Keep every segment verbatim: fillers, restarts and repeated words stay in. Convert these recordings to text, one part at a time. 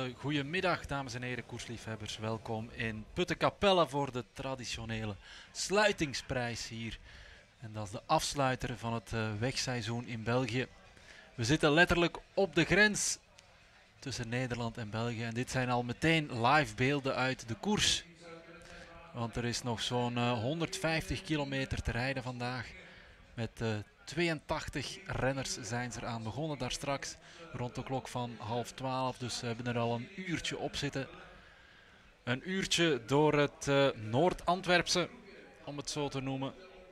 hele goede middag, dames en heren, koersliefhebbers. Welkom in Puttenkapelle voor de traditionele sluitingsprijs hier. En dat is de afsluiter van het uh, wegseizoen in België. We zitten letterlijk op de grens tussen Nederland en België. En dit zijn al meteen live beelden uit de koers. Want er is nog zo'n uh, honderdvijftig kilometer te rijden vandaag. Met uh, tweeëntachtig renners zijn ze eraan begonnen daar straks. Rond de klok van half twaalf. Dus we hebben er al een uurtje op zitten. Een uurtje door het uh, Noord-Antwerpse, om het zo te noemen.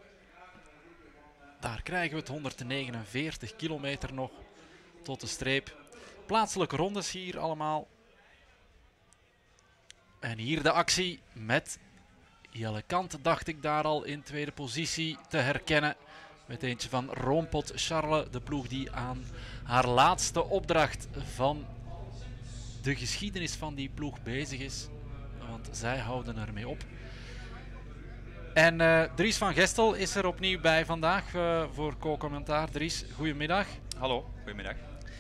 Daar krijgen we het honderdnegenenveertig kilometer nog tot de streep. Plaatselijke rondes hier allemaal. En hier de actie met Jelle Kant, dacht ik daar al in tweede positie te herkennen. Met eentje van Roompot Charles, de ploeg die aan haar laatste opdracht van de geschiedenis van die ploeg bezig is. Want zij houden ermee op. En uh, Dries van Gestel is er opnieuw bij vandaag uh, voor co-commentaar. Dries, goedemiddag. Hallo, goedemiddag.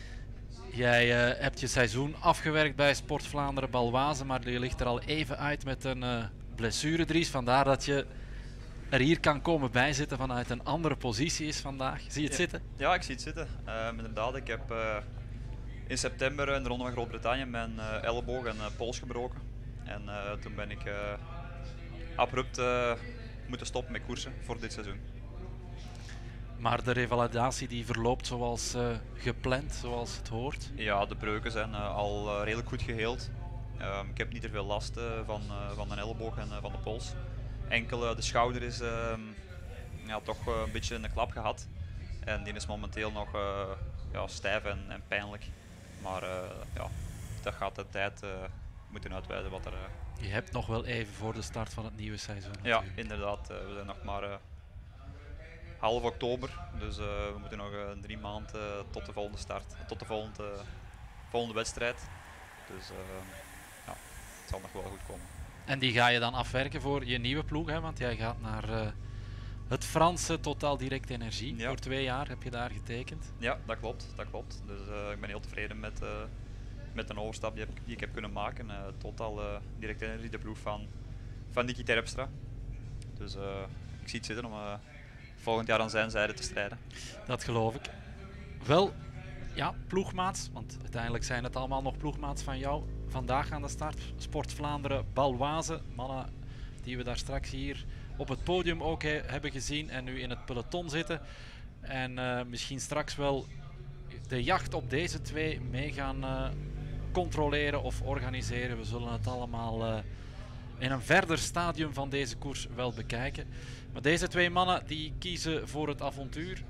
Jij uh, hebt je seizoen afgewerkt bij Sport Vlaanderen Balwaze, maar je ligt er al even uit met een uh, blessure, Dries. Vandaar dat je er hier kan komen bijzitten vanuit een andere positie is vandaag. Zie je het ja, zitten? Ja, ik zie het zitten. Uh, inderdaad, ik heb uh, in september in de Ronde van Groot-Brittannië mijn uh, elleboog en uh, pols gebroken. En uh, toen ben ik uh, abrupt uh, moeten stoppen met koersen voor dit seizoen. Maar de revalidatie die verloopt zoals uh, gepland, zoals het hoort? Ja, de breuken zijn uh, al uh, redelijk goed geheeld. Uh, ik heb niet te veel last uh, van, uh, van de elleboog en uh, van de pols. Enkel uh, de schouder is uh, ja, toch uh, een beetje een klap gehad. En die is momenteel nog uh, ja, stijf en, en pijnlijk. Maar uh, ja, dat gaat de tijd uh, moeten uitwijzen wat er... Uh... Je hebt nog wel even voor de start van het nieuwe seizoen. Ja, natuurlijk. inderdaad. Uh, we zijn nog maar uh, half oktober. Dus uh, we moeten nog uh, drie maanden uh, tot de volgende start. Tot de volgende, uh, volgende wedstrijd. Dus uh, ja, het zal nog wel goed komen. En die ga je dan afwerken voor je nieuwe ploeg, hè? Want jij gaat naar uh, het Franse Total Direct Energie. Ja. Voor twee jaar heb je daar getekend. Ja, dat klopt. Dat klopt. Dus uh, ik ben heel tevreden met, uh, met de overstap die, heb, die ik heb kunnen maken. Uh, Total uh, Direct Energie, de ploeg van, van Nicky Terpstra. Dus uh, ik zie het zitten om uh, volgend jaar aan zijn zijde te strijden. Dat geloof ik. Wel, ja, ploegmaats, want uiteindelijk zijn het allemaal nog ploegmaats van jou. Vandaag aan de start, Sport Vlaanderen Balwaze, mannen die we daar straks hier op het podium ook he hebben gezien en nu in het peloton zitten. En uh, misschien straks wel de jacht op deze twee mee gaan uh, controleren of organiseren. We zullen het allemaal uh, in een verder stadium van deze koers wel bekijken. Maar deze twee mannen die kiezen voor het avontuur.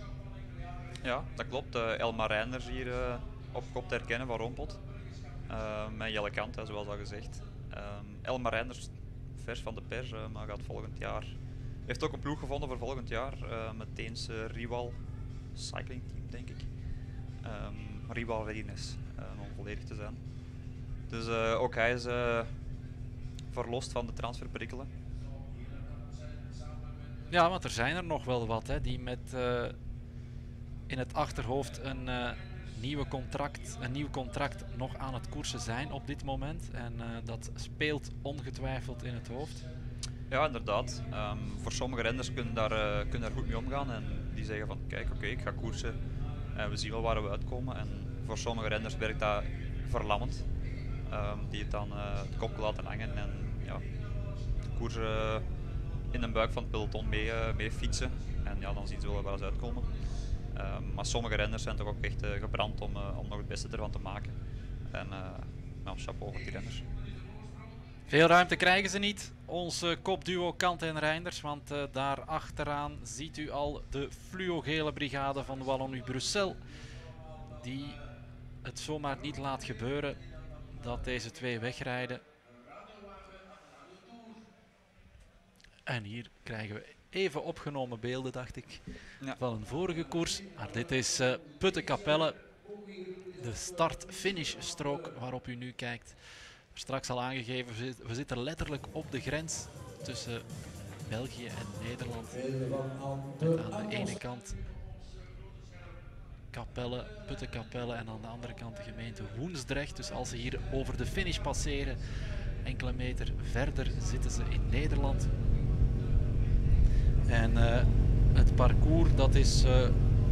Ja, dat klopt. Uh, Elmar Reinders hier uh, op kop te herkennen van Roompot. Uh, met Jelle Kant, hè, zoals al gezegd. Um, Elmar Reinders, vers van de pers, uh, maar gaat volgend jaar... heeft ook een ploeg gevonden voor volgend jaar. Uh, met Deense Rival Cycling Team, denk ik. Um, Rival Readiness, uh, om volledig te zijn. Dus uh, ook hij is uh, verlost van de transferprikkelen. Ja, want er zijn er nog wel wat hè, die met uh, in het achterhoofd een... Uh, Nieuwe contract, een nieuw contract nog aan het koersen zijn op dit moment. En uh, dat speelt ongetwijfeld in het hoofd. Ja, inderdaad. Um, voor sommige renners kunnen daar, uh, kunnen daar goed mee omgaan. En die zeggen van kijk, oké, okay, ik ga koersen en we zien wel waar we uitkomen. En voor sommige renners werkt dat verlammend. Um, die het dan uh, het kop laten hangen en ja, de koers uh, in de buik van het peloton mee, uh, mee fietsen. En ja, dan zien ze wel waar ze uitkomen. Uh, maar sommige renners zijn toch ook echt uh, gebrand om, uh, om nog het beste ervan te maken. En uh, nou, chapeau voor die renners. Veel ruimte krijgen ze niet, onze kopduo Kant en Reinders. Want uh, daar achteraan ziet u al de fluogele brigade van Wallonie-Bruxelles. Die het zomaar niet laat gebeuren dat deze twee wegrijden. En hier krijgen we even opgenomen beelden, dacht ik, ja. van een vorige koers. Maar dit is uh, Puttenkapelle, de start-finish strook waarop u nu kijkt. Straks al aangegeven, we zitten letterlijk op de grens tussen België en Nederland. Met aan de ene kant Capelle, Putten-Capelle en aan de andere kant de gemeente Woensdrecht. Dus als ze hier over de finish passeren, enkele meter verder zitten ze in Nederland. En uh, het parcours dat is uh,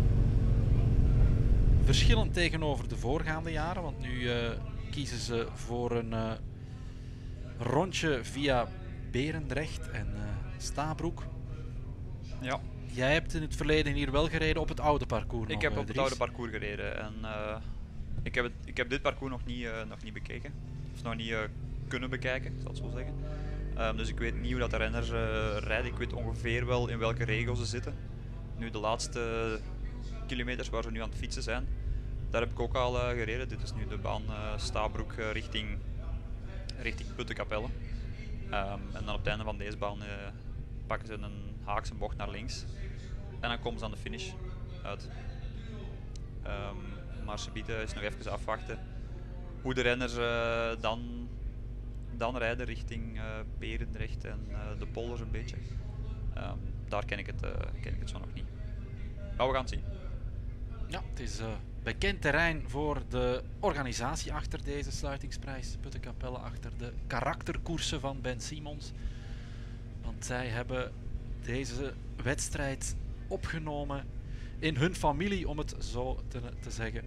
verschillend tegenover de voorgaande jaren, want nu uh, kiezen ze voor een uh, rondje via Berendrecht en uh, Stabroek. Ja. Jij hebt in het verleden hier wel gereden op het oude parcours. Ik nog, heb uh, op het Dries. oude parcours gereden en uh, ik, heb het, ik heb dit parcours nog niet, uh, nog niet bekeken. Of nog niet uh, kunnen bekijken, ik zal het zo zeggen. Um, dus ik weet niet hoe dat de renners uh, rijden. Ik weet ongeveer wel in welke regio ze zitten. Nu de laatste kilometers waar ze nu aan het fietsen zijn, daar heb ik ook al uh, gereden. Dit is nu de baan uh, Stabroek uh, richting, richting Putten-Capelle. Um, en dan op het einde van deze baan uh, pakken ze een haakse bocht naar links. En dan komen ze aan de finish uit. Um, maar ze bieden is nog even afwachten hoe de renners uh, dan, dan rijden richting uh, Berendrecht en uh, de polders een beetje. Um, daar ken ik, het, uh, ken ik het zo nog niet. Maar we gaan het zien. Ja, het is uh, bekend terrein voor de organisatie achter deze sluitingsprijs. Putten-Capelle achter de karakterkoersen van Ben Simons. Want zij hebben deze wedstrijd opgenomen in hun familie, om het zo te, te zeggen.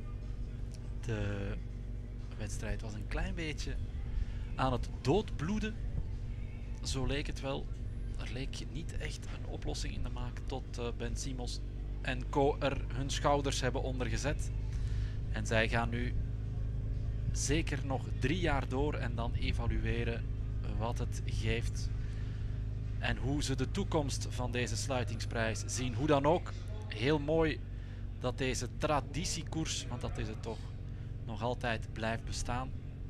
De wedstrijd was een klein beetje aan het doodbloeden. Zo leek het wel. Er leek niet echt een oplossing in de maak tot uh, Ben Simons en co er hun schouders hebben ondergezet. En zij gaan nu zeker nog drie jaar door en dan evalueren wat het geeft. En hoe ze de toekomst van deze sluitingsprijs zien. Hoe dan ook, heel mooi dat deze traditiekoers, want dat is het toch, nog altijd blijft bestaan.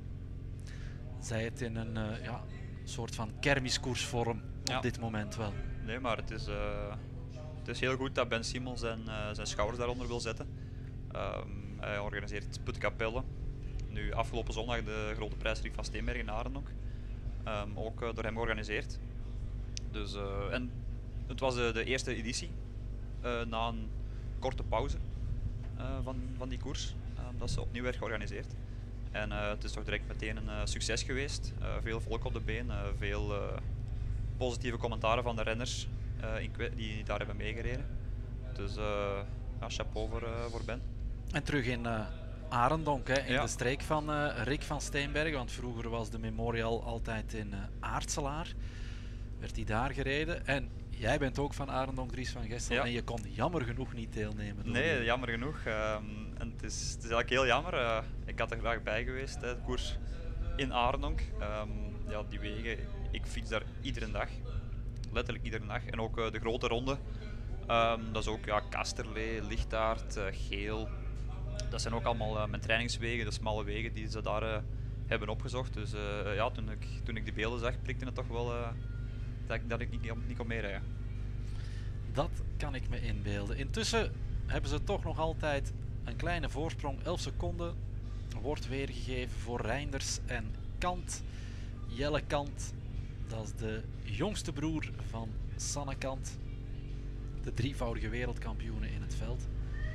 Zij het in een uh, ja, soort van kermiskoersvorm op Ja. dit moment wel. Nee, maar het is, uh, het is heel goed dat Ben Simons zijn, uh, zijn schouders daaronder wil zetten. Um, hij organiseert Putten-Capelle. Nu afgelopen zondag de grote prijsrit van Steenbergen in Arendonk. Um, ook uh, door hem georganiseerd. Dus, uh, en het was de, de eerste editie uh, na een korte pauze uh, van, van die koers. Um, dat ze opnieuw werd georganiseerd. En uh, het is toch direct meteen een uh, succes geweest. Uh, veel volk op de been, uh, veel uh, positieve commentaren van de renners uh, in kwe- die daar hebben meegereden. Dus uh, ja, chapeau voor, uh, voor Ben. En terug in uh, Arendonk, hè, in Ja. de streek van uh, Rick van Steenbergen. Want vroeger was de Memorial altijd in uh, Aartselaar. Werd hij daar gereden. En jij bent ook van Arendonk, Dries van Gestel. Ja. En je kon jammer genoeg niet deelnemen. door Nee, de- jammer genoeg. Um, en het, is, het is eigenlijk heel jammer. Uh, ik had er graag bij geweest, hè, de koers in Arendonk. Um, ja, die wegen, ik fiets daar iedere dag. Letterlijk iedere dag. En ook uh, de grote ronde. Um, dat is ook ja, Kasterlee, Lichtaard, uh, Geel. Dat zijn ook allemaal uh, mijn trainingswegen, de smalle wegen die ze daar uh, hebben opgezocht. Dus uh, ja, toen ik, toen ik die beelden zag, prikte het toch wel uh, dat, ik, dat ik niet, niet kon meerijden. Dat kan ik me inbeelden. Intussen hebben ze toch nog altijd een kleine voorsprong. elf seconden wordt weergegeven voor Reinders en Kant. Jelle Kant, dat is de jongste broer van Sanne Kant. De drievoudige wereldkampioene in het veld.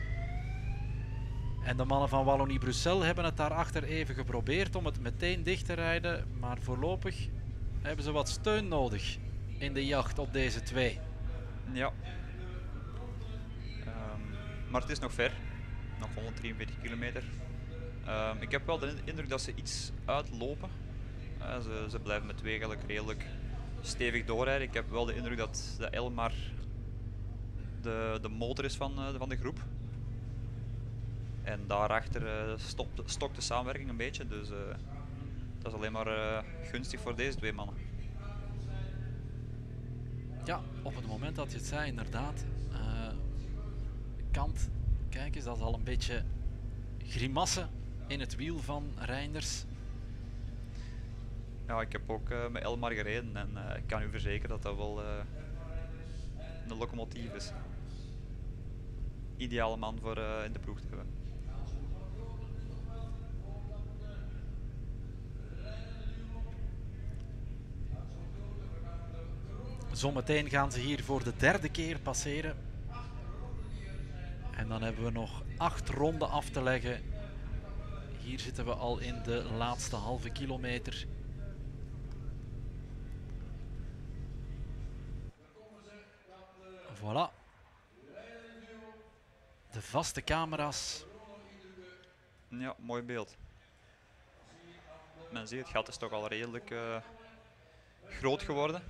En de mannen van Wallonie-Bruxelles hebben het daarachter even geprobeerd om het meteen dicht te rijden. Maar voorlopig hebben ze wat steun nodig in de jacht op deze twee. Ja. Um, maar het is nog ver. Nog honderddrieënveertig kilometer. Um, ik heb wel de indruk dat ze iets uitlopen. Uh, ze, ze blijven met twee eigenlijk redelijk stevig doorrijden. Ik heb wel de indruk dat de Elmar de, de motor is van, uh, van de groep. En daarachter uh, stopt, stokt de samenwerking een beetje. Dus uh, dat is alleen maar uh, gunstig voor deze twee mannen. Ja, op het moment dat je het zei, inderdaad. Uh, Kant, kijk eens, dat is al een beetje grimassen in het wiel van Reinders. Ja, ik heb ook uh, met Elmar gereden en uh, ik kan u verzekeren dat dat wel uh, een locomotief is. Ideale man voor uh, in de ploeg te hebben. Zometeen gaan ze hier voor de derde keer passeren. En En dan hebben we nog acht ronden af te leggen. Hier zitten we al in de laatste halve kilometer. Voilà. De vaste camera's. Ja, mooi beeld. Men ziet, het gat is toch al redelijk uh, groot geworden.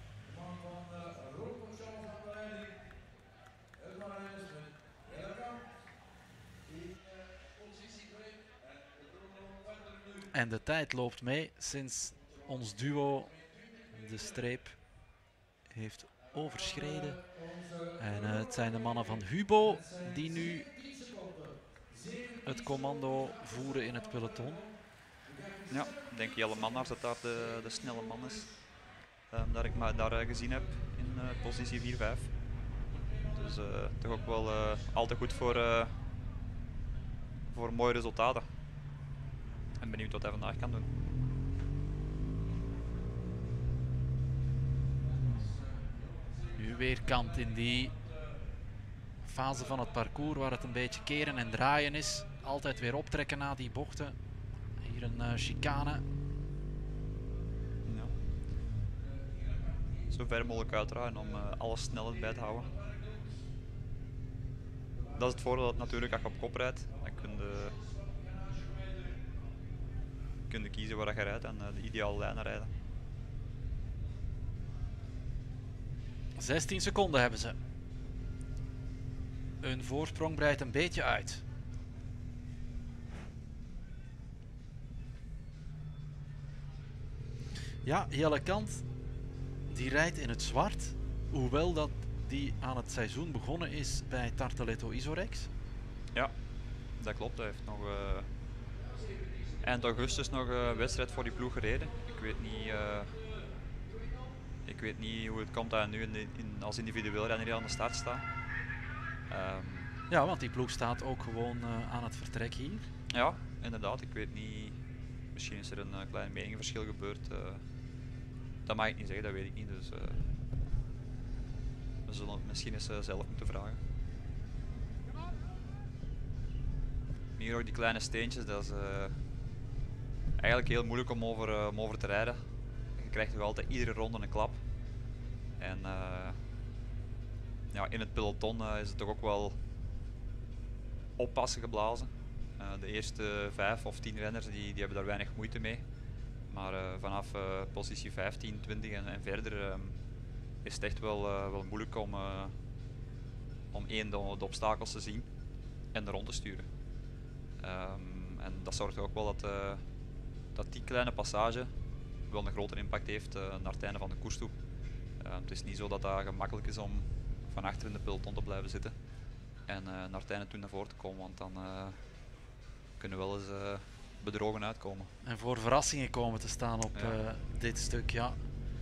En de tijd loopt mee sinds ons duo de streep heeft overschreden. En uh, het zijn de mannen van Hubo die nu het commando voeren in het peloton. Ja, ik denk Jelle Mannaars dat daar de, de snelle man is. Um, dat ik maar daar uh, gezien heb in uh, positie vier vijf. Dus uh, toch ook wel uh, altijd goed voor, uh, voor mooie resultaten. En benieuwd wat hij vandaag kan doen. Nu weer kant in die fase van het parcours waar het een beetje keren en draaien is. Altijd weer optrekken na die bochten. Hier een uh, chicane. Ja. Zo ver mogelijk uitdraaien om uh, alles snelheid bij te houden. Dat is het voordeel dat natuurlijk als je op kop rijdt. Dan kun je, kun je kiezen waar je rijdt en uh, de ideale lijnen rijden. zestien seconden hebben ze. Hun voorsprong breidt een beetje uit. Ja, Jelle Kant die rijdt in het zwart, hoewel dat die aan het seizoen begonnen is bij Tarteletto Isorex. Ja, dat klopt. Hij heeft nog uh, eind augustus nog een wedstrijd voor die ploeg gereden. Ik weet niet, uh, ik weet niet hoe het komt dat hij nu in de, in, als individueel renner hier aan de start staat. Um, ja, want die ploeg staat ook gewoon uh, aan het vertrek hier. Ja, inderdaad. Ik weet niet. Misschien is er een uh, klein meningsverschil gebeurd. Uh, dat mag ik niet zeggen, dat weet ik niet. Dus uh, we zullen het misschien eens uh, zelf moeten vragen. Hier ook die kleine steentjes, dat is uh, eigenlijk heel moeilijk om over, uh, om over te rijden. Je krijgt toch altijd iedere ronde een klap. En uh, ja, in het peloton uh, is het toch ook wel oppassen geblazen. Uh, de eerste vijf of tien renners die, die hebben daar weinig moeite mee. Maar uh, vanaf uh, positie vijftien, twintig en, en verder um, is het echt wel, uh, wel moeilijk om, uh, om één de, de obstakels te zien en er rond te sturen. Um, en dat zorgt er ook wel dat, uh, dat die kleine passage wel een grotere impact heeft uh, naar het einde van de koers toe. Uh, het is niet zo dat dat gemakkelijk is om van achter in de peloton te blijven zitten en uh, naar het einde toe naar voren te komen, want dan uh, kunnen we wel eens uh, bedrogen uitkomen. En voor verrassingen komen te staan op ja. uh, dit stuk, ja.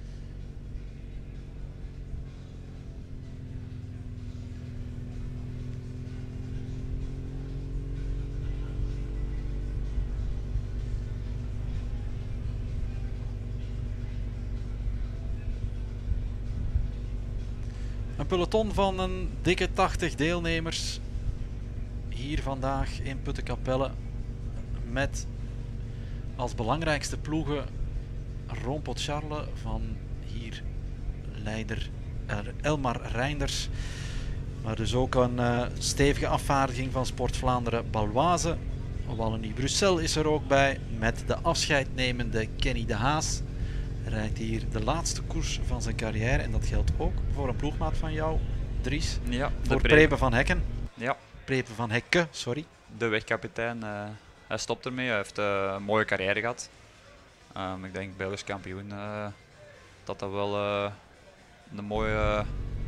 Een peloton van een dikke tachtig deelnemers hier vandaag in Puttenkapelle met als belangrijkste ploegen Roompot Charles van hier leider Elmar Reinders, maar dus ook een uh, stevige afvaardiging van Sport Vlaanderen Baloise. Wallonie-Bruxelles is er ook bij met de afscheidnemende Kenny de Haas. Hij rijdt hier de laatste koers van zijn carrière en dat geldt ook voor een ploegmaat van jou, Dries. Ja, voor Preben van Hekken. Ja. Preben van Hekke, sorry. De wegkapitein, uh, hij stopt ermee. Hij heeft uh, een mooie carrière gehad. Um, ik denk Belgisch kampioen, uh, dat dat wel uh, een, mooie, uh,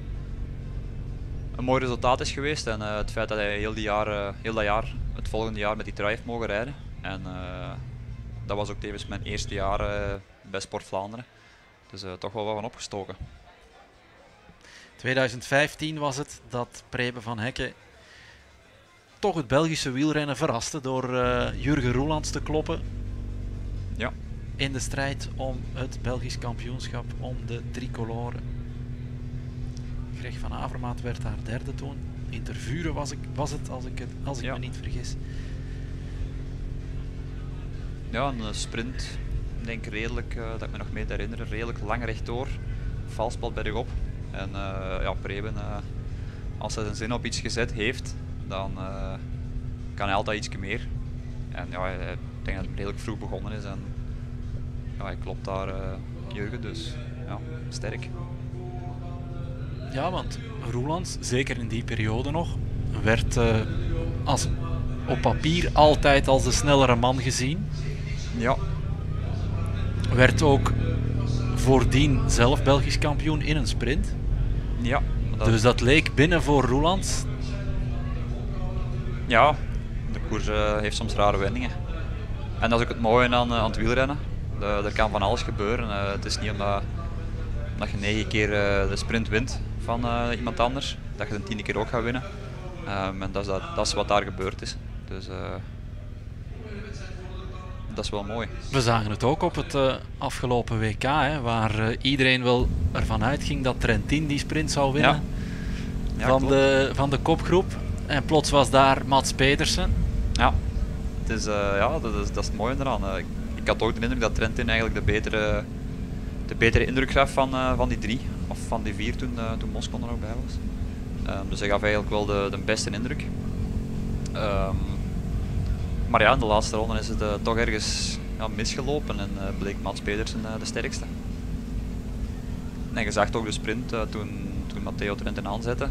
een mooi resultaat is geweest. En uh, het feit dat hij heel, die jaar, uh, heel dat jaar, het volgende jaar met die trui heeft mogen rijden. En uh, dat was ook tevens mijn eerste jaar uh, bij Sport Vlaanderen. Dus uh, toch wel wat van opgestoken. twintig vijftien was het dat Preben van Hekken toch het Belgische wielrennen verraste door uh, Jurgen Roelands te kloppen. Ja. In de strijd om het Belgisch kampioenschap, om de tricolore. Greg van Avermaat werd daar derde toen. Intervuren was, ik, was het, als ik, het, als ik Ja. me niet vergis. Ja, een uh, sprint, ik denk redelijk, uh, dat ik me nog mee herinner, redelijk lang rechtdoor, valsplat bergop. En uh, ja, Preben, uh, als hij zijn zin op iets gezet heeft, dan uh, kan hij altijd iets meer. En ja, ik denk dat het redelijk vroeg begonnen is en ja, hij klopt daar uh, Jurgen, dus ja, sterk. Ja, want Roelands, zeker in die periode nog, werd uh, als, op papier altijd als de snellere man gezien. Ja. Werd ook voordien zelf Belgisch kampioen in een sprint. Ja. Dat dus dat leek binnen voor Roelands. Ja, de koers uh, heeft soms rare wendingen. En dat is ook het mooie aan, uh, aan het wielrennen. De, er kan van alles gebeuren. Uh, het is niet omdat, omdat je negen keer uh, de sprint wint van uh, iemand anders, dat je de tiende keer ook gaat winnen. Um, en dat is, dat, dat is wat daar gebeurd is. Dus uh, dat is wel mooi. We zagen het ook op het uh, afgelopen W K, hè, waar uh, iedereen wel ervan uitging dat Trentin die sprint zou winnen. Ja. Ja, van, de, van de kopgroep. En plots was daar Mats Pedersen. Ja, het is, uh, ja dat, is, dat is het mooie eraan. Uh, ik, ik had ook de indruk dat Trentin eigenlijk de betere, de betere indruk gaf van, uh, van die drie. Of van die vier toen, uh, toen Moscon er ook bij was. Um, dus hij gaf eigenlijk wel de, de beste indruk. Um, maar ja, in de laatste ronde is het uh, toch ergens ja, misgelopen en uh, bleek Mats Pedersen uh, de sterkste. En je zag ook de sprint uh, toen, toen Matteo Trentin aanzette.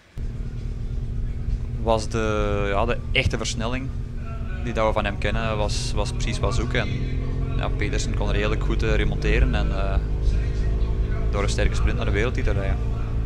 Was de, ja, de echte versnelling die dat we van hem kennen, was, was precies wat zoeken. En ja, Pedersen kon redelijk goed uh, remonteren en uh, door een sterke sprint naar de wereldtitel rijden.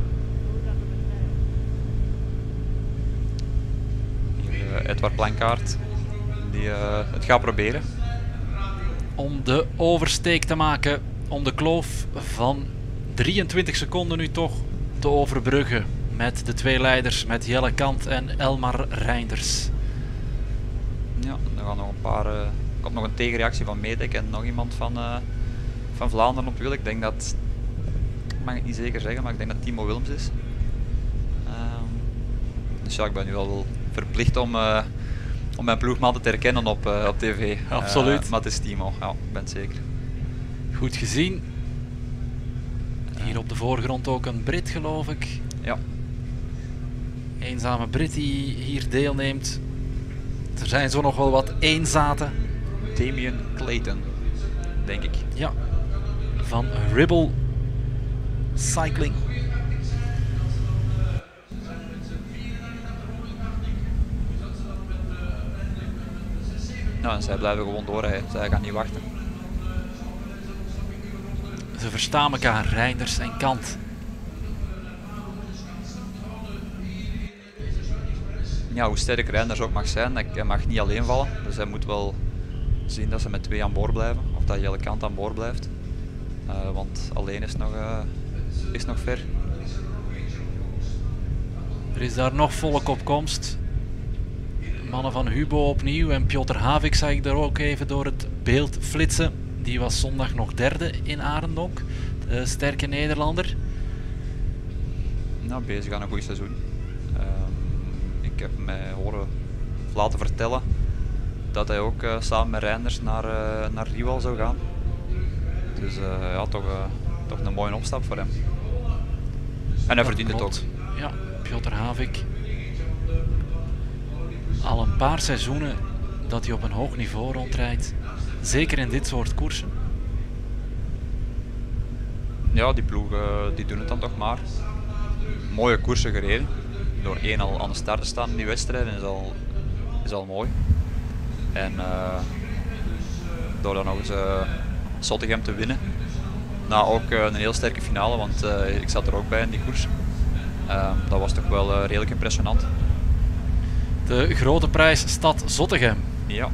Hier uh, Edward Plankaart, die uh, het gaat proberen. Om de oversteek te maken, om de kloof van drieëntwintig seconden nu toch te overbruggen. Met de twee leiders, met Jelle Kant en Elmar Reinders. Ja, er gaan nog een paar. Uh, er komt nog een tegenreactie van Medek en nog iemand van, uh, van Vlaanderen op wiel. Ik denk dat, ik mag het niet zeker zeggen, maar ik denk dat Timo Willems is. Uh, dus ja, ik ben nu al wel verplicht om, uh, om mijn ploegmaten te herkennen op, uh, op tv. Absoluut. Uh, maar het is Timo, ja, ik ben het zeker. Goed gezien. Hier op de voorgrond ook een Brit, geloof ik. Ja. Eenzame Brit die hier deelneemt. Er zijn zo nog wel wat eenzaten. Damien Clayton, denk ik. Ja, van Ribble Cycling. Nou, en zij blijven gewoon doorrijden, zij gaan niet wachten. Ze verstaan elkaar, Reinders en Kant. Ja, hoe sterk Reinders ook mag zijn, hij mag niet alleen vallen. Dus hij moet wel zien dat ze met twee aan boord blijven. Of dat Jelle Kant aan boord blijft. Uh, want alleen is nog, uh, is nog ver. Er is daar nog volk op komst. Mannen van Hubo opnieuw en Piotr Havik zag ik daar ook even door het beeld flitsen. Die was zondag nog derde in Arendonk. De sterke Nederlander. Nou, bezig aan een goed seizoen. Uh, ik heb mij horen laten vertellen dat hij ook uh, samen met Reinders naar, uh, naar Riewal zou gaan. Dus uh, ja, toch, uh, toch een mooie opstap voor hem. En hij verdient het ook. Ja, Piotr Havik. Al een paar seizoenen dat hij op een hoog niveau rondrijdt. Zeker in dit soort koersen. Ja, die ploegen die doen het dan toch maar. Mooie koersen gereden. Door één al aan de start te staan in die wedstrijden is al, is al mooi. En uh, door dan nog eens uh, Zottegem te winnen. Na ook uh, een heel sterke finale, want uh, ik zat er ook bij in die koers. Uh, dat was toch wel uh, redelijk impressionant. De grote prijs Stad Zottegem. Ja.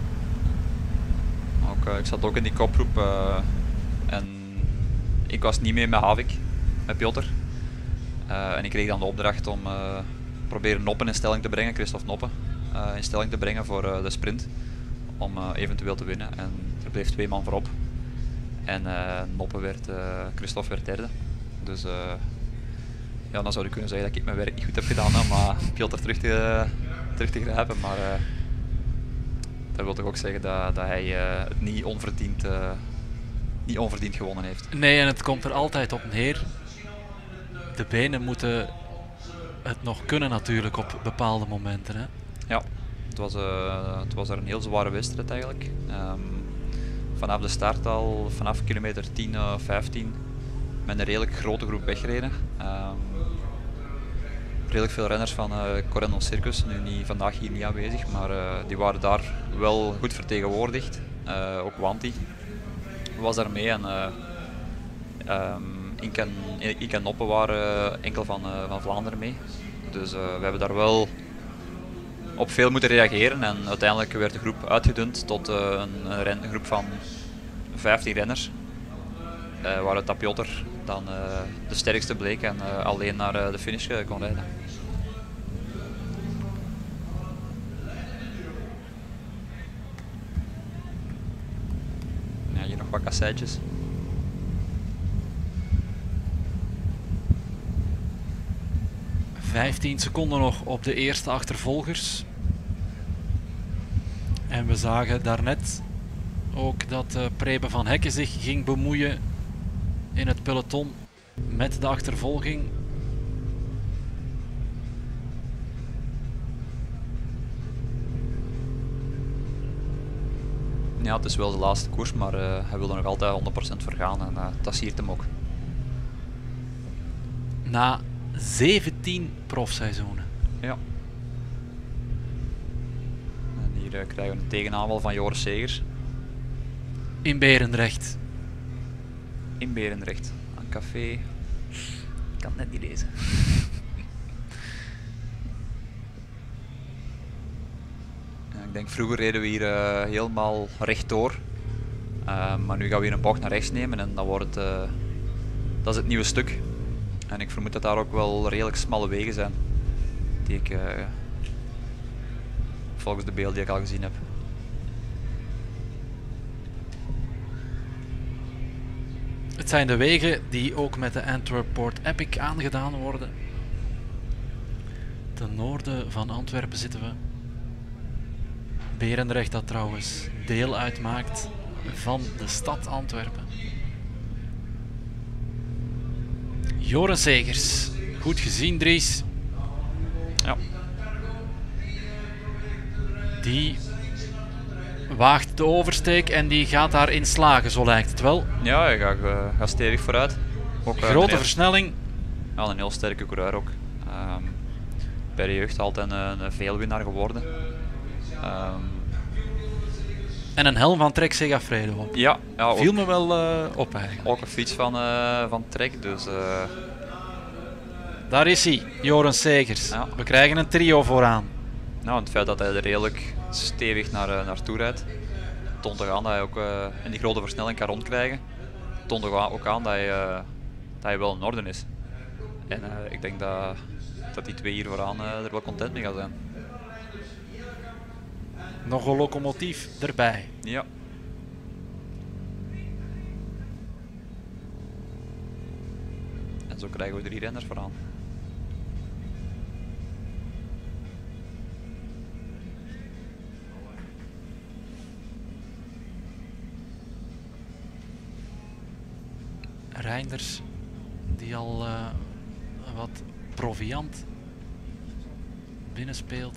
Ook, uh, ik zat ook in die kopgroep uh, en ik was niet mee met Havik, met Piotr. Uh, en ik kreeg dan de opdracht om uh, proberen Noppen in stelling te brengen, Christophe Noppen, uh, in stelling te brengen voor uh, de sprint. Om uh, eventueel te winnen. En er bleef twee man voorop. En uh, Noppen werd, uh, Christophe werd derde. Dus uh, ja, dan zou je kunnen zeggen dat ik mijn werk niet goed heb gedaan om uh, Piotr terug te, terug te grijpen. Maar uh, dat wil toch ook zeggen dat, dat hij uh, het niet onverdiend, uh, niet onverdiend gewonnen heeft. Nee, en het komt er altijd op neer. De benen moeten het nog kunnen natuurlijk op bepaalde momenten. Hè? Ja, het was, uh, het was er een heel zware wedstrijd eigenlijk. Um, vanaf de start al, vanaf kilometer tien, uh, vijftien, met een redelijk grote groep weggereden. Um, redelijk veel renners van uh, Corendon Circus, nu niet, vandaag hier niet aanwezig, maar uh, die waren daar wel goed vertegenwoordigd. Uh, ook Wanty was daar mee en uh, um, Ink en, Ink en Noppe waren enkel van, uh, van Vlaanderen mee. Dus uh, we hebben daar wel op veel moeten reageren en uiteindelijk werd de groep uitgedund tot uh, een, een, ren, een groep van vijftien renners. Uh, waaruit dat Piotr dan uh, de sterkste bleek en uh, alleen naar uh, de finish uh, kon rijden. Ja, hier nog wat kasseitjes. vijftien seconden nog op de eerste achtervolgers. En we zagen daarnet ook dat uh, Preben van Hekken zich ging bemoeien in het peloton met de achtervolging. Ja, het is wel de laatste koers, maar uh, hij wil er nog altijd honderd procent voor gaan en uh, dat siert hem ook. Na zeventien profseizoenen. Ja. En hier uh, krijgen we een tegenaanval van Joris Segers. In Berendrecht. In Berendrecht. Een café. Ik kan het net niet lezen. Ja, ik denk vroeger reden we hier uh, helemaal rechtdoor. Uh, maar nu gaan we hier een bocht naar rechts nemen en dan wordt het, uh, dat is het nieuwe stuk. En ik vermoed dat daar ook wel redelijk smalle wegen zijn. Die ik uh, volgens de beelden die ik al gezien heb. Het zijn de wegen die ook met de Antwerp Port Epic aangedaan worden. Ten noorden van Antwerpen zitten we. Berendrecht dat trouwens deel uitmaakt van de stad Antwerpen. Joris Segers. Goed gezien, Dries. Ja. Die waagt de oversteek en die gaat daarin slagen, zo lijkt het wel. Ja, hij gaat, uh, gaat stevig vooruit. Ook, uh, Grote een heel, versnelling. ja, een heel sterke coureur ook. Um, bij de jeugd altijd een, een veelwinnaar geworden. Um, En een helm van Trek Segafredo op. ja, ja, Viel ook, me wel uh, op eigenlijk. ook een fiets van, uh, van Trek, dus uh, Daar is hij, Joris Segers. Ja. We krijgen een trio vooraan. nou, het feit dat hij er redelijk stevig naar, uh, naartoe rijdt, toont toch aan dat hij ook uh, in die grote versnelling kan rondkrijgen. Toont toch ook aan dat hij, uh, dat hij wel in orde is. En uh, ik denk dat, dat die twee hier vooraan uh, er wel content mee gaan zijn. Nog een locomotief erbij. Ja. En zo krijgen we drie renners vooraan. Reinders die al uh, wat proviant binnenspeelt.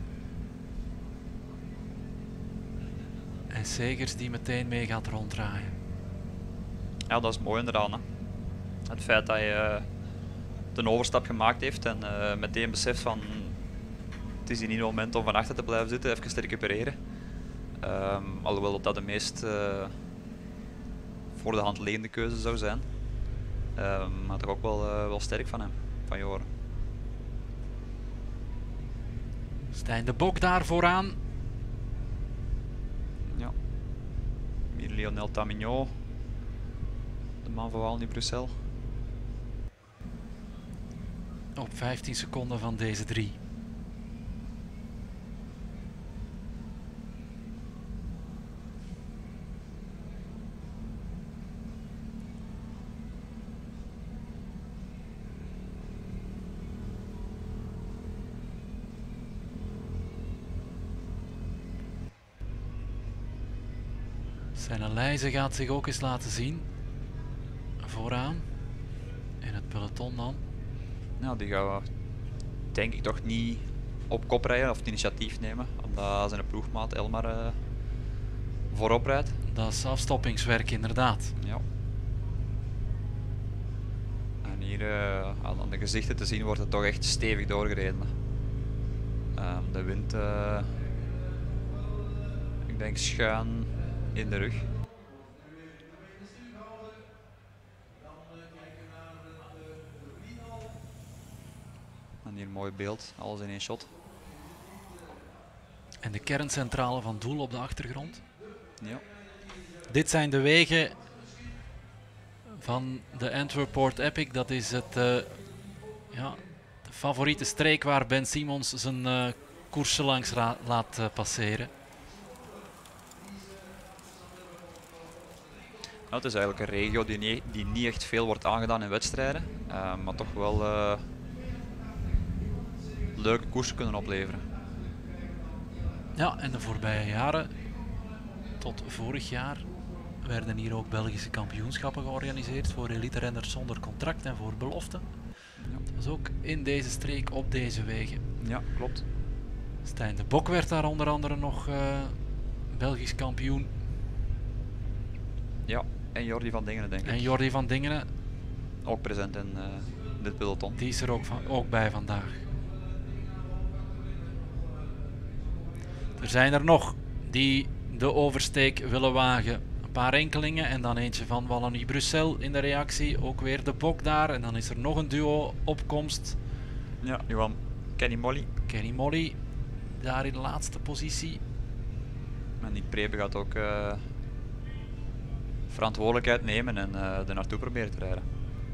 En Segers die meteen mee gaat ronddraaien. Ja, dat is mooi inderdaad. Hè. Het feit dat hij uh, de overstap gemaakt heeft en uh, meteen beseft van het is hier niet het moment om van achter te blijven zitten, even te recupereren. Um, alhoewel dat de meest uh, voor de hand liggende keuze zou zijn. Um, maar toch ook wel, uh, wel sterk van hem, van Joren. Stijn de Bok daar vooraan. Ja. Hier Lionel Tamigno, de man van Wallen in Brussel. Op vijftien seconden van deze drie. Zijn Leijzen gaat zich ook eens laten zien. Vooraan. In het peloton dan. Nou, die gaan we denk ik toch niet op kop rijden of het initiatief nemen. Omdat zijn ploegmaat Elmar uh, voorop rijdt. Dat is afstoppingswerk inderdaad. Ja. En hier uh, aan de gezichten te zien wordt het toch echt stevig doorgereden. Um, de wind, uh, ik denk schuin in de rug. En hier een mooi beeld, alles in één shot. En de kerncentrale van Doel op de achtergrond. Ja. Dit zijn de wegen van de Antwerp Port Epic. Dat is het, uh, ja, de favoriete streek waar Ben Simmons zijn uh, koersen langs laat uh, passeren. Nou, het is eigenlijk een regio die niet, die niet echt veel wordt aangedaan in wedstrijden, uh, maar toch wel uh, leuke koersen kunnen opleveren. Ja, en de voorbije jaren, tot vorig jaar, werden hier ook Belgische kampioenschappen georganiseerd voor elite-renners zonder contract en voor belofte. Ja. Dat is ook in deze streek op deze wegen. Ja, klopt. Stijn de Bok werd daar onder andere nog uh, Belgisch kampioen. Ja, en Jordi van Dingenen denk ik. En Jordi van Dingenen. Ook present in uh, dit peloton. Die is er ook, van, ook bij vandaag. Er zijn er nog die de oversteek willen wagen. Een paar enkelingen en dan eentje van Wallonie-Bruxelles in de reactie. Ook weer de Bok daar en dan is er nog een duo opkomst. Ja, Johan. Kenny Molly. Kenny Molly, daar in de laatste positie. En Nick Prebe gaat ook uh, verantwoordelijkheid nemen en uh, er naartoe proberen te rijden.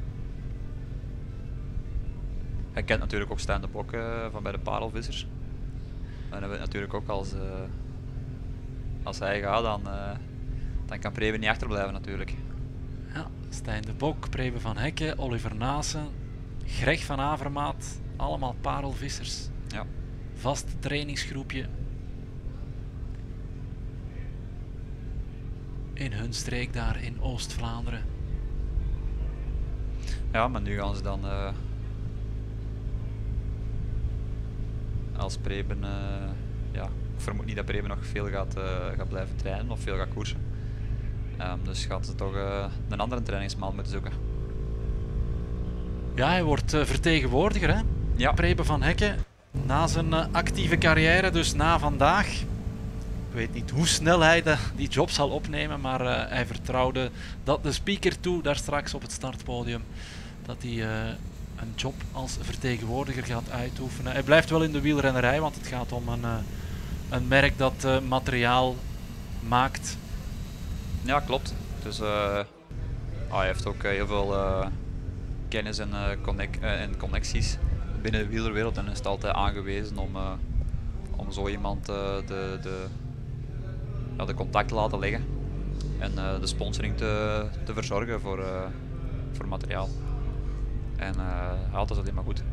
Hij kent natuurlijk ook Stijn de Bok uh, van bij de parelvissers. En dan weet natuurlijk ook als, uh, als hij gaat, dan, uh, dan kan Prebe niet achterblijven natuurlijk. Ja, Stijn de Bok, Prebe van Hekken, Oliver Naassen, Greg van Avermaat, allemaal parelvissers. Ja. Vast trainingsgroepje. In hun streek daar in Oost-Vlaanderen. Ja, maar nu gaan ze dan uh, als Preben, uh, ja, ik vermoed niet dat Preben nog veel gaat, uh, gaat blijven trainen of veel gaat koersen. Um, dus gaat ze toch uh, een andere trainingsmaat moeten zoeken. Ja, hij wordt uh, vertegenwoordiger, hè? Ja. Preben van Hekken. Na zijn uh, actieve carrière, dus na vandaag. Ik weet niet hoe snel hij de, die job zal opnemen, maar uh, hij vertrouwde dat de speaker toe, daar straks op het startpodium, dat hij uh, een job als vertegenwoordiger gaat uitoefenen. Hij blijft wel in de wielrennerij, want het gaat om een, uh, een merk dat uh, materiaal maakt. Ja, klopt. Dus uh, oh, hij heeft ook uh, heel veel uh, kennis en, uh, connect, uh, en connecties binnen de wielerwereld en is het altijd aangewezen om, uh, om zo iemand uh, de, de, ja, de contact te laten leggen en uh, de sponsoring te, te verzorgen voor, uh, voor materiaal. En uh, hij dat alleen maar goed.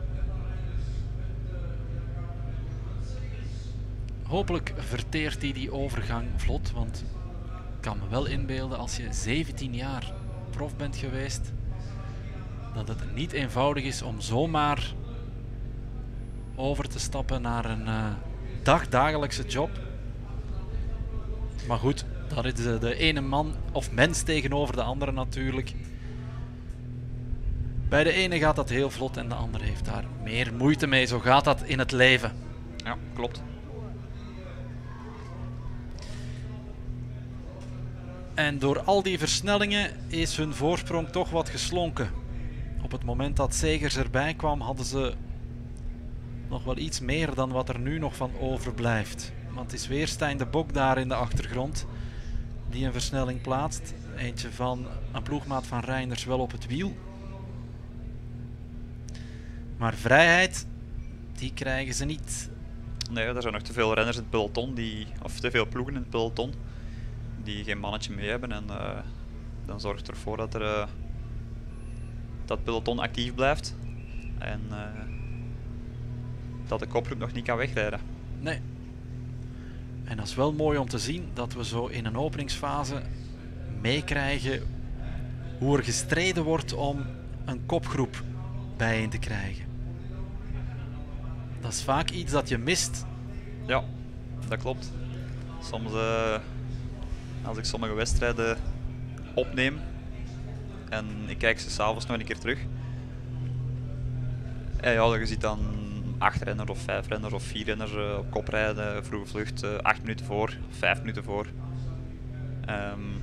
Hopelijk verteert hij die overgang vlot, want ik kan me wel inbeelden als je zeventien jaar prof bent geweest, dat het niet eenvoudig is om zomaar over te stappen naar een uh, dagdagelijkse job. Maar goed, dat is de, de ene man of mens tegenover de andere natuurlijk. Bij de ene gaat dat heel vlot en de andere heeft daar meer moeite mee. Zo gaat dat in het leven. Ja, klopt. En door al die versnellingen is hun voorsprong toch wat geslonken. Op het moment dat Segers erbij kwam hadden ze nog wel iets meer dan wat er nu nog van overblijft. Want het is weer Stijn de Bok daar in de achtergrond die een versnelling plaatst. Eentje van een ploegmaat van Reiners wel op het wiel. Maar vrijheid, die krijgen ze niet. Nee, er zijn nog te veel renners in het peloton, die, of te veel ploegen in het peloton, die geen mannetje mee hebben. En uh, dan zorgt het ervoor dat er, uh, dat peloton actief blijft. En uh, dat de kopgroep nog niet kan wegrijden. Nee. En dat is wel mooi om te zien dat we zo in een openingsfase meekrijgen hoe er gestreden wordt om een kopgroep bijeen te krijgen. Dat is vaak iets dat je mist. Ja, dat klopt. Soms, uh, als ik sommige wedstrijden opneem en ik kijk ze s'avonds nog een keer terug. En ja, je ziet dan acht renners of vijf renners of vier renners uh, op kop rijden, vroege vlucht, uh, acht minuten voor, vijf minuten voor. Um,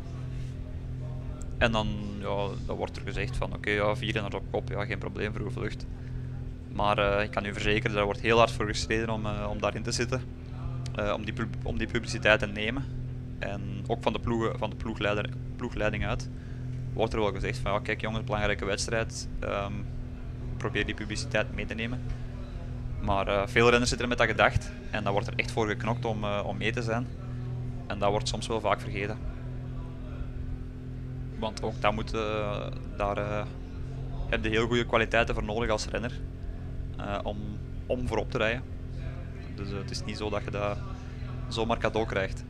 en dan, ja, dan wordt er gezegd van oké, okay, ja, vier renners op kop, ja, geen probleem, vroege vlucht. Maar uh, ik kan u verzekeren, daar wordt heel hard voor gestreden om, uh, om daarin te zitten. Uh, om, die om die publiciteit te nemen. En ook van de, ploegen, van de ploegleider, ploegleiding uit wordt er wel gezegd van ja, kijk jongens, belangrijke wedstrijd. Um, probeer die publiciteit mee te nemen. Maar uh, veel renners zitten er met dat gedacht. En daar wordt er echt voor geknokt om, uh, om mee te zijn. En dat wordt soms wel vaak vergeten. Want ook dat moet, uh, daar uh, heb je heel goede kwaliteiten voor nodig als renner. Uh, om, om voorop te rijden. Dus uh, het is niet zo dat je dat zomaar cadeau krijgt.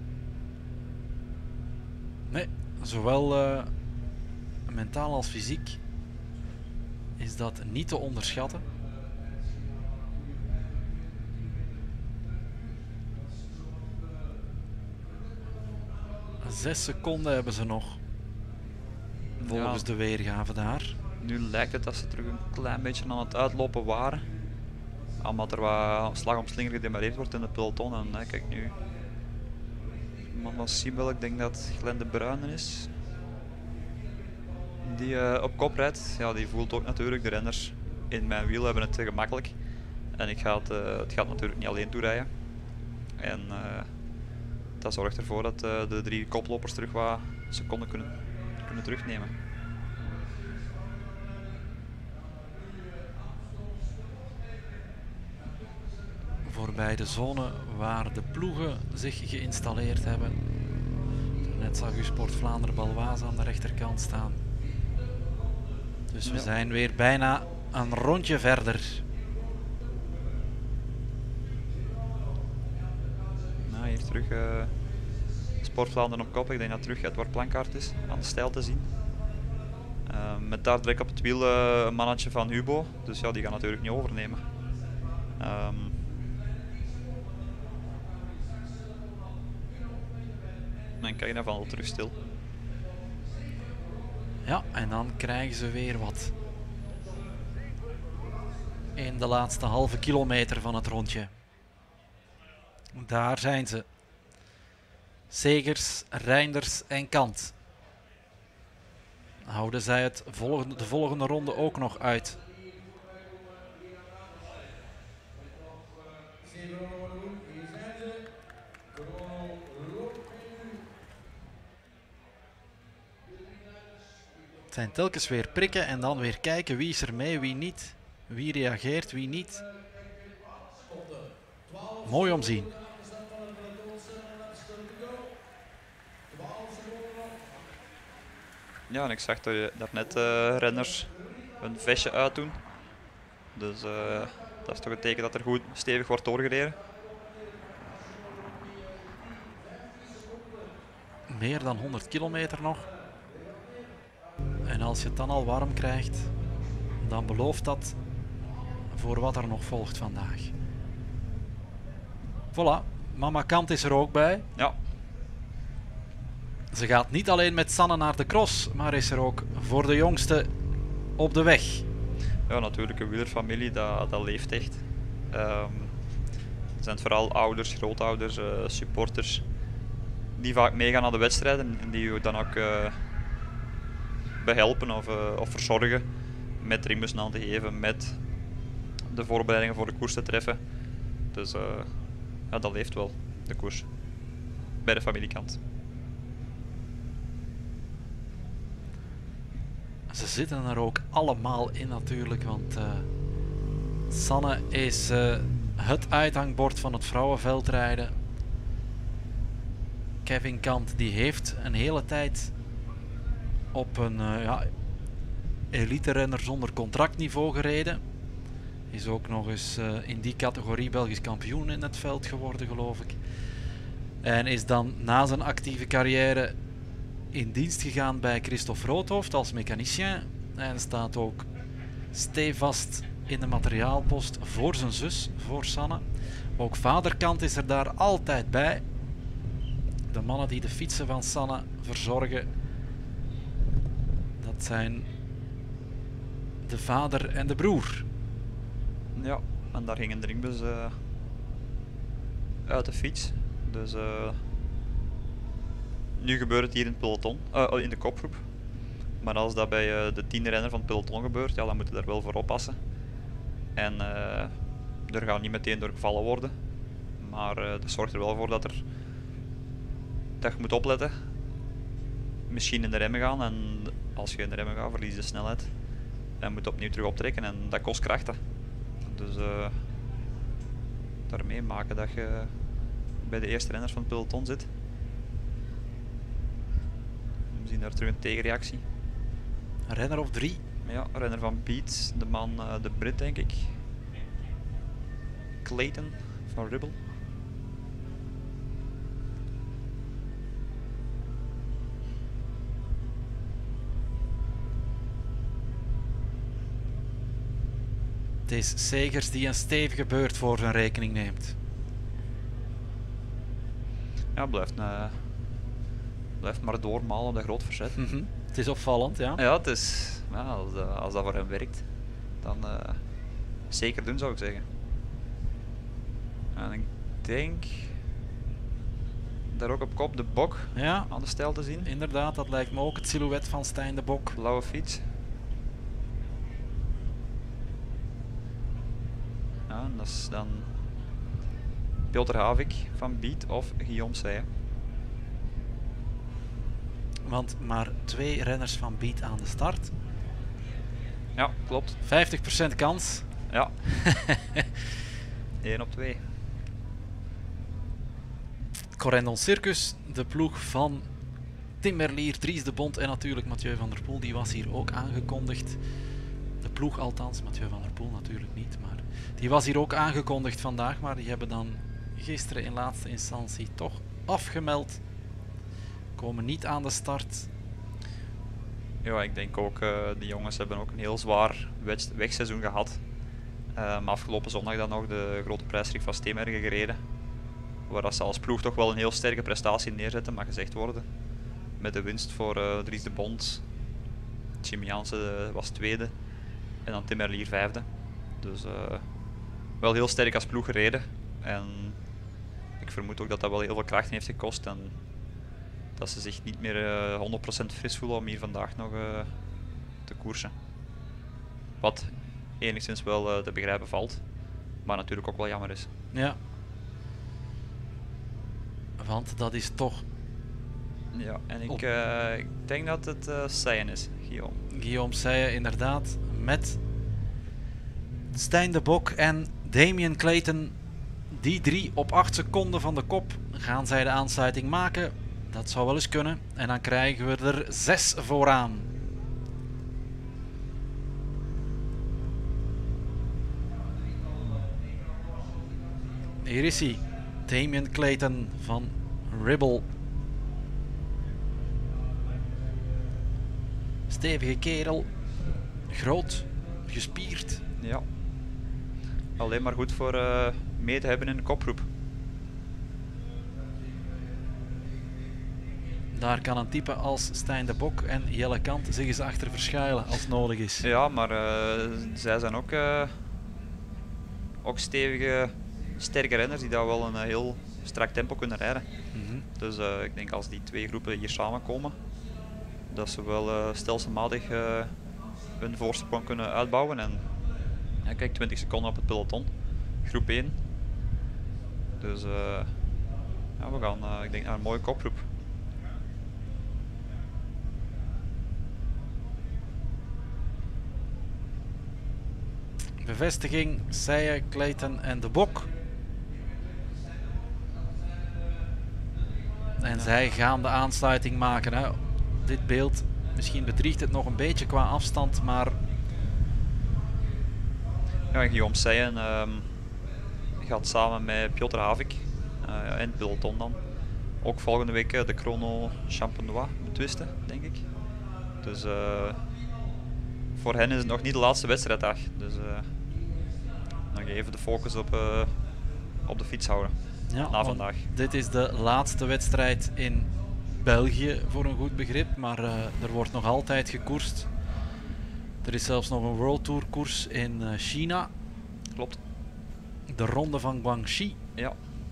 Nee, zowel uh, mentaal als fysiek is dat niet te onderschatten. Zes seconden hebben ze nog. Volgens ja, de weergave daar. Nu lijkt het dat ze terug een klein beetje aan het uitlopen waren. Omdat er wat slag om slinger gedemareerd wordt in het peloton. En hè, kijk nu. Man van Siebel, ik denk dat Glenn de Bruyne is. Die uh, op kop rijdt. Ja, die voelt ook natuurlijk. De renners in mijn wiel hebben het te gemakkelijk. En ik ga het, uh, het gaat natuurlijk niet alleen toerijden. En uh, dat zorgt ervoor dat uh, de drie koplopers terug wat seconden kunnen, kunnen terugnemen. Voorbij de zone waar de ploegen zich geïnstalleerd hebben. Net zag u Sport Vlaanderen Baloise aan de rechterkant staan. Dus we ja. zijn weer bijna een rondje verder. Nou, hier terug uh, Sport Vlaanderen op kop. Ik denk dat terug Edward Plankaart is aan de stijl te zien. Uh, met daar direct op het wiel uh, een mannetje van Hubo. Dus ja, die gaan natuurlijk niet overnemen. Um, En kijk dan al terug stil. Ja, en dan krijgen ze weer wat. In de laatste halve kilometer van het rondje. Daar zijn ze. Segers, Reinders en Kant. Houden zij het volgende, de volgende ronde ook nog uit. Het zijn telkens weer prikken en dan weer kijken wie is er mee, wie niet. Wie reageert, wie niet. Mooi om te zien. Ja, en ik zag dat je daarnet uh, renners een vestje uitdoen. Dus uh, dat is toch een teken dat er goed stevig wordt doorgereden. Meer dan honderd kilometer nog. En als je het dan al warm krijgt, dan belooft dat voor wat er nog volgt vandaag. Voilà, mama Kant is er ook bij. Ja. Ze gaat niet alleen met Sanne naar de cross, maar is er ook voor de jongste op de weg. Ja, natuurlijk een wielerfamilie, dat, dat leeft echt. Um, het zijn vooral ouders, grootouders, uh, supporters die vaak meegaan naar de wedstrijden en die dan ook uh, behelpen of, uh, of verzorgen met ringbussen aan te geven, met de voorbereidingen voor de koers te treffen. Dus uh, ja, dat leeft wel, de koers, bij de familiekant. Ze zitten er ook allemaal in natuurlijk, want uh, Sanne is uh, het uithangbord van het vrouwenveldrijden. Kevin Kant die heeft een hele tijd op een uh, ja, elite-renner zonder contractniveau gereden. Is ook nog eens uh, in die categorie Belgisch kampioen in het veld geworden, geloof ik. En is dan na zijn actieve carrière in dienst gegaan bij Christophe Roodhoofd als mechanicien. En staat ook stevast in de materiaalpost voor zijn zus, voor Sanne. Ook vaderkant is er daar altijd bij. De mannen die de fietsen van Sanne verzorgen, dat zijn de vader en de broer. Ja, en daar ging een drinkbus uh, uit de fiets. Dus uh, nu gebeurt het hier in het peloton, uh, in de kopgroep. Maar als dat bij uh, de tiende renner van het peloton gebeurt, ja, dan moeten we daar wel voor oppassen. En uh, er gaat niet meteen door gevallen worden. Maar uh, dat zorgt er wel voor dat, er, dat je moet opletten. Misschien in de remmen gaan. En als je in de remmen gaat, verlies je de snelheid. En moet opnieuw terug optrekken. En dat kost krachten. Dus uh, daarmee maken dat je bij de eerste renners van het peloton zit. We zien daar terug een tegenreactie. Een renner of drie. Ja, renner van Beat, de man, uh, de Brit denk ik. Clayton van Ribble. Het is Segers die een stevige beurt voor zijn rekening neemt. Ja, blijft, uh, blijft maar doormalen op dat groot verzet. Mm-hmm. Het is opvallend, ja. Ja, het is, ja als, uh, als dat voor hem werkt, dan uh, zeker doen zou ik zeggen. En ik denk daar ook op kop de Bok Ja, aan de stijl te zien. inderdaad, dat lijkt me ook het silhouet van Stijn de Bok. Blauwe fiets. Ja, en dat is dan Piotr Havik van Beat of Guillaume Seye. Want maar twee renners van Beat aan de start. Ja, klopt. vijftig procent kans. Ja. één op twee. Corendon Circus, de ploeg van Tim Merlier, Dries de Bond en natuurlijk Mathieu van der Poel. Die was hier ook aangekondigd. De ploeg althans, Mathieu van der Poel natuurlijk niet. Maar die was hier ook aangekondigd vandaag. Maar die hebben dan gisteren in laatste instantie toch afgemeld. Komen niet aan de start. Ja, ik denk ook, uh, die jongens hebben ook een heel zwaar wegseizoen gehad. Um, afgelopen zondag dan nog de grote prijsrit van Steenbergen gereden. Waar ze als ploeg toch wel een heel sterke prestatie neerzetten, mag gezegd worden. Met de winst voor uh, Dries de Bond. Jimmy Jansen uh, was tweede. En dan Tim Merlier vijfde. Dus uh, wel heel sterk als ploeg gereden. En ik vermoed ook dat dat wel heel veel kracht heeft gekost. En dat ze zich niet meer uh, honderd procent fris voelen om hier vandaag nog uh, te koersen. Wat enigszins wel uh, te begrijpen valt. Maar natuurlijk ook wel jammer is. Ja. Want dat is toch... Ja, en ik, uh, ik denk dat het uh, Seye is, Guillaume. Guillaume Seye inderdaad. Met Stijn de Bok en Damien Clayton. Die drie op acht seconden van de kop. Gaan zij de aansluiting maken? Dat zou wel eens kunnen. En dan krijgen we er zes vooraan. Hier is hij. Damien Clayton van Ribble. Stevige kerel. Groot. Gespierd. Ja. Alleen maar goed voor uh, mee te hebben in de kopgroep. Daar kan een type als Stijn de Bok en Jelle Kant zich eens achter verschuilen als nodig is. Ja, maar uh, zij zijn ook, uh, ook stevige, sterke renners die daar wel een uh, heel strak tempo kunnen rijden. Mm-hmm. Dus uh, ik denk als die twee groepen hier samenkomen, dat ze wel uh, stelselmatig uh, hun voorsprong kunnen uitbouwen. En ja, kijk, twintig seconden op het peloton, groep één. Dus uh, ja, we gaan uh, ik denk naar een mooie kopgroep. Bevestiging, Seye, Clayton en de Bok. En zij gaan de aansluiting maken. Hè. Dit beeld, misschien bedriegt het nog een beetje qua afstand, maar... Ja, Guillaume Seye um, gaat samen met Piotr Havik uh, in het peloton dan. ook volgende week uh, de Chrono Champenois betwisten, denk ik. Dus uh, voor hen is het nog niet de laatste wedstrijddag. Dus uh, nog even de focus op, uh, op de fiets houden. Ja, na vandaag. Dit is de laatste wedstrijd in België voor een goed begrip, maar uh, er wordt nog altijd gekoerst. Er is zelfs nog een World Tour koers in uh, China. Klopt. De ronde van Guangxi. Ja.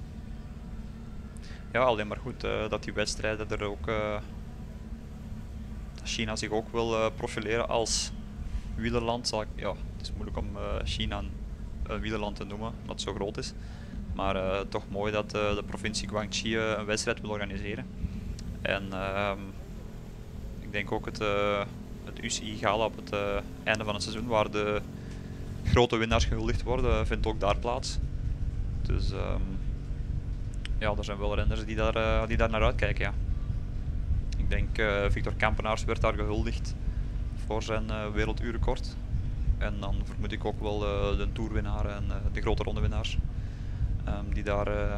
Ja, alleen maar goed uh, dat die wedstrijden er ook... Uh, China zich ook wil uh, profileren als wielerland. Zal ik, ja, het is moeilijk om uh, China een, een wielerland te noemen, omdat het zo groot is. Maar uh, toch mooi dat uh, de provincie Guangxi uh, een wedstrijd wil organiseren. En uh, ik denk ook het, uh, het U C I-gala op het uh, einde van het seizoen, waar de grote winnaars gehuldigd worden, vindt ook daar plaats. Dus um, ja, er zijn wel renners die daar, uh, die daar naar uitkijken. Ja. Ik denk uh, Victor Kampenaars werd daar gehuldigd voor zijn uh, werelduurrecord. En dan vermoed ik ook wel uh, de toerwinnaar en uh, de grote rondewinnaars um, die daar uh,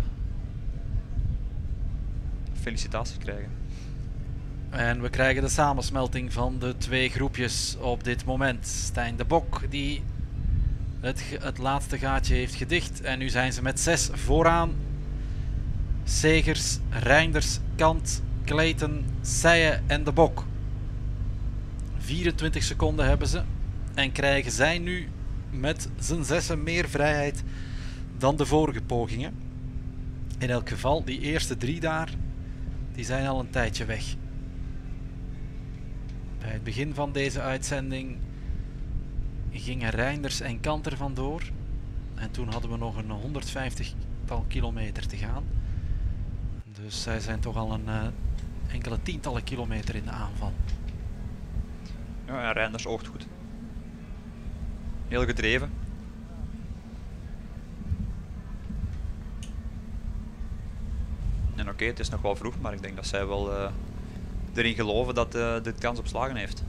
felicitaties krijgen. En we krijgen de samensmelting van de twee groepjes op dit moment. Stijn de Bok die het, het laatste gaatje heeft gedicht. En nu zijn ze met zes vooraan. Segers, Reinders, Kant, Clayton, Seye en de Bok. vierentwintig seconden hebben ze. En krijgen zij nu met z'n zessen meer vrijheid dan de vorige pogingen. In elk geval, die eerste drie daar, die zijn al een tijdje weg. Bij het begin van deze uitzending gingen Reinders en Kant er vandoor. En toen hadden we nog een honderdvijftigtal kilometer te gaan. Dus zij zijn toch al een uh, enkele tientallen kilometer in de aanval. Ja, en Reinders oogt goed. Heel gedreven. En oké, okay, het is nog wel vroeg, maar ik denk dat zij wel uh, erin geloven dat uh, dit kans op slagen heeft.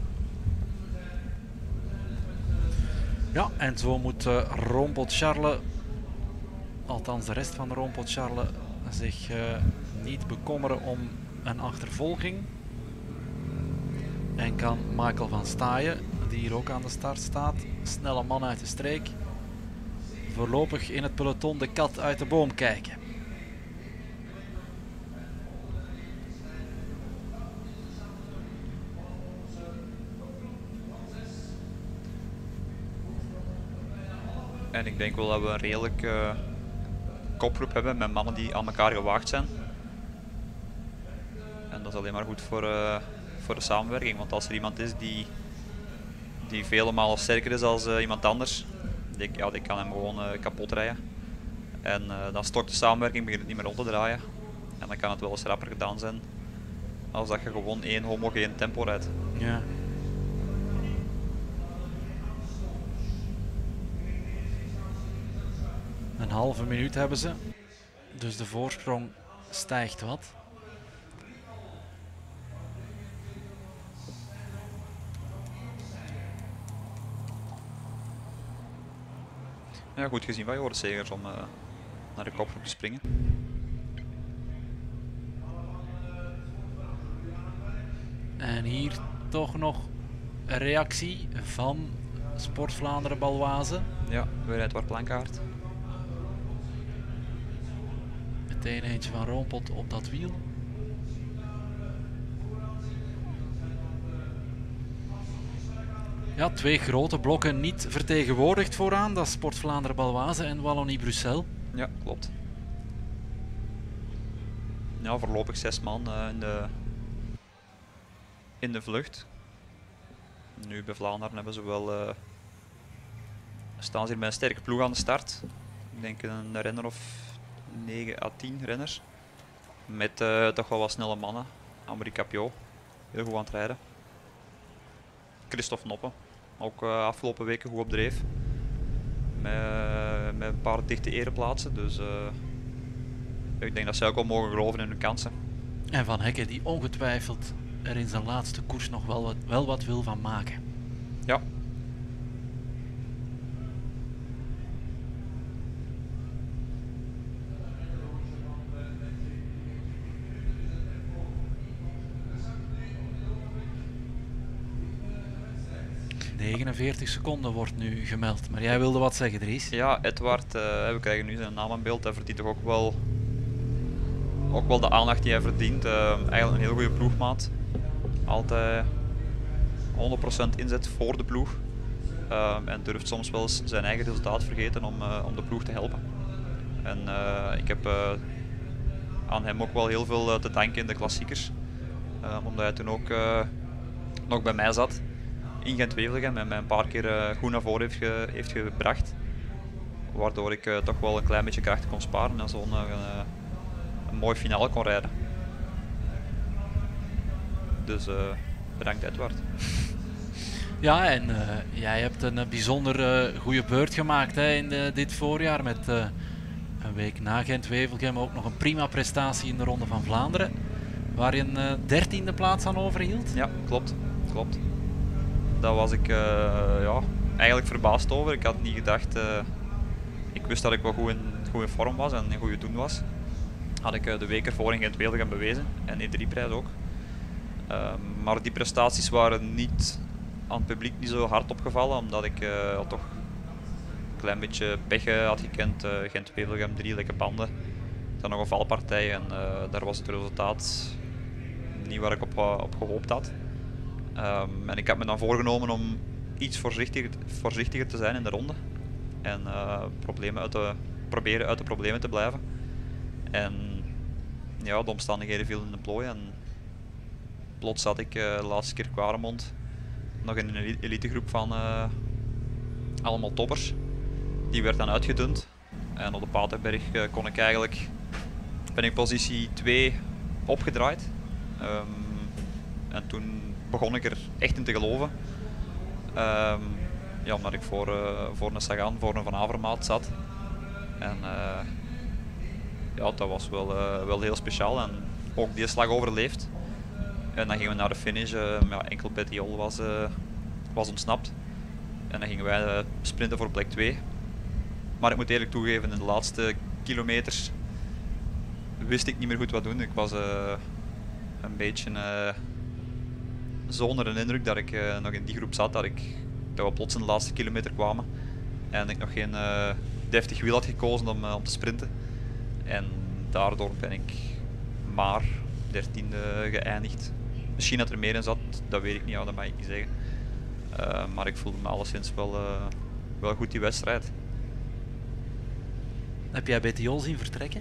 Ja, en zo moet uh, Roompot Charles, althans de rest van de Roompot Charles, zich uh, niet bekommeren om een achtervolging. En kan Michael van Staaien, die hier ook aan de start staat, snelle man uit de streek, voorlopig in het peloton de kat uit de boom kijken. En ik denk wel dat we een redelijk uh, kopgroep hebben met mannen die aan elkaar gewaagd zijn. En dat is alleen maar goed voor, uh, voor de samenwerking, want als er iemand is die, die vele malen sterker is als uh, iemand anders, die, ja, die kan hem gewoon uh, kapot rijden. En uh, dan stort de samenwerking, begint het niet meer rond te draaien. En dan kan het wel eens rapper gedaan zijn als dat je gewoon één homogeen tempo rijdt. Ja. Een halve minuut hebben ze, dus de voorsprong stijgt wat. Ja, goed gezien van Joris Segers om uh, naar de kopgroep te springen. En hier toch nog een reactie van Sport Vlaanderen Baloise. Ja, weer Edward Plankaart. Meteen eentje van Roompot op dat wiel. Ja, twee grote blokken niet vertegenwoordigd vooraan. Dat is Sport Vlaanderen Baloise en Wallonie-Bruxelles. Ja, klopt. Ja, voorlopig zes man uh, in, de, in de vlucht. Nu bij Vlaanderen hebben ze wel... Uh, staan ze hier met een sterke ploeg aan de start. Ik denk een renner of negen à tien renners. Met uh, toch wel wat snelle mannen. Amory Capio, heel goed aan het rijden. Christophe Noppen, ook uh, afgelopen weken goed op dreef. Met, uh, met een paar dichte ereplaatsen. Dus uh, ik denk dat zij ook wel mogen geloven in hun kansen. En Van Hekken die ongetwijfeld er in zijn laatste koers nog wel wat, wel wat wil van maken. Ja. negenenveertig seconden wordt nu gemeld. Maar jij wilde wat zeggen, Dries? Ja, Edward, uh, we krijgen nu zijn naam aan beeld. Hij verdient toch ook wel, ook wel de aandacht die hij verdient. Uh, eigenlijk een heel goede ploegmaat. Altijd honderd procent inzet voor de ploeg. Uh, en durft soms wel eens zijn eigen resultaat vergeten om, uh, om de ploeg te helpen. En uh, ik heb uh, aan hem ook wel heel veel uh, te danken in de klassiekers. Uh, omdat hij toen ook uh, nog bij mij zat in Gent-Wevelgem en mij een paar keer uh, goed naar voren heeft, ge, heeft gebracht. Waardoor ik uh, toch wel een klein beetje krachten kon sparen en zo'n uh, een, een mooi finale kon rijden. Dus uh, bedankt Edward. Ja, en uh, jij hebt een uh, bijzonder uh, goede beurt gemaakt hè, in de, dit voorjaar met uh, een week na Gent-Wevelgem ook nog een prima prestatie in de Ronde van Vlaanderen. Waar je een uh, dertiende plaats aan overhield. Ja, klopt. klopt. Daar was ik uh, ja, eigenlijk verbaasd over. Ik had niet gedacht, uh, ik wist dat ik wel goed in, goed in vorm was en in goede doen was. Had ik uh, de week ervoor in Gent-Wevelgem bewezen en in de rieprijs ook. Uh, maar die prestaties waren niet aan het publiek niet zo hard opgevallen, omdat ik uh, toch een klein beetje pech uh, had gekend. Uh, Gent-Wevelgem, drie lekke banden. Dan nog een valpartij en uh, daar was het resultaat niet waar ik op, uh, op gehoopt had. Um, en ik heb me dan voorgenomen om iets voorzichtiger, voorzichtiger te zijn in de ronde. En uh, problemen uit de, proberen uit de problemen te blijven. En ja, de omstandigheden vielen in de plooi. En plots zat ik uh, de laatste keer Quaremont nog in een elitegroep van uh, allemaal toppers. Die werd dan uitgedund. En op de Paterberg uh, kon ik eigenlijk, ben ik positie twee opgedraaid. Um, en toen begon ik er echt in te geloven. Um, ja, omdat ik voor, uh, voor een Sagan, voor een Van Avermaat zat. En uh, ja, dat was wel, uh, wel heel speciaal en ook die slag overleefd. En dan gingen we naar de finish, uh, ja, enkel Bettiol was, uh, was ontsnapt. En dan gingen wij uh, sprinten voor plek twee. Maar ik moet eerlijk toegeven, in de laatste kilometers wist ik niet meer goed wat doen. Ik was uh, een beetje uh, zo onder een indruk dat ik uh, nog in die groep zat, dat, ik, dat we plots in de laatste kilometer kwamen. En ik nog geen uh, deftig wiel had gekozen om, uh, om te sprinten. En daardoor ben ik maar dertiende geëindigd. Misschien dat er meer in zat, dat weet ik niet, ja, dat mag ik niet zeggen. Uh, maar ik voelde me alleszins wel, uh, wel goed die wedstrijd. Heb jij Bettiol zien vertrekken?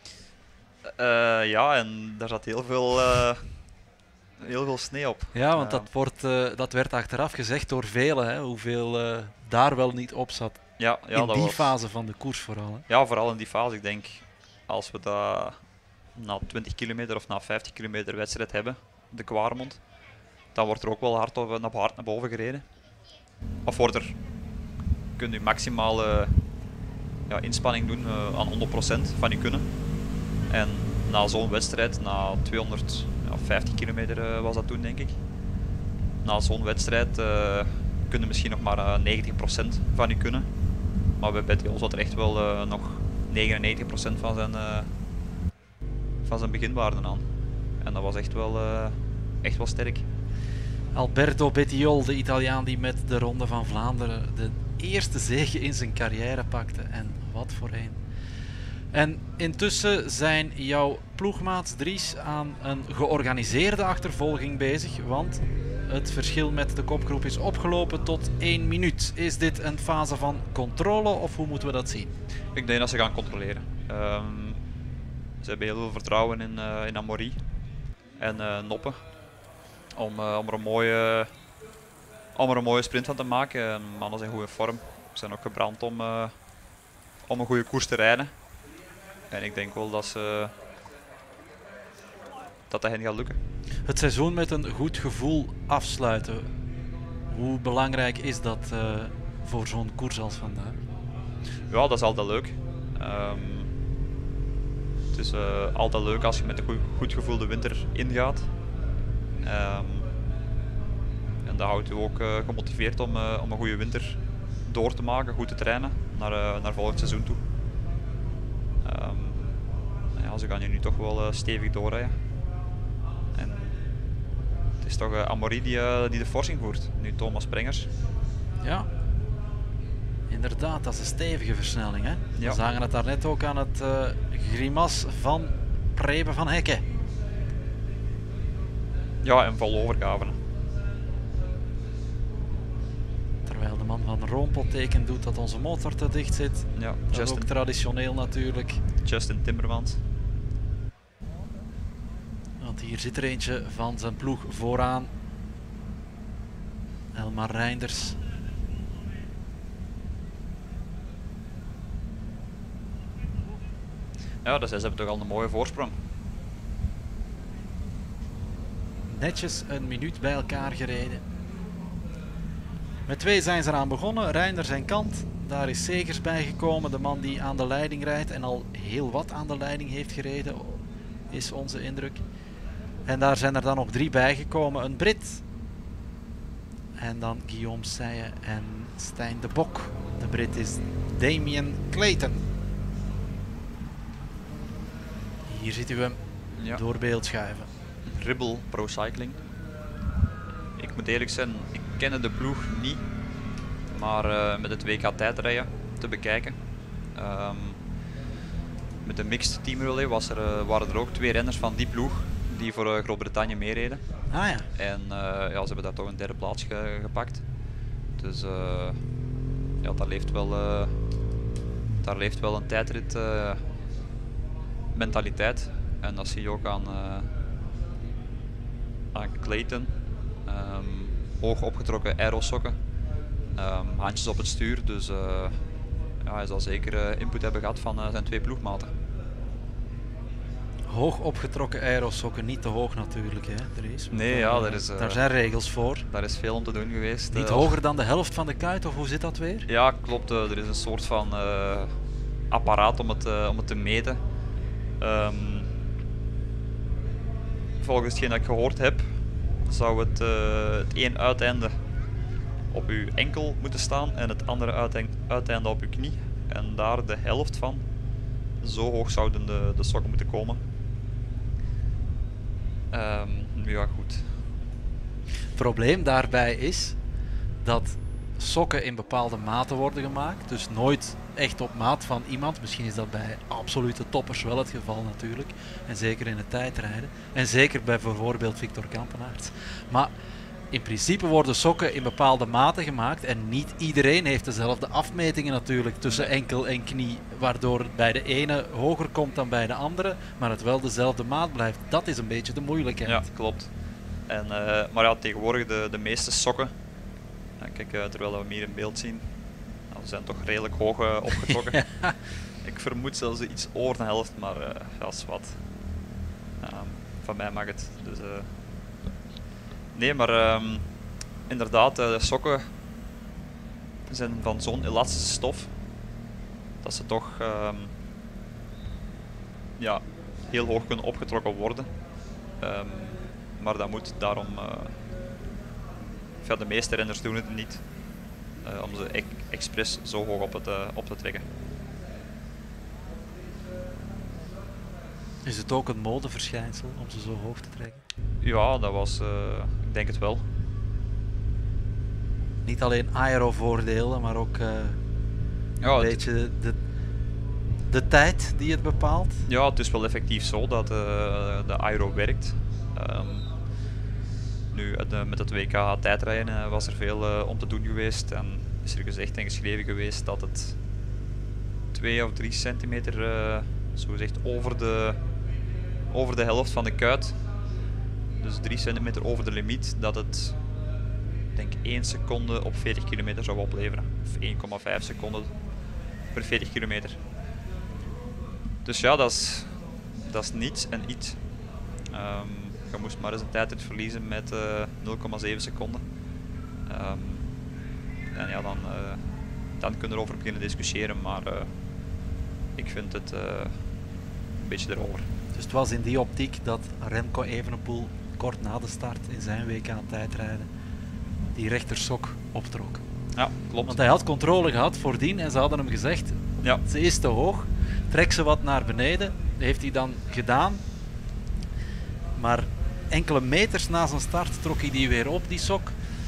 Uh, ja, en daar zat heel veel, uh, heel veel sneeuw op. Ja, want uh, dat, wordt, uh, dat werd achteraf gezegd door velen, hè, hoeveel uh, daar wel niet op zat. Ja, ja, in dat die was... fase van de koers vooral. Hè. Ja, vooral in die fase. Ik denk, als we dat na twintig kilometer of na vijftig kilometer wedstrijd hebben, de Quaremont, dan wordt er ook wel hard, naar, hard naar boven gereden. Of wordt er, kun je maximaal uh, ja, inspanning doen uh, aan honderd procent van je kunnen. En na zo'n wedstrijd, na tweehonderdvijftig kilometer uh, was dat toen denk ik, na zo'n wedstrijd uh, kun je misschien nog maar uh, negentig procent van je kunnen. Maar bij Bettiol zat er echt wel uh, nog negenennegentig procent van zijn, uh, van zijn beginwaarden aan. En dat was echt wel, uh, echt wel sterk. Alberto Bettiol, de Italiaan die met de Ronde van Vlaanderen de eerste zege in zijn carrière pakte. En wat voor een. En intussen zijn jouw ploegmaats Dries aan een georganiseerde achtervolging bezig, want het verschil met de kopgroep is opgelopen tot één minuut. Is dit een fase van controle of hoe moeten we dat zien? Ik denk dat ze gaan controleren. Um, ze hebben heel veel vertrouwen in, uh, in Amaury en uh, Noppe om, uh, om, er een mooie, om er een mooie sprint van te maken. En mannen zijn goed in vorm. Ze zijn ook gebrand om, uh, om een goede koers te rijden. En ik denk wel dat ze dat, dat hen gaat lukken. Het seizoen met een goed gevoel afsluiten. Hoe belangrijk is dat uh, voor zo'n koers als vandaag? Ja, dat is altijd leuk. Um, het is uh, altijd leuk als je met een goed, goed gevoel de winter ingaat. Um, en dat houdt je ook uh, gemotiveerd om, uh, om een goede winter door te maken, goed te trainen naar, uh, naar volgend seizoen toe. Um, ja, ze gaan hier nu toch wel uh, stevig doorrijden. En het is toch uh, Amaury die, uh, die de forcing voert. Nu Thomas Sprengers. Ja. Inderdaad, dat is een stevige versnelling. Hè? Ja. We zagen het daarnet ook aan het uh, grimas van Preben van Hekke. Ja, en vol overgave. Terwijl de man van Roompot teken doet dat onze motor te dicht zit. Ja, dat is Justin, ook traditioneel natuurlijk. Justin Timmermans. Want hier zit er eentje van zijn ploeg vooraan. Elmar Reinders. Ja, dus ze hebben toch al een mooie voorsprong. Netjes een minuut bij elkaar gereden. Met twee zijn ze eraan begonnen. Reinders zijn kant. Daar is Segers bijgekomen. De man die aan de leiding rijdt en al heel wat aan de leiding heeft gereden. Is onze indruk. En daar zijn er dan nog drie bijgekomen. Een Brit. En dan Guillaume Seye en Stijn de Bok. De Brit is Damien Clayton. Hier ziet u hem Ja. door beeld schuiven. Ribble Pro Cycling. Ik moet eerlijk zijn, ik ken de ploeg niet, maar uh, met het W K tijdrijden te bekijken. Um, met de mixed team relay was er, uh, waren er ook twee renners van die ploeg die voor uh, Groot-Brittannië meereden. Ah ja. En uh, ja, ze hebben daar toch een derde plaats ge gepakt. Dus uh, ja, daar leeft wel, uh, daar leeft wel een tijdrit uh, mentaliteit. En dat zie je ook aan, uh, aan Clayton. Um, hoog opgetrokken aerosokken. Um, handjes op het stuur. Dus uh, ja, hij zal zeker uh, input hebben gehad van uh, zijn twee ploegmaten. Hoog opgetrokken aerosokken, niet te hoog natuurlijk. Hè, Dries. Nee, ja, daar, is, uh, daar zijn regels voor. Daar is veel om te doen geweest. Niet uh, hoger dan de helft van de kuit, of hoe zit dat weer? Ja, klopt. Uh, er is een soort van uh, apparaat om het, uh, om het te meten. Um, volgens hetgeen dat ik gehoord heb, zou het, uh, het één uiteinde op uw enkel moeten staan en het andere uiteinde, uiteinde op uw knie. En daar de helft van. Zo hoog zouden de, de sokken moeten komen. Um, ja, goed. Het probleem daarbij is dat sokken in bepaalde maten worden gemaakt. Dus nooit echt op maat van iemand. Misschien is dat bij absolute toppers wel het geval natuurlijk. En zeker in het tijdrijden. En zeker bij bijvoorbeeld Victor Kampenaerts. Maar in principe worden sokken in bepaalde maten gemaakt. En niet iedereen heeft dezelfde afmetingen natuurlijk tussen enkel en knie. Waardoor het bij de ene hoger komt dan bij de andere. Maar het wel dezelfde maat blijft. Dat is een beetje de moeilijkheid. Ja, klopt. En, uh, maar ja, tegenwoordig de, de meeste sokken. Ja, kijk, uh, terwijl we hem hier in beeld zien. Nou, ze zijn toch redelijk hoog uh, opgetrokken. Ja. Ik vermoed zelfs iets over de helft, maar uh, ja, is wat. Uh, van mij mag het. Dus, uh, nee, maar um, inderdaad, uh, de sokken zijn van zo'n elastische stof dat ze toch um, ja, heel hoog kunnen opgetrokken worden. Um, maar dat moet daarom. Uh, ja, de meeste renners doen het niet uh, om ze e expres zo hoog op, het, uh, op te trekken. Is het ook een modeverschijnsel om ze zo hoog te trekken? Ja, dat was, uh, ik denk het wel. Niet alleen aero-voordelen, maar ook uh, ja, een beetje de, de, de tijd die het bepaalt. Ja, het is wel effectief zo dat uh, de aero werkt. Um, nu, uh, met het W K tijdrijden uh, was er veel uh, om te doen geweest. En is er gezegd en geschreven geweest dat het twee of drie centimeter uh, zo gezegd over de, over de helft van de kuit. Dus drie centimeter over de limiet, dat het ik denk één seconde op veertig kilometer zou opleveren. Of één komma vijf seconden per veertig kilometer. Dus ja, dat is, dat is niets en iets. Um, je moest maar eens een tijdrit verliezen met uh, nul komma zeven seconden. Um, en ja, dan, uh, dan kunnen we erover beginnen discussiëren, maar uh, ik vind het uh, een beetje erover. Dus het was in die optiek dat Remco Evenepoel kort na de start in zijn W K tijdrijden die rechtersok optrok. Ja, klopt. Want hij had controle gehad voordien en ze hadden hem gezegd, ja. Ze is te hoog, trek ze wat naar beneden. Dat heeft hij dan gedaan. Maar enkele meters na zijn start trok hij die weer op, die sok.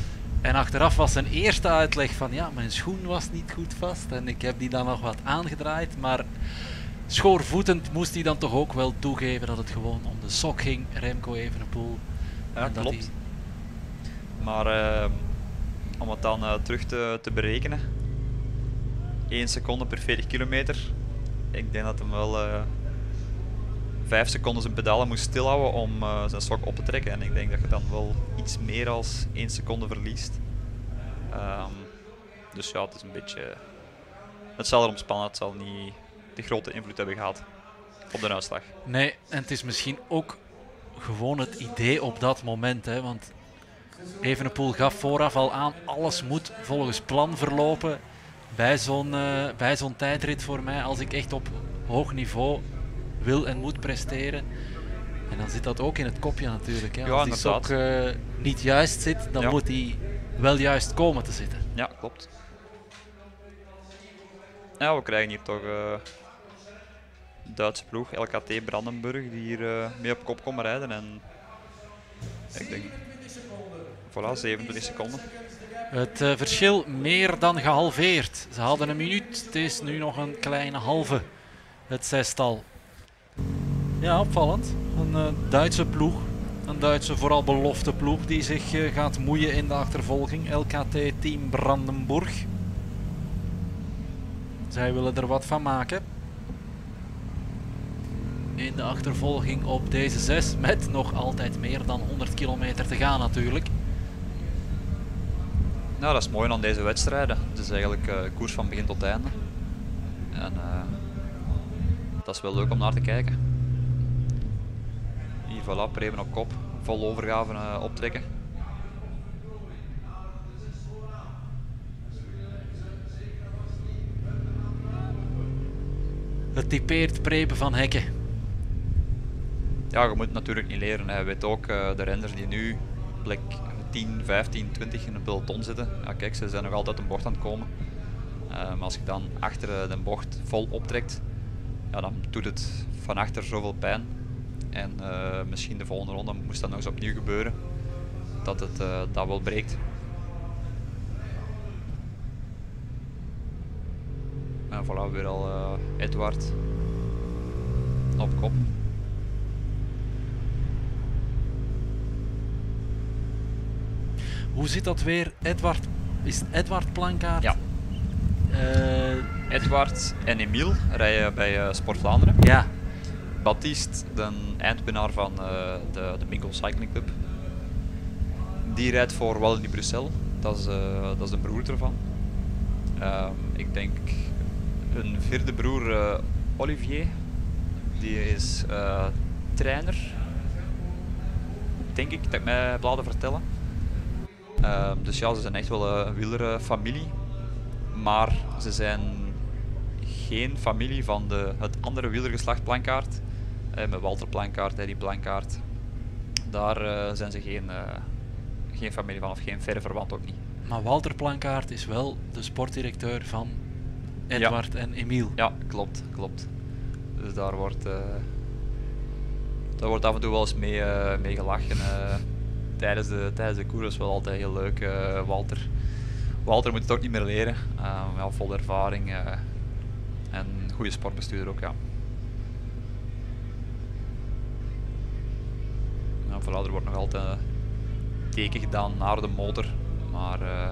En achteraf was zijn eerste uitleg van ja, mijn schoen was niet goed vast en ik heb die dan nog wat aangedraaid. Maar schoorvoetend moest hij dan toch ook wel toegeven dat het gewoon om de sok ging, Remco Evenepoel. Ja, En dat klopt. hij- Maar uh, om het dan uh, terug te, te berekenen, één seconde per veertig kilometer. Ik denk dat hem wel uh, vijf seconden zijn pedalen moest stilhouden om uh, zijn sok op te trekken. En ik denk dat je dan wel iets meer als één seconde verliest. Um, dus ja, het is een beetje... Het zal erom spannen, het zal niet de grote invloed hebben gehad op de uitslag. Nee, en het is misschien ook gewoon het idee op dat moment. Hè, want Evenepoel gaf vooraf al aan, alles moet volgens plan verlopen bij zo'n uh, bij zo'n tijdrit voor mij. Als ik echt op hoog niveau wil en moet presteren. En dan zit dat ook in het kopje natuurlijk. Hè. Ja, als die sok uh, niet juist zit, dan ja. moet die wel juist komen te zitten. Ja, klopt. Ja, we krijgen hier toch uh, Duitse ploeg, L K T Brandenburg, die hier uh, mee op kop komen rijden. En ik denk, voilà, zevenentwintig seconden. Het uh, verschil meer dan gehalveerd. Ze hadden een minuut, het is nu nog een kleine halve, het zestal. Ja, opvallend. Een uh, Duitse ploeg, een Duitse vooral belofte ploeg die zich uh, gaat moeien in de achtervolging. L K T Team Brandenburg. Zij willen er wat van maken. In de achtervolging op deze zes, met nog altijd meer dan honderd kilometer te gaan natuurlijk. Nou, dat is mooi aan deze wedstrijden. Het is eigenlijk uh, koers van begin tot einde. En uh, dat is wel leuk om naar te kijken. Hier, voilà, Preben op kop. Vol overgave uh, optrekken. Het typeert Preben van Hekken. Ja, je moet het natuurlijk niet leren. Hij weet ook, uh, de renners die nu plek tien, vijftien, twintig in het peloton zitten. Ja, kijk, ze zijn nog altijd een bocht aan het komen. Uh, maar als je dan achter uh, de bocht vol optrekt, ja, dan doet het van achter zoveel pijn. En uh, misschien de volgende ronde moest dat nog eens opnieuw gebeuren. Dat het uh, dat wel breekt. En voilà, weer al uh, Edward op kop. Hoe zit dat weer? Edward, is het Edward Plankaart? Ja. Uh, Edward en Emiel rijden bij uh, Sport Vlaanderen. Ja. Baptiste, de eindwinnaar van uh, de, de Minkel Cycling Club. Die rijdt voor Wallonie Bruxelles. Dat is, uh, dat is de broer ervan. Uh, ik denk een vierde broer, uh, Olivier. Die is uh, trainer. Denk ik, dat ik mij heb laten vertellen. Uh, dus ja, ze zijn echt wel een wielerfamilie. Maar ze zijn geen familie van de, het andere wielergeslacht Plankaart. Uh, met Walter Plankaart, Eddy Plankaart. Daar uh, zijn ze geen, uh, geen familie van, of geen verre verwant ook niet. Maar Walter Plankaart is wel de sportdirecteur van Edward ja. en Emiel. Ja, klopt, klopt. Dus daar wordt, uh, daar wordt af en toe wel eens mee, uh, mee gelachen. Uh, tijdens, de, tijdens de koers is wel altijd heel leuk. Uh, Walter. Walter moet het ook niet meer leren. Uh, ja, vol ervaring uh, en goede sportbestuurder ook, ja. Nou, voilà, er wordt nog altijd een teken gedaan naar de motor. Maar uh,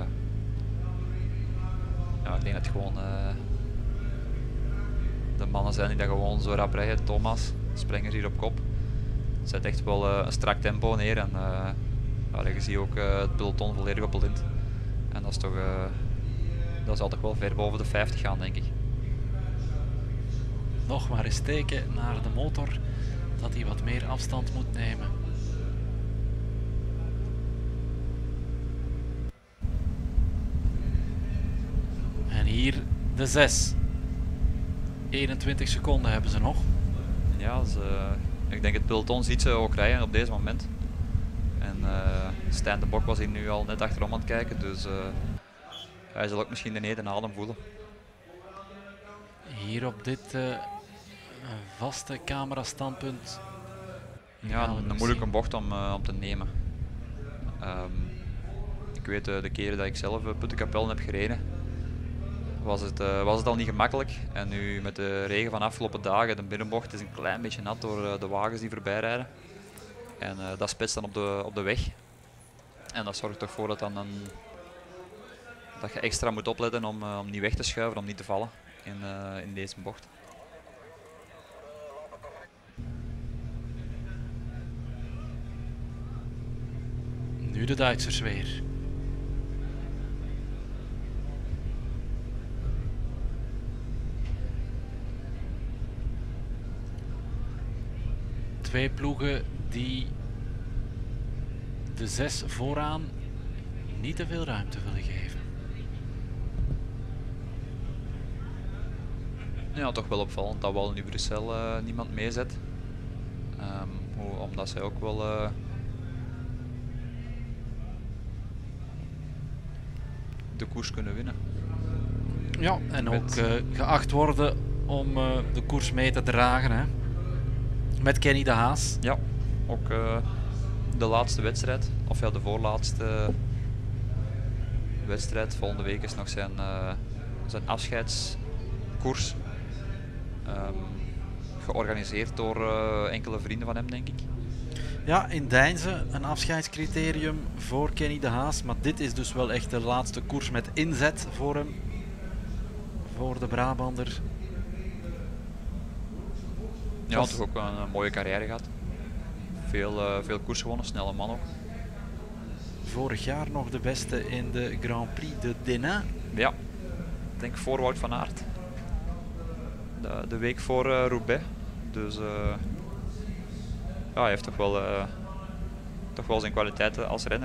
ja, ik denk dat het gewoon uh, de mannen zijn die dat gewoon zo rap rijden. Thomas, Sprengers hier op kop. Het zet echt wel uh, een strak tempo neer. En uh, ja, je ziet ook uh, het peloton volledig op de lint. En dat is toch, uh, dat zal toch wel ver boven de vijftig gaan, denk ik. Nog maar eens teken naar de motor dat hij wat meer afstand moet nemen. En hier de zes. eenentwintig seconden hebben ze nog. Ja, ze, ik denk het peloton ziet ze ook rijden op deze moment. En uh, Stijn de Bok was hier nu al net achterom aan het kijken, dus uh, hij zal ook misschien de ene adem voelen. Hier op dit uh, vaste camerastandpunt. Ja, een, een moeilijke bocht om, uh, om te nemen. Um, ik weet uh, de keren dat ik zelf uh, Puttenkapelle heb gereden, was het, uh, was het al niet gemakkelijk. En nu met de regen van de afgelopen dagen, de binnenbocht is een klein beetje nat door uh, de wagens die voorbij rijden. En uh, dat spitst dan op de, op de weg. En dat zorgt ervoor dat, dan een, dat je extra moet opletten om, uh, om niet weg te schuiven, om niet te vallen in, uh, in deze bocht. Nu de Duitsers weer. Twee ploegen die de zes vooraan niet te veel ruimte willen geven. Ja, toch wel opvallend dat wel nu Brussel uh, niemand meezet. Um, hoe, omdat zij ook wel uh, de koers kunnen winnen. Ja, en Met ook uh, geacht worden om uh, de koers mee te dragen, hè. Met Kenny de Haas. Ja, ook uh, de laatste wedstrijd, of ja, de voorlaatste wedstrijd. Volgende week is nog zijn, uh, zijn afscheidskoers. Um, georganiseerd door uh, enkele vrienden van hem, denk ik. Ja, in Deinze een afscheidscriterium voor Kenny de Haas. Maar dit is dus wel echt de laatste koers met inzet voor hem. Voor de Brabander. Ja, toch ook een, een mooie carrière gehad. Veel, uh, veel koers gewonnen, snelle man ook. Vorig jaar nog de beste in de Grand Prix de Denain. Ja, ik denk voor Wout van Aert. De, de week voor uh, Roubaix. Dus uh, ja, hij heeft toch wel, uh, toch wel zijn kwaliteiten als renner.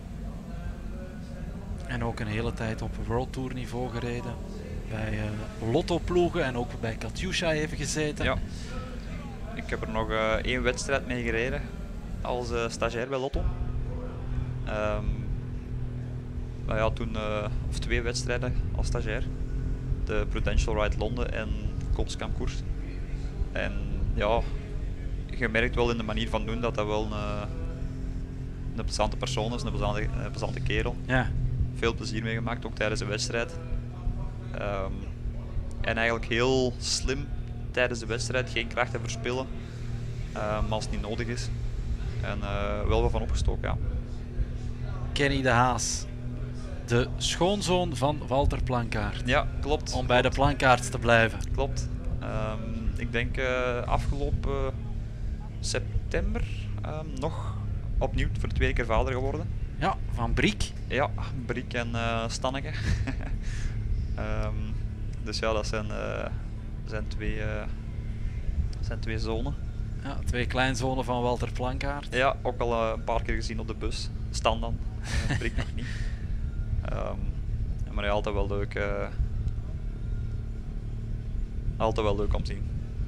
En ook een hele tijd op World Tour niveau gereden. Bij uh, Lotto ploegen en ook bij Katusha even gezeten. Ja. Ik heb er nog uh, één wedstrijd mee gereden als uh, stagiair bij Lotto. Um, nou ja, toen, uh, of twee wedstrijden als stagiair. De Prudential Ride Londen en Kopskamp koers. En ja, je merkt wel in de manier van doen dat dat wel een, een plezante persoon is, een plezante, een plezante kerel. Ja. Veel plezier mee gemaakt, ook tijdens de wedstrijd. Um, en eigenlijk heel slim tijdens de wedstrijd, geen krachten verspillen, um, als het niet nodig is. En uh, wel wat van opgestoken, ja. Kenny de Haas, de schoonzoon van Walter Plankaart. Ja, klopt. Om bij klopt. de Plankaarts te blijven. Klopt. Um, ik denk uh, afgelopen september um, nog opnieuw voor de tweede keer vader geworden. Ja, van Briek. Ja, Briek en uh, Stanneke. um, dus ja, dat zijn, uh, zijn, twee, uh, zijn twee zonen. Ja, twee kleinzonen van Walter Plankaart. Ja, ook al uh, een paar keer gezien op de bus. Stan dan, uh, Briek nog niet. Um, maar ja, altijd wel leuk. Uh, altijd wel leuk om te zien.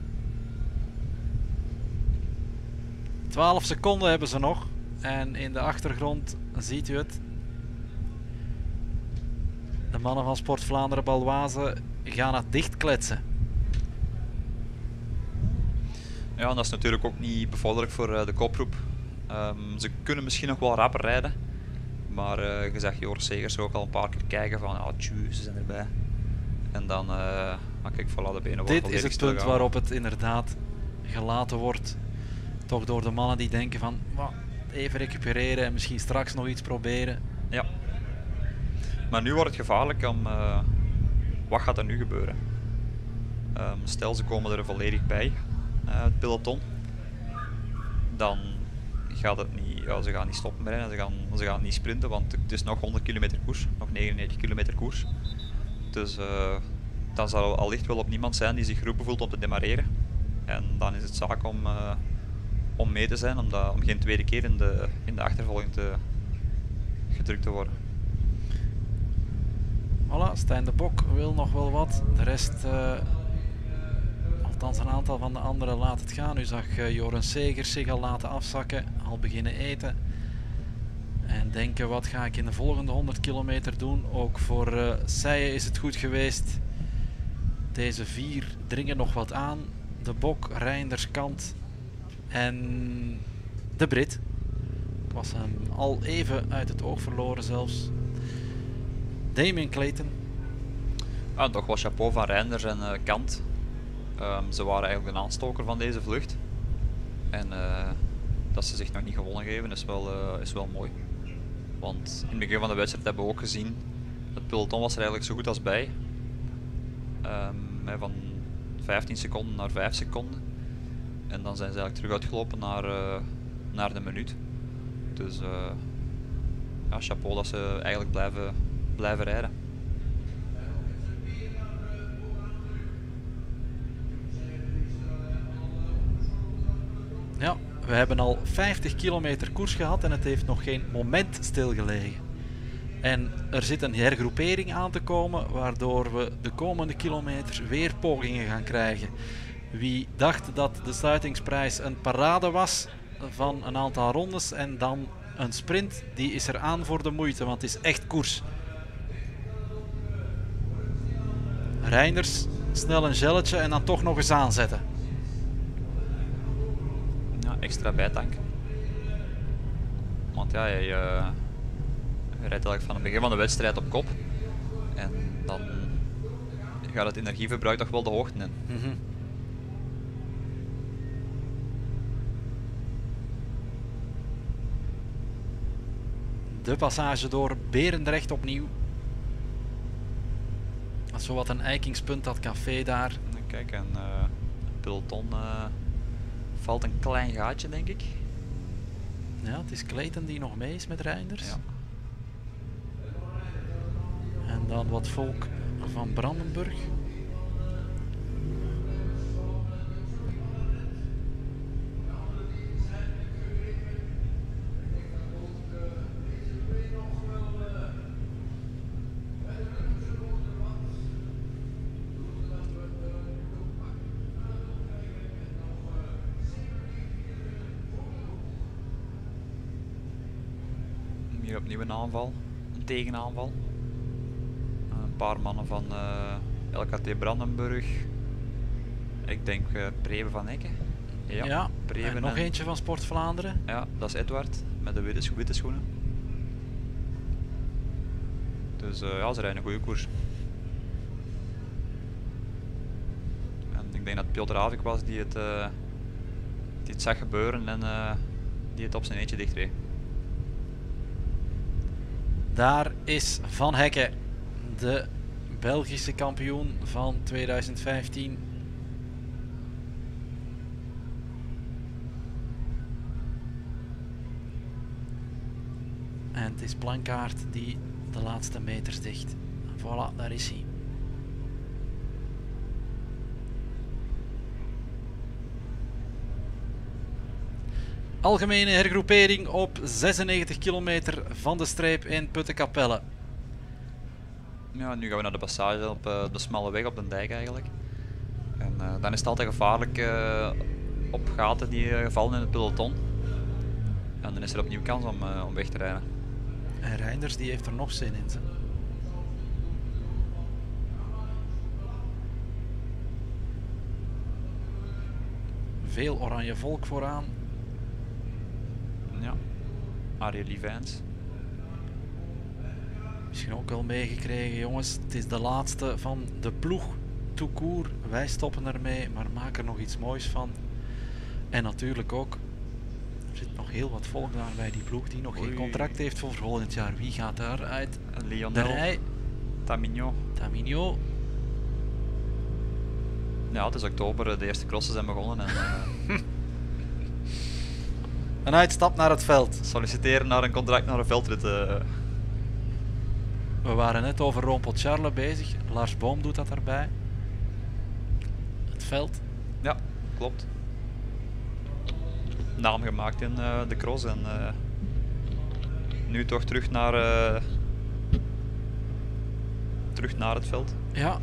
twaalf seconden hebben ze nog. En in de achtergrond ziet u het. De mannen van Sport Vlaanderen Baloise gaan het dichtkletsen. Ja, en dat is natuurlijk ook niet bevorderlijk voor uh, de kopgroep. Um, ze kunnen misschien nog wel rapper rijden. Maar uh, je zag Joris Segers ook al een paar keer kijken van, ah, tju, ze zijn erbij. En dan, uh, dan kijk, voilà, de benen worden Dit is het punt waarop het inderdaad gelaten wordt. Toch door de mannen die denken van, well, even recupereren en misschien straks nog iets proberen. Ja. Maar nu wordt het gevaarlijk om, uh, wat gaat er nu gebeuren? Um, stel ze komen er volledig bij, uh, het peloton. Dan gaat het niet, ja, ze gaan niet stoppen met rennen, ze gaan, ze gaan niet sprinten, want het is nog honderd kilometer koers, nog negenennegentig kilometer koers. Dus uh, dan zal er allicht wel op niemand zijn die zich geroepen voelt om te demareren. En dan is het zaak om, uh, om mee te zijn, om, dat, om geen tweede keer in de, in de achtervolging te, gedrukt te worden. Voilà, Stijn de Bok wil nog wel wat. De rest, uh, althans een aantal van de anderen, laat het gaan. U zag uh, Joren Segers zich al laten afzakken, al beginnen eten. En denken, wat ga ik in de volgende honderd kilometer doen? Ook voor uh, Seijen is het goed geweest. Deze vier dringen nog wat aan. De Bok, Reinders, Kant en de Brit. was hem al even uit het oog verloren zelfs. Damien Clayton. Ah, toch wel chapeau van Reinders en uh, Kant. Um, ze waren eigenlijk de aanstoker van deze vlucht. En uh, dat ze zich nog niet gewonnen geven is wel, uh, is wel mooi. Want in het begin van de wedstrijd hebben we ook gezien, het peloton was er eigenlijk zo goed als bij. Um, van vijftien seconden naar vijf seconden. En dan zijn ze eigenlijk terug uitgelopen naar, uh, naar de minuut. Dus uh, ja, chapeau dat ze eigenlijk blijven, blijven rijden. Ja, we hebben al vijftig kilometer koers gehad en het heeft nog geen moment stilgelegen. En er zit een hergroepering aan te komen, waardoor we de komende kilometers weer pogingen gaan krijgen. Wie dacht dat de sluitingsprijs een parade was van een aantal rondes en dan een sprint, die is er aan voor de moeite, want het is echt koers. Reinders, snel een gelletje en dan toch nog eens aanzetten. Ja, extra bijtank. Want ja, je, je rijdt eigenlijk van het begin van de wedstrijd op kop. En dan gaat het energieverbruik toch wel de hoogte in. Mm-hmm. De passage door Berendrecht opnieuw. Zo wat een eikingspunt, dat café daar. Kijk, en uh, het peloton uh, valt een klein gaatje, denk ik. Ja, het is Clayton die nog mee is met Reinders. Ja. En dan wat volk van Brandenburg. Hier opnieuw een aanval, een tegenaanval. Een paar mannen van uh, L K T Brandenburg. Ik denk uh, Preben van Hekken. Ja, ja Preben en nog en... eentje van Sport Vlaanderen. Ja, dat is Edward met de witte, witte schoenen. Dus uh, ja, ze rijden een goede koers. En ik denk dat Piotr Avik was die het, uh, die het zag gebeuren en uh, die het op zijn eentje dichtreed. Daar is Van Hekken, de Belgische kampioen van tweeduizend vijftien. En het is Blankaart die de laatste meters dicht. Voilà, daar is hij. Algemene hergroepering op zesennegentig kilometer van de streep in Puttenkapelle. Ja, nu gaan we naar de passage op uh, de smalle weg op de dijk eigenlijk. En uh, dan is het altijd gevaarlijk uh, op gaten die uh, vallen in het peloton. En dan is er opnieuw kans om, uh, om weg te rijden. En Reinders die heeft er nog zin in. Ze. Veel oranje volk vooraan. Ja, Arie Livijns. Misschien ook wel meegekregen, jongens. Het is de laatste van de ploeg tout court. Wij stoppen ermee, maar maken er nog iets moois van. En natuurlijk ook, er zit nog heel wat volk daar bij die ploeg die nog Oei. geen contract heeft voor volgend jaar. Wie gaat daar uit Lionel de rij? Tamino. Tamino. Ja, het is oktober, de eerste crossen zijn begonnen. En, uh... een uitstap naar het veld. Solliciteren naar een contract naar een veldrit. Uh... We waren net over Roompot-Charles bezig. Lars Boom doet dat daarbij. Het veld. Ja, klopt. Naam gemaakt in uh, de cross en uh, nu toch terug naar, uh, terug naar het veld. Ja.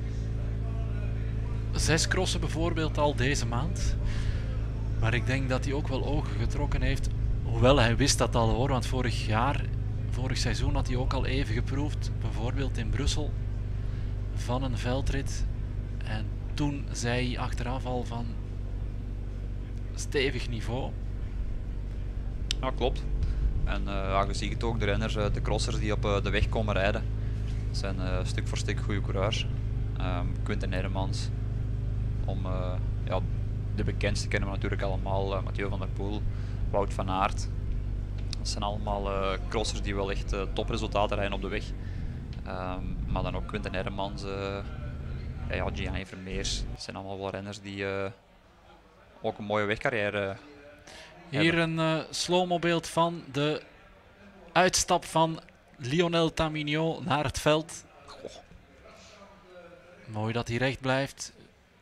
Zes crossen bijvoorbeeld al deze maand. Maar ik denk dat hij ook wel ogen getrokken heeft. Hoewel hij wist dat al hoor, want vorig jaar, vorig seizoen had hij ook al even geproefd. Bijvoorbeeld in Brussel van een veldrit. En toen zei hij achteraf al van stevig niveau. Ja, klopt. En uh, ja, je ziet het ook, de renners, uh, de crossers die op uh, de weg komen rijden, zijn uh, stuk voor stuk goede coureurs. Um, Quinten Hermans, om uh, ja, de bekendste kennen we natuurlijk allemaal, uh, Mathieu van der Poel, Wout van Aert. Dat zijn allemaal uh, crossers die wel echt uh, topresultaten rijden op de weg. Um, maar dan ook Quinten Hermans, uh, ja, ja, Gianni Vermeers, dat zijn allemaal wel renners die uh, ook een mooie wegcarrière Hier hebben. een uh, slow-mo beeld van de uitstap van Lionel Tamigno naar het veld. Goh. Mooi dat hij recht blijft.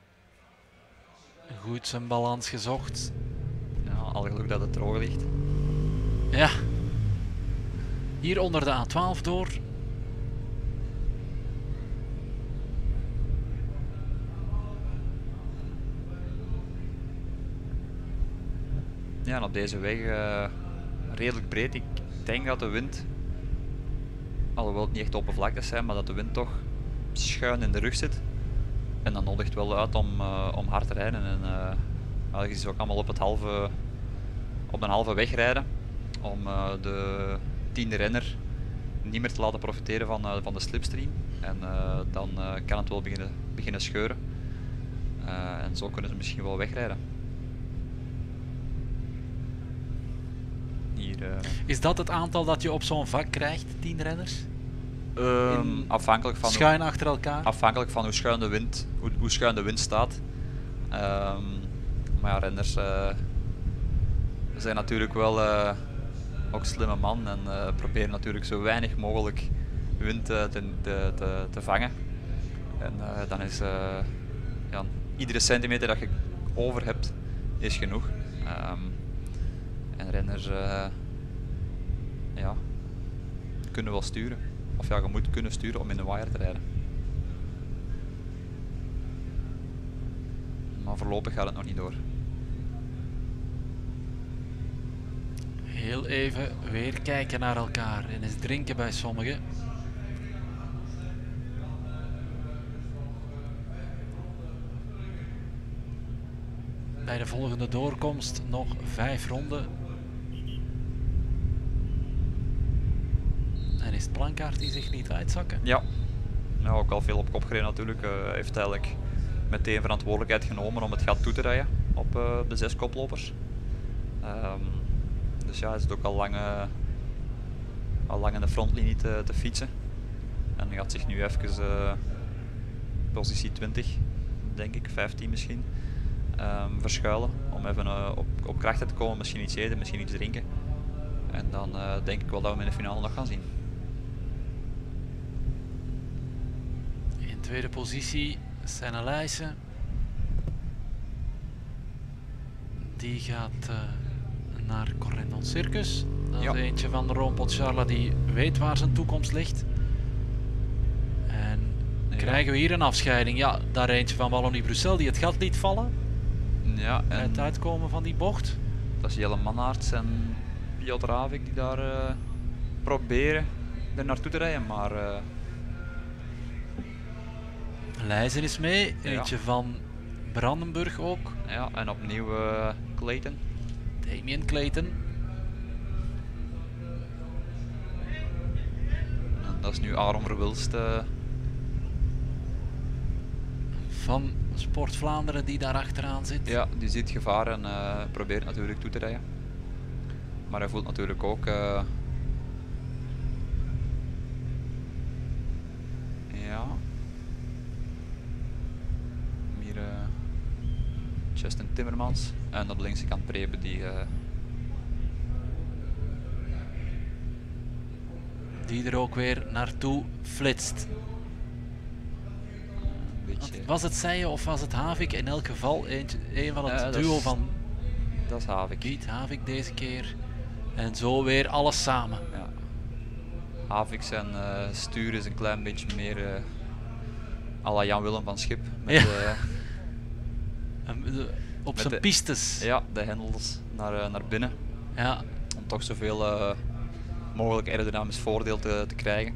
Goed zijn balans gezocht. Ja, al geluk dat het droog ligt. Ja. Hier onder de A twaalf door. Ja, en op deze weg uh, redelijk breed. Ik denk dat de wind, alhoewel het niet echt oppervlaktes zijn, maar dat de wind toch schuin in de rug zit. En dat nodigt wel uit om, uh, om hard te rijden. En uh, je ziet ook allemaal op, het halve, op een halve weg rijden. Om uh, de tiende renner niet meer te laten profiteren van, uh, van de slipstream. En uh, dan uh, kan het wel beginnen, beginnen scheuren. Uh, en zo kunnen ze misschien wel wegrijden. Hier, uh, Is dat het aantal dat je op zo'n vak krijgt, tien renners? Um, afhankelijk van schuin hoe, achter elkaar? Afhankelijk van hoe schuin de wind, hoe, hoe schuin de wind staat. Um, maar ja, renners uh, zijn natuurlijk wel uh, ook slimme man en uh, proberen natuurlijk zo weinig mogelijk wind uh, te, te, te, te vangen. En uh, dan is uh, ja, iedere centimeter dat je over hebt, is genoeg. Um, en renners uh, ja, kunnen wel sturen. Of ja, je moet kunnen sturen om in de wire te rijden. Maar voorlopig gaat het nog niet door. Heel even weer kijken naar elkaar en eens drinken bij sommigen. Bij de volgende doorkomst nog vijf ronden. En is het Plankaart die zich niet uitzakken? Ja, nou, ook al veel op kop gereden natuurlijk. Hij uh, heeft eigenlijk meteen verantwoordelijkheid genomen om het gat toe te rijden op uh, de zes koplopers. Um, dus ja, hij zit ook al lang, uh, al lang in de frontlinie te, te fietsen. En hij gaat zich nu even uh, positie twintig, denk ik, vijftien misschien, um, verschuilen. Om even uh, op, op krachten te komen, misschien iets eten, misschien iets drinken. En dan uh, denk ik wel dat we hem in de finale nog gaan zien. In tweede positie Senna Leijsen. Die gaat uh, naar Corendon Circus. Dat Ja. is eentje van de Roompot Charla die weet waar zijn toekomst ligt. En Ja. krijgen we hier een afscheiding. Ja, daar eentje van Wallonie Bruxelles die het gat liet vallen. Ja, Bij en het uitkomen van die bocht. dat is Jelle Mannaerts en Piotr Havik die daar uh, proberen er naartoe te rijden, maar uh, Leijzen is mee. Ja. Eentje van Brandenburg ook. ja, en opnieuw uh, Clayton. Damien Clayton. En dat is nu Aaron Verwilst. Uh, Van Sport Vlaanderen die daar achteraan zit. ja, die ziet gevaar en uh, probeert natuurlijk toe te rijden. Maar hij voelt natuurlijk ook uh, ja hier uh, Justin Timmermans en op de linkse kant Prebe die uh, Die er ook weer naartoe flitst. een beetje, Was het Seijen of was het Havik? In elk geval eentje, een van het Ja, dat duo is- van dat is Havik. Piet Havik deze keer. En zo weer alles samen. Ja. Havik zijn uh, stuur is een klein beetje meer uh, à la Jan Willem van Schip. Met, Ja. uh, En de- op Met zijn de- pistes. ja, de hendels naar, uh, naar binnen. Ja. Om toch zoveel uh, mogelijk aerodynamisch voordeel te, te krijgen.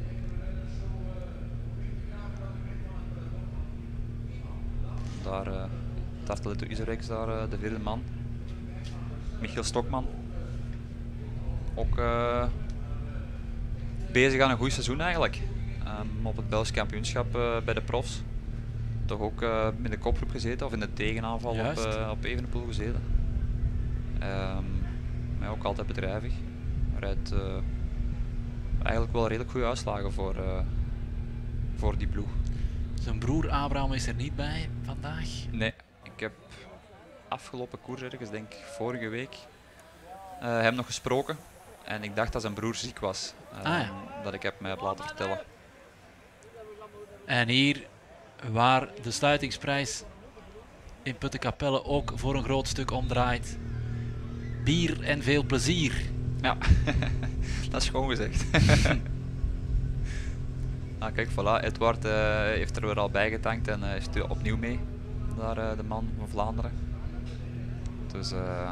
Daar uh, Tartelito Isorex, daar uh, de vierde man. Michiel Stokman. ook uh, bezig aan een goed seizoen eigenlijk. Um, op het Belgisch kampioenschap uh, bij de profs. Toch ook uh, in de kopgroep gezeten of in de tegenaanval op, uh, op Evenepoel gezeten. Um, maar ook altijd bedrijvig. Rijdt uh, eigenlijk wel redelijk goede uitslagen voor, uh, voor die ploeg. Zijn broer Abraham is er niet bij vandaag? Nee, ik heb afgelopen koers ergens, denk ik vorige week, uh, hem nog gesproken. En ik dacht dat zijn broer ziek was. Uh, ah, ja. Dat ik heb mij heb laten vertellen. En hier, waar de sluitingsprijs in Puttenkapelle ook voor een groot stuk omdraait. Bier en veel plezier. Ja, dat is schoon gezegd. Nou kijk, voilà, Edward uh, heeft er weer al bij getankt en uh, is er opnieuw mee. Daar, uh, de man van Vlaanderen. Dus... Uh...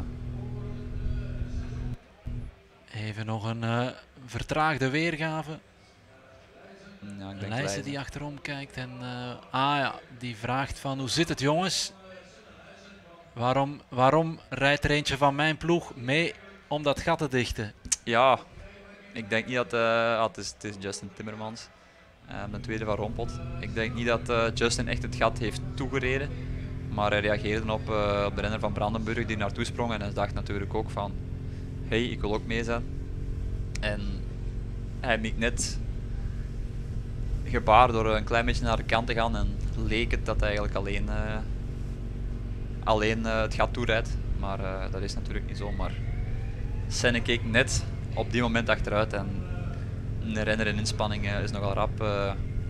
Even nog een uh, vertraagde weergave. Ja, ik denk Leijsen die achterom kijkt en uh, ah ja, die vraagt van hoe zit het jongens? Waarom, waarom rijdt er eentje van mijn ploeg mee om dat gat te dichten? Ja, ik denk niet dat uh, ah, het, is, het is Justin Timmermans, uh, de tweede van Roompot. Ik denk niet dat uh, Justin echt het gat heeft toegereden, maar hij reageerde op, uh, op de renner van Brandenburg die naartoe sprong en hij dacht natuurlijk ook van hey, ik wil ook mee zijn. En hij mikt net gebaar door een klein beetje naar de kant te gaan en leek het dat hij eigenlijk alleen, uh, alleen uh, het gat toerijdt. Maar uh, dat is natuurlijk niet zo. Maar Senne keek net op die moment achteruit en een renner in inspanning uh, is nogal rap uh,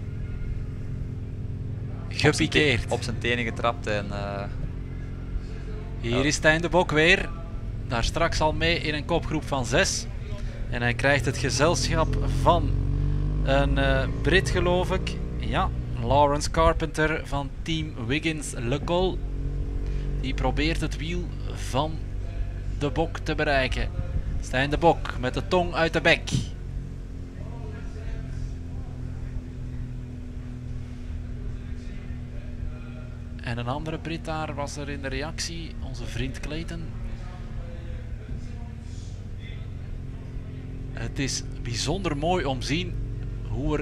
gepikeerd. Op, op zijn tenen getrapt. En, uh, Hier is Stijn de Bok weer. Daar straks al mee in een kopgroep van zes. En hij krijgt het gezelschap van een uh, Brit, geloof ik. Ja, Lawrence Carpenter van team Wiggins Le Col. Die probeert het wiel van de Bok te bereiken. Stijn de Bok met de tong uit de bek. En een andere Brit daar was er in de reactie, onze vriend Clayton. Het is bijzonder mooi om te zien hoe er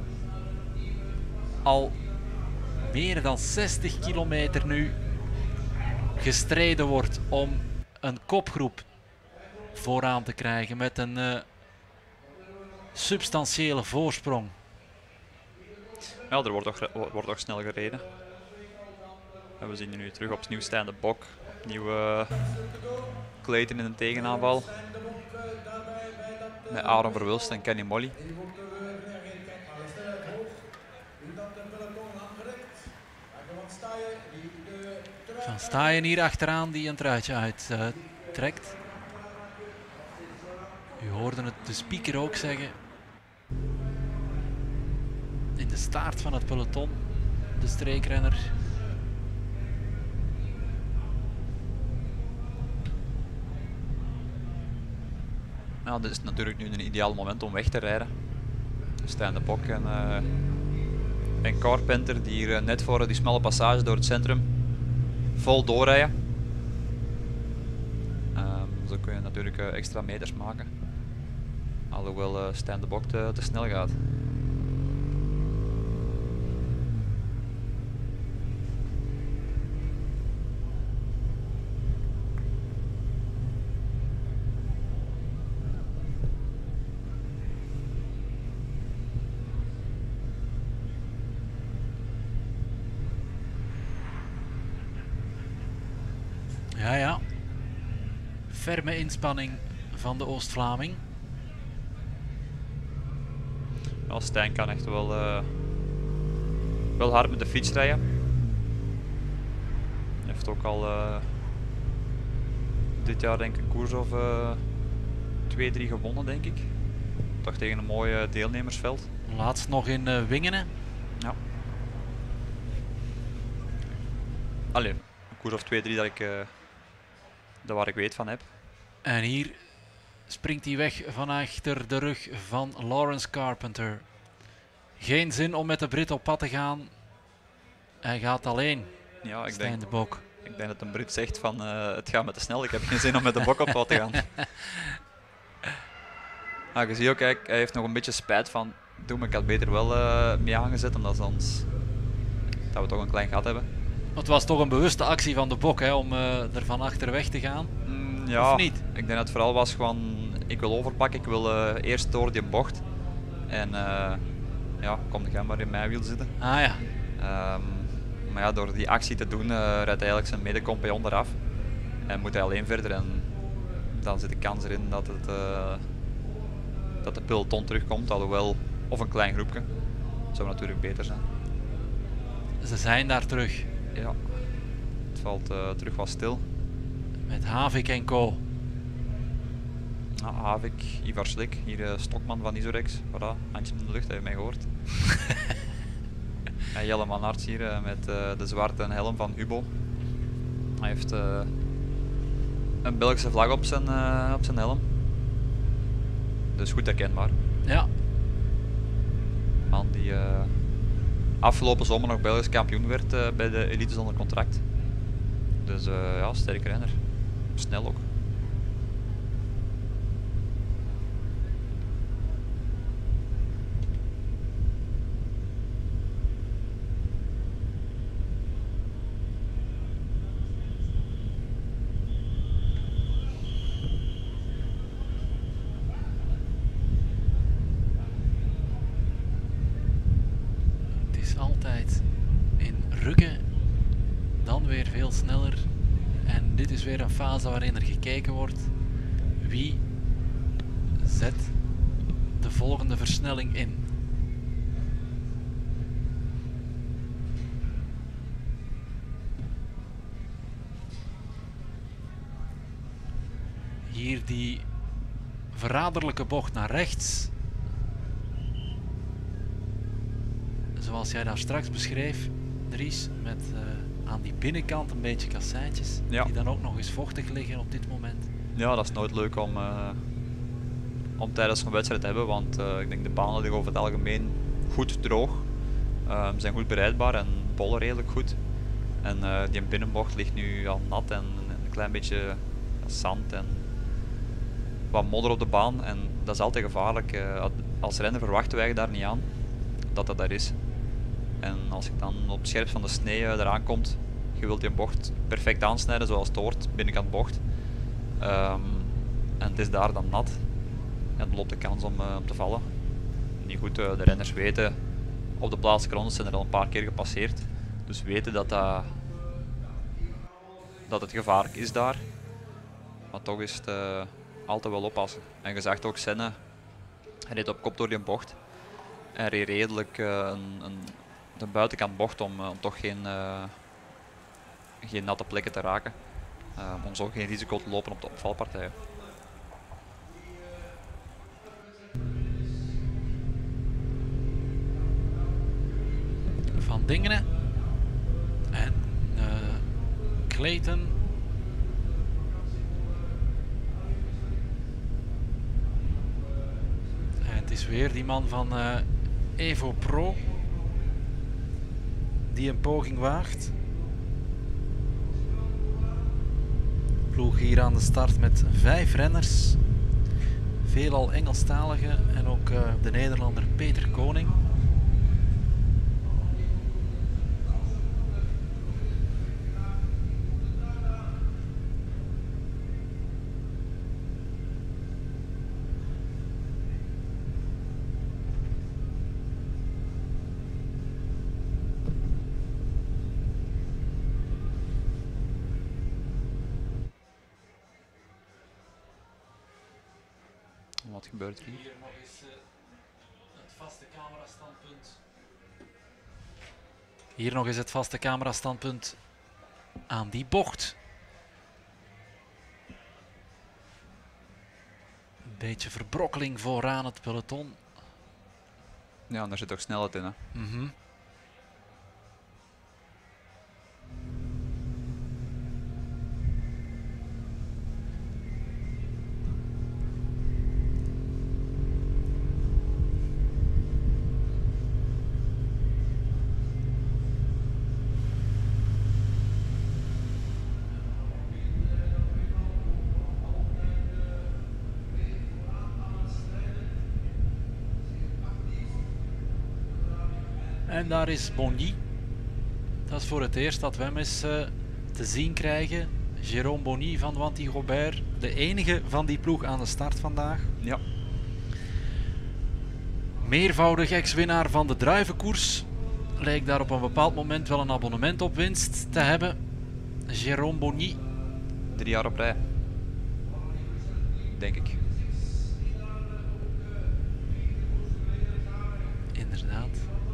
al meer dan zestig kilometer nu gestreden wordt om een kopgroep vooraan te krijgen met een uh, substantiële voorsprong. Ja, er wordt toch, wordt toch snel gereden. En we zien nu terug opnieuw Stijn de Bok, opnieuw uh, Clayton in een tegenaanval. Met Aaron Verwulst en Kenny Molly. Van Staaien hier achteraan die een truitje uittrekt. Uh, U hoorde het de speaker ook zeggen. In de staart van het peloton, de streekrenner. Nou, dit is natuurlijk nu een ideaal moment om weg te rijden. Stijn de Bok en, uh, en Carpenter die hier uh, net voor die smalle passage door het centrum vol doorrijden. Um, zo kun je natuurlijk uh, extra meters maken. Alhoewel uh, Stijn de Bok te, te snel gaat. Ja, ja. Ferme inspanning van de Oost-Vlaming. Ja, Stijn kan echt wel, uh, wel hard met de fiets rijden. Hij heeft ook al uh, dit jaar denk ik een koers of uh, twee, drie gewonnen denk ik. Toch tegen een mooi uh, deelnemersveld. Laatst nog in uh, Wingenen. Ja. Allee, een koers of twee, drie dat ik... Uh, Dat waar ik weet van heb. En hier springt hij weg van achter de rug van Lawrence Carpenter. Geen zin om met de Brit op pad te gaan. Hij gaat alleen. Ja, ik Stijn denk, de Bok. Ik denk dat een Brit zegt van uh, het gaat me te snel. Ik heb geen zin om met de Bok op pad te gaan. Ah, je ziet ook, kijk, hij heeft nog een beetje spijt van, doe, ik had beter wel uh, mee aangezet, omdat ons, dat we toch een klein gat hebben. Het was toch een bewuste actie van de bok, hè, om uh, er van achter weg te gaan? Mm, ja, of niet? Ik denk dat het vooral was gewoon, ik wil overpakken, ik wil uh, eerst door die bocht. En uh, ja, kom de maar in mijn wiel zitten. Ah ja. Um, maar ja, door die actie te doen, uh, rijdt hij eigenlijk zijn mede-compagnon eraf. En moet hij alleen verder en dan zit de kans erin dat, het, uh, dat de peloton terugkomt, alhoewel, of een klein groepje. Dat zou natuurlijk beter zijn. Ze zijn daar terug. Ja, het valt uh, terug wat stil. Met Havik en co. Nou, Havik, Ivar Slik, hier uh, Stokman van Isorex. Voilà, handje in de lucht, heb je mij gehoord. En Jelle Manarts hier uh, met uh, de zwarte helm van Hubo. Hij heeft uh, een Belgische vlag op zijn, uh, op zijn helm. Dus goed herkenbaar. Ja. Man die uh, afgelopen zomer nog Belgisch kampioen werd uh, bij de elite zonder contract. Dus uh, ja, sterke renner. Snel ook. Altijd in rukken, dan weer veel sneller. En dit is weer een fase waarin er gekeken wordt wie zet de volgende versnelling in. Hier die verraderlijke bocht naar rechts. Zoals jij daar straks beschreef, Dries, met uh, aan die binnenkant een beetje kasseitjes, ja. Die dan ook nog eens vochtig liggen op dit moment. Ja, dat is nooit leuk om, uh, om tijdens een wedstrijd te hebben, want uh, ik denk de banen liggen over het algemeen goed droog. Uh, zijn goed bereidbaar en bollen redelijk goed. En uh, die binnenbocht ligt nu al nat en een klein beetje zand en wat modder op de baan. En dat is altijd gevaarlijk. Uh, als renner verwachten wij daar niet aan dat dat daar is. En als je dan op het scherp van de snee uh, eraan komt, je wilt die bocht perfect aansnijden zoals het hoort, binnenkant bocht. Um, en het is daar dan nat. En dan loopt de kans om, uh, om te vallen. Niet goed, uh, de renners weten, op de plaatselijke rondes zijn er al een paar keer gepasseerd. Dus weten dat, dat, dat het gevaarlijk is daar. Maar toch is het uh, altijd wel oppassen. En je zag ook Senne, hij reed op kop door die bocht. En reed redelijk uh, een, een de buitenkant bocht om, uh, om toch geen, uh, geen natte plekken te raken. Uh, om zo geen risico te lopen op de opvalpartijen. Van Dingenen en uh, Clayton. En het is weer die man van uh, Evo Pro die een poging waagt. Ploeg hier aan de start met vijf renners. Veelal Engelstalige en ook uh, de Nederlander Peter Koning. Wat gebeurt hier? Hier nog eens uh, het vaste camerastandpunt. Hier nog eens het vaste camerastandpunt aan die bocht. Een beetje verbrokkeling vooraan het peloton. Ja, daar zit toch snelheid in, hè? Mm-hmm. En daar is Bonny. Dat is voor het eerst dat we hem eens uh, te zien krijgen. Jérôme Bonny van Wanty-Gobert. De enige van die ploeg aan de start vandaag. Ja. Meervoudig ex-winnaar van de druivenkoers. Lijkt daar op een bepaald moment wel een abonnement op winst te hebben. Jérôme Bonny. Drie jaar op rij. Denk ik. Inderdaad.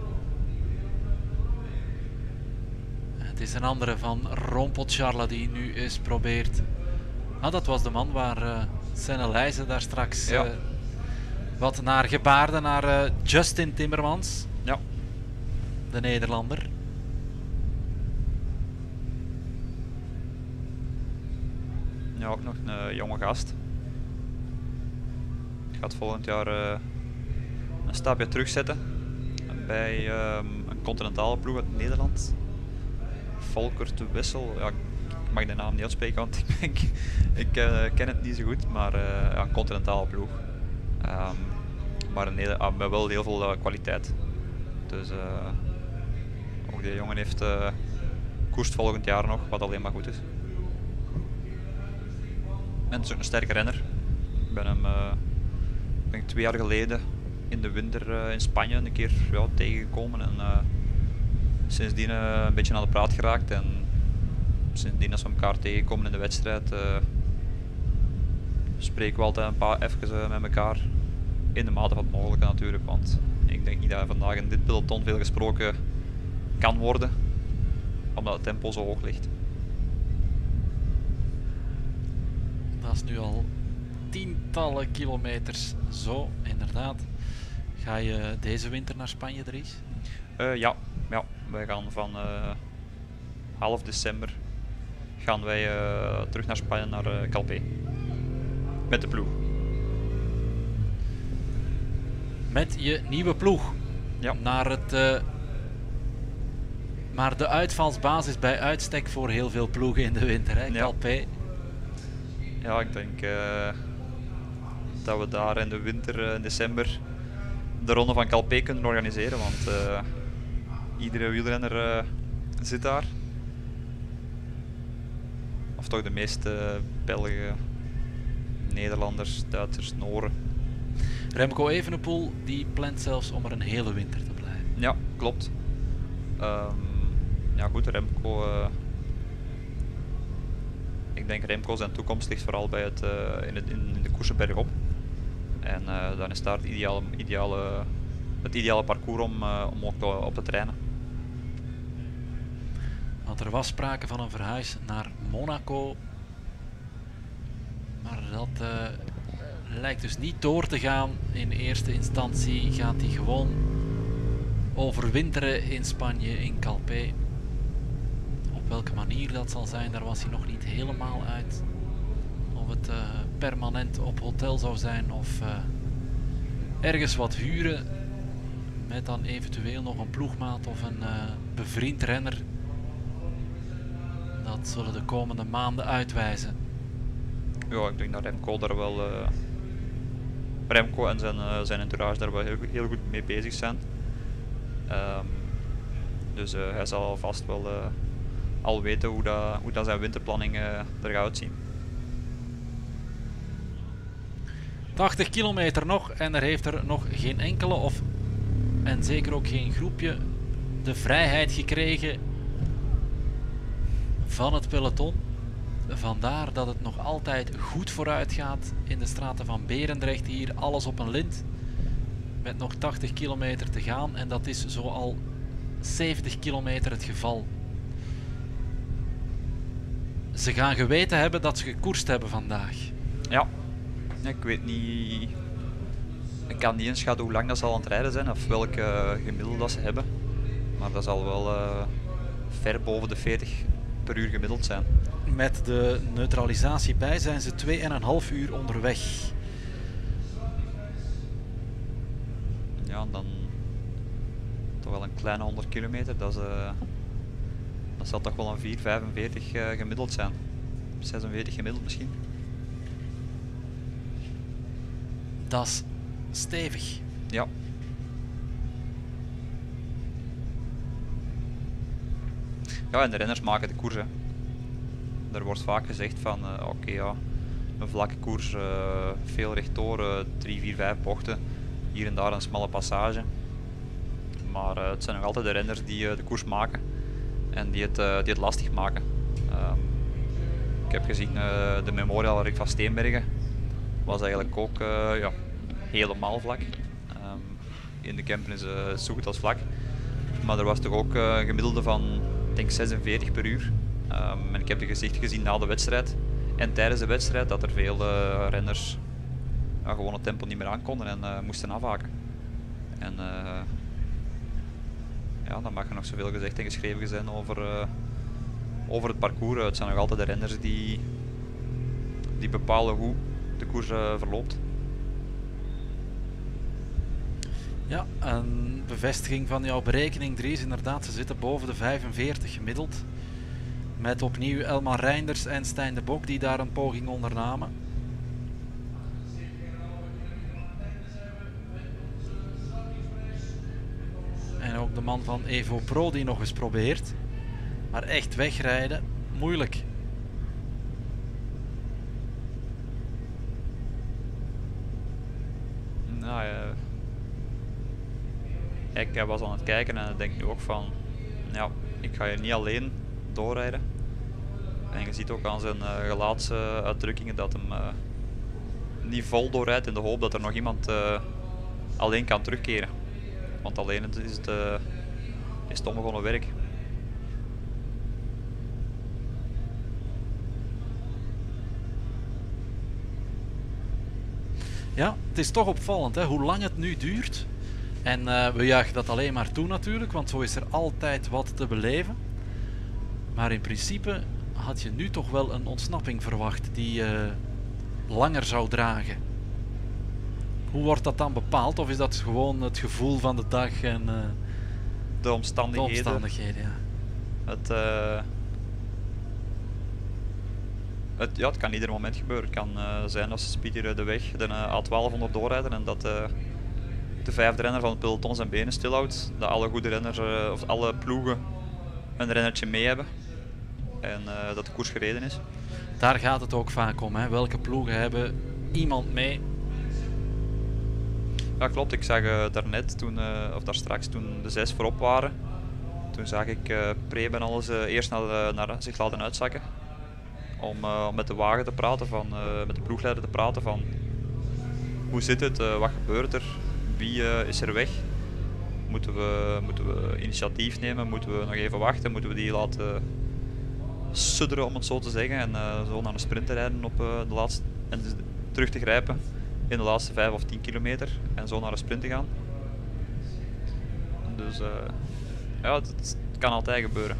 Het is een andere van Rompot-Charles die nu eens probeert. Ah, dat was de man waar uh, Senne Leijzen daar straks ja. uh, wat naar gebaarde naar uh, Justin Timmermans. Ja. De Nederlander. Ja, ook nog een uh, jonge gast. Gaat volgend jaar uh, een stapje terugzetten bij um, een continentale ploeg uit Nederland. Volker de Wissel. Ja, ik mag de naam niet uitspreken, want ik, ik uh, ken het niet zo goed, maar uh, ja, een continentale ploeg. Um, maar een, uh, met wel heel veel uh, kwaliteit. Dus uh, ook die jongen heeft uh, koerst volgend jaar nog, wat alleen maar goed is. En het is ook een sterke renner. Ik ben hem uh, ben ik twee jaar geleden in de winter uh, in Spanje een keer ja, tegengekomen. En uh, sindsdien uh, een beetje aan de praat geraakt. En sindsdien als we elkaar tegenkomen in de wedstrijd, uh, spreken we altijd een paar even uh, met elkaar. In de mate van het mogelijke natuurlijk. Want ik denk niet dat vandaag in dit peloton veel gesproken kan worden. Omdat het tempo zo hoog ligt. Dat is nu al tientallen kilometers zo, inderdaad. Ga je deze winter naar Spanje, Dries? Uh, ja, ja, wij gaan van uh, half december gaan wij uh, terug naar Spanje, naar uh, Calpe. Met de ploeg. Met je nieuwe ploeg? Ja. Naar het, uh, maar de uitvalsbasis bij uitstek voor heel veel ploegen in de winter, hè? Ja. Calpe. Ja, ik denk uh, dat we daar in de winter, uh, in december, de ronde van Calpe kunnen organiseren, want uh, iedere wielrenner uh, zit daar. Of toch de meeste Belgen, Nederlanders, Duitsers, Noren. Remco Evenepoel die plant zelfs om er een hele winter te blijven. Ja, klopt. Um, ja goed, Remco... Uh, Ik denk Remco zijn toekomst ligt vooral bij het, uh, in, het, in de koersen bergop. En uh, dan is daar het ideale, ideale, het ideale parcours om, uh, om ook te, op te trainen. Want er was sprake van een verhuis naar Monaco. Maar dat uh, lijkt dus niet door te gaan. In eerste instantie gaat hij gewoon overwinteren in Spanje, in Calpe. Op welke manier dat zal zijn, daar was hij nog niet helemaal uit. Of het uh, permanent op hotel zou zijn of uh, ergens wat huren. Met dan eventueel nog een ploegmaat of een uh, bevriend renner. Dat zullen de komende maanden uitwijzen. Ja, ik denk dat Remco daar wel... Uh, Remco en zijn, uh, zijn entourage daar wel heel, heel goed mee bezig zijn. Um, dus uh, hij zal vast wel... Uh, al weten hoe, dat, hoe dat zijn winterplanning uh, er gaat uitzien. tachtig kilometer nog en er heeft er nog geen enkele of en zeker ook geen groepje de vrijheid gekregen van het peloton. Vandaar dat het nog altijd goed vooruit gaat in de straten van Berendrecht. Hier alles op een lint met nog tachtig kilometer te gaan en dat is zo al zeventig kilometer het geval. Ze gaan geweten hebben dat ze gekoerst hebben vandaag. Ja, ik weet niet... Ik kan niet inschatten hoe lang dat ze al aan het rijden zijn of welke uh, gemiddelde dat ze hebben. Maar dat zal wel uh, ver boven de veertig per uur gemiddeld zijn. Met de neutralisatie bij zijn ze twee en een half uur onderweg. Ja, en dan toch wel een kleine honderd kilometer. Dat, is, uh, dat zal toch wel een vier vijfenveertig uh, gemiddeld zijn. zesenveertig gemiddeld misschien. Dat is stevig. Ja. ja, en de renners maken de koers. Hè. Er wordt vaak gezegd van uh, oké, okay, ja, een vlakke koers, uh, veel rechtdoor, drie, vier, vijf bochten, hier en daar een smalle passage. Maar uh, het zijn nog altijd de renners die uh, de koers maken en die het, uh, die het lastig maken. Um, ik heb gezien uh, de Memorial Rick van Steenbergen was eigenlijk ook uh, ja, helemaal vlak. Um, in de Kempen is het uh, zo goed als vlak. Maar er was toch ook uh, een gemiddelde van ik denk zesenveertig per uur. Um, en ik heb de gezicht gezien na de wedstrijd en tijdens de wedstrijd dat er veel uh, renners uh, gewoon het tempo niet meer aankonden en uh, moesten afhaken. En uh, ja, dan mag er nog zoveel gezegd en geschreven zijn over, uh, over het parcours. Het zijn nog altijd de renners die, die bepalen hoe de koers uh, verloopt. Ja, een bevestiging van jouw berekening, Dries. Inderdaad, ze zitten boven de vijfenveertig gemiddeld. Met opnieuw Elmar Reinders en Stijn de Bok die daar een poging ondernamen. En ook de man van Evo Pro die nog eens probeert. Maar echt wegrijden, moeilijk. Nou ja. Ik was aan het kijken en ik denk nu ook van, ja, ik ga hier niet alleen doorrijden. En je ziet ook aan zijn uh, gelaatsuitdrukkingen dat hem uh, niet vol doorrijdt in de hoop dat er nog iemand uh, alleen kan terugkeren. Want alleen is het, uh, is het onbegonnen werk. Ja, het is toch opvallend hè, hoe lang het nu duurt. En uh, we juichen dat alleen maar toe natuurlijk, want zo is er altijd wat te beleven. Maar in principe had je nu toch wel een ontsnapping verwacht die uh, langer zou dragen. Hoe wordt dat dan bepaald? Of is dat gewoon het gevoel van de dag en uh, de omstandigheden? De omstandigheden, ja. Het, uh, het, ja, het kan ieder moment gebeuren. Het kan uh, zijn als Speedy de weg de uh, A twaalf onder doorrijden en dat uh, de vijfde renner van het peloton zijn benen stilhoudt. Dat alle goede renners, uh, of alle ploegen een rennertje mee hebben. En uh, dat de koers gereden is. Daar gaat het ook vaak om, hè? Welke ploegen hebben iemand mee? Ja, klopt. Ik zag uh, daarnet, toen, uh, of daar straks, toen de zes voorop waren, toen zag ik uh, Preben alles uh, eerst naar, uh, naar zich laten uitzakken. Om, uh, om met de wagen te praten, van, uh, met de ploegleider te praten van hoe zit het, uh, wat gebeurt er, wie uh, is er weg? Moeten we, moeten we initiatief nemen, moeten we nog even wachten, moeten we die laten sudderen om het zo te zeggen en uh, zo naar een sprint te rijden op uh, de laatste, en dus terug te grijpen in de laatste vijf of tien kilometer en zo naar een sprint te gaan. Dus uh, ja, het, het kan altijd gebeuren.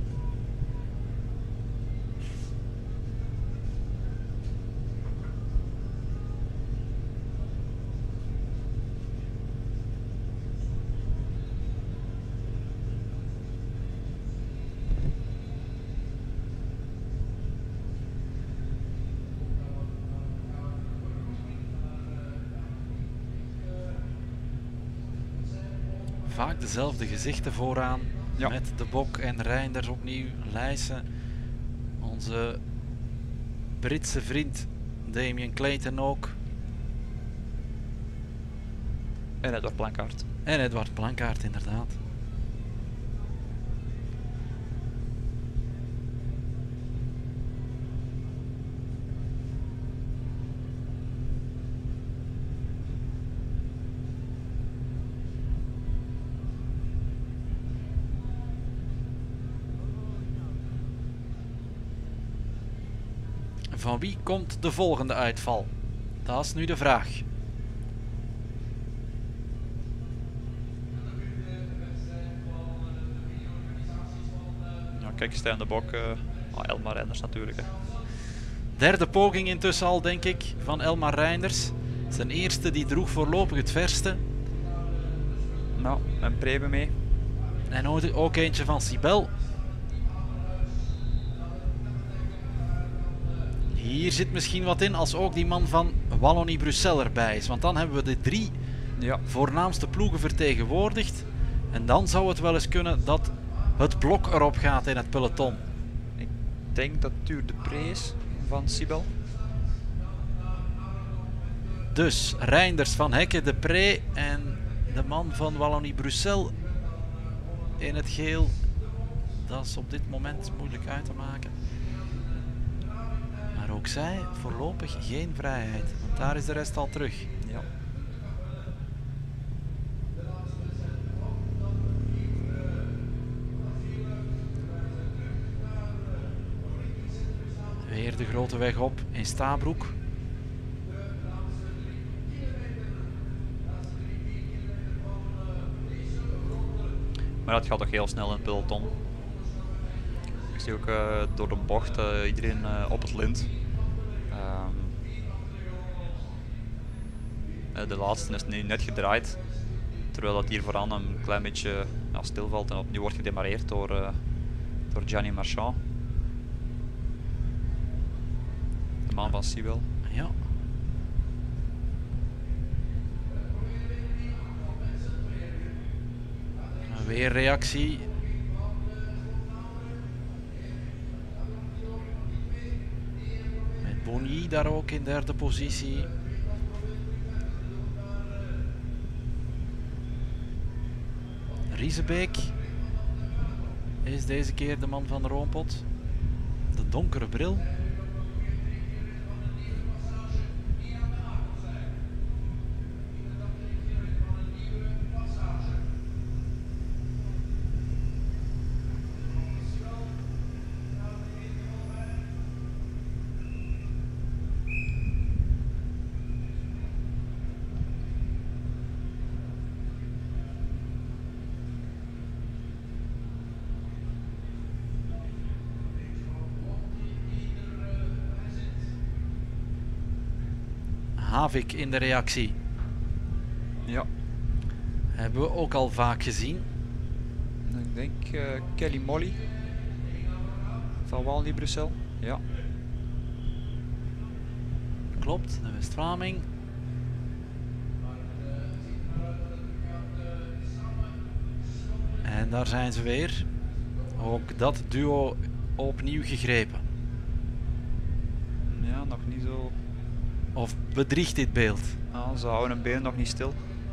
Vaak dezelfde gezichten vooraan, ja. Met de Bok en Reinders opnieuw, Leijsen, onze Britse vriend Damien Clayton ook. En Edward Plankaart. En Edward Plankaart inderdaad. Van wie komt de volgende uitval? Dat is nu de vraag. Ja, kijk, Stijn de Bok, uh, oh, Elmar Reinders natuurlijk. Hè. Derde poging intussen al, denk ik, van Elmar Reinders. Zijn eerste die droeg voorlopig het verste. Nou, en Preben mee. En ook eentje van Sibel. Hier zit misschien wat in als ook die man van Wallonie-Bruxelles erbij is. Want dan hebben we de drie ja. voornaamste ploegen vertegenwoordigd. En dan zou het wel eens kunnen dat het blok erop gaat in het peloton. Ik denk dat Tuur de Pre is van Sibel. Dus Reinders, Van Hekke, de Pre en de man van Wallonie-Bruxelles in het geel. Dat is op dit moment moeilijk uit te maken. Maar ook zij voorlopig geen vrijheid, want daar is de rest al terug. Ja. Weer de grote weg op in Stabroek. Maar dat gaat toch heel snel in het peloton. Ik zie ook uh, door de bocht uh, iedereen uh, op het lint. Um, uh, de laatste is nu net gedraaid. Terwijl dat hier vooraan een klein beetje ja, stilvalt en opnieuw wordt gedemareerd door, uh, door Gianni Marchand. De man van Sibel. Ja. Weer reactie. Met Bonny daar ook in derde positie. Riesebeek is deze keer de man van de Roompot. De donkere bril. Havik in de reactie. Ja. Hebben we ook al vaak gezien. Ik denk uh, Kelly Molly van Wallonie-Bruxelles. Ja. Klopt, de West-Vlaming. En daar zijn ze weer. Ook dat duo opnieuw gegrepen. Ja, nog niet zo. Of bedriegt dit beeld? Ah, ze houden hun benen nog niet stil.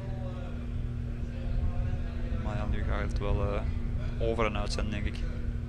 Maar ja, nu gaat het wel uh, over en uit zijn, denk ik.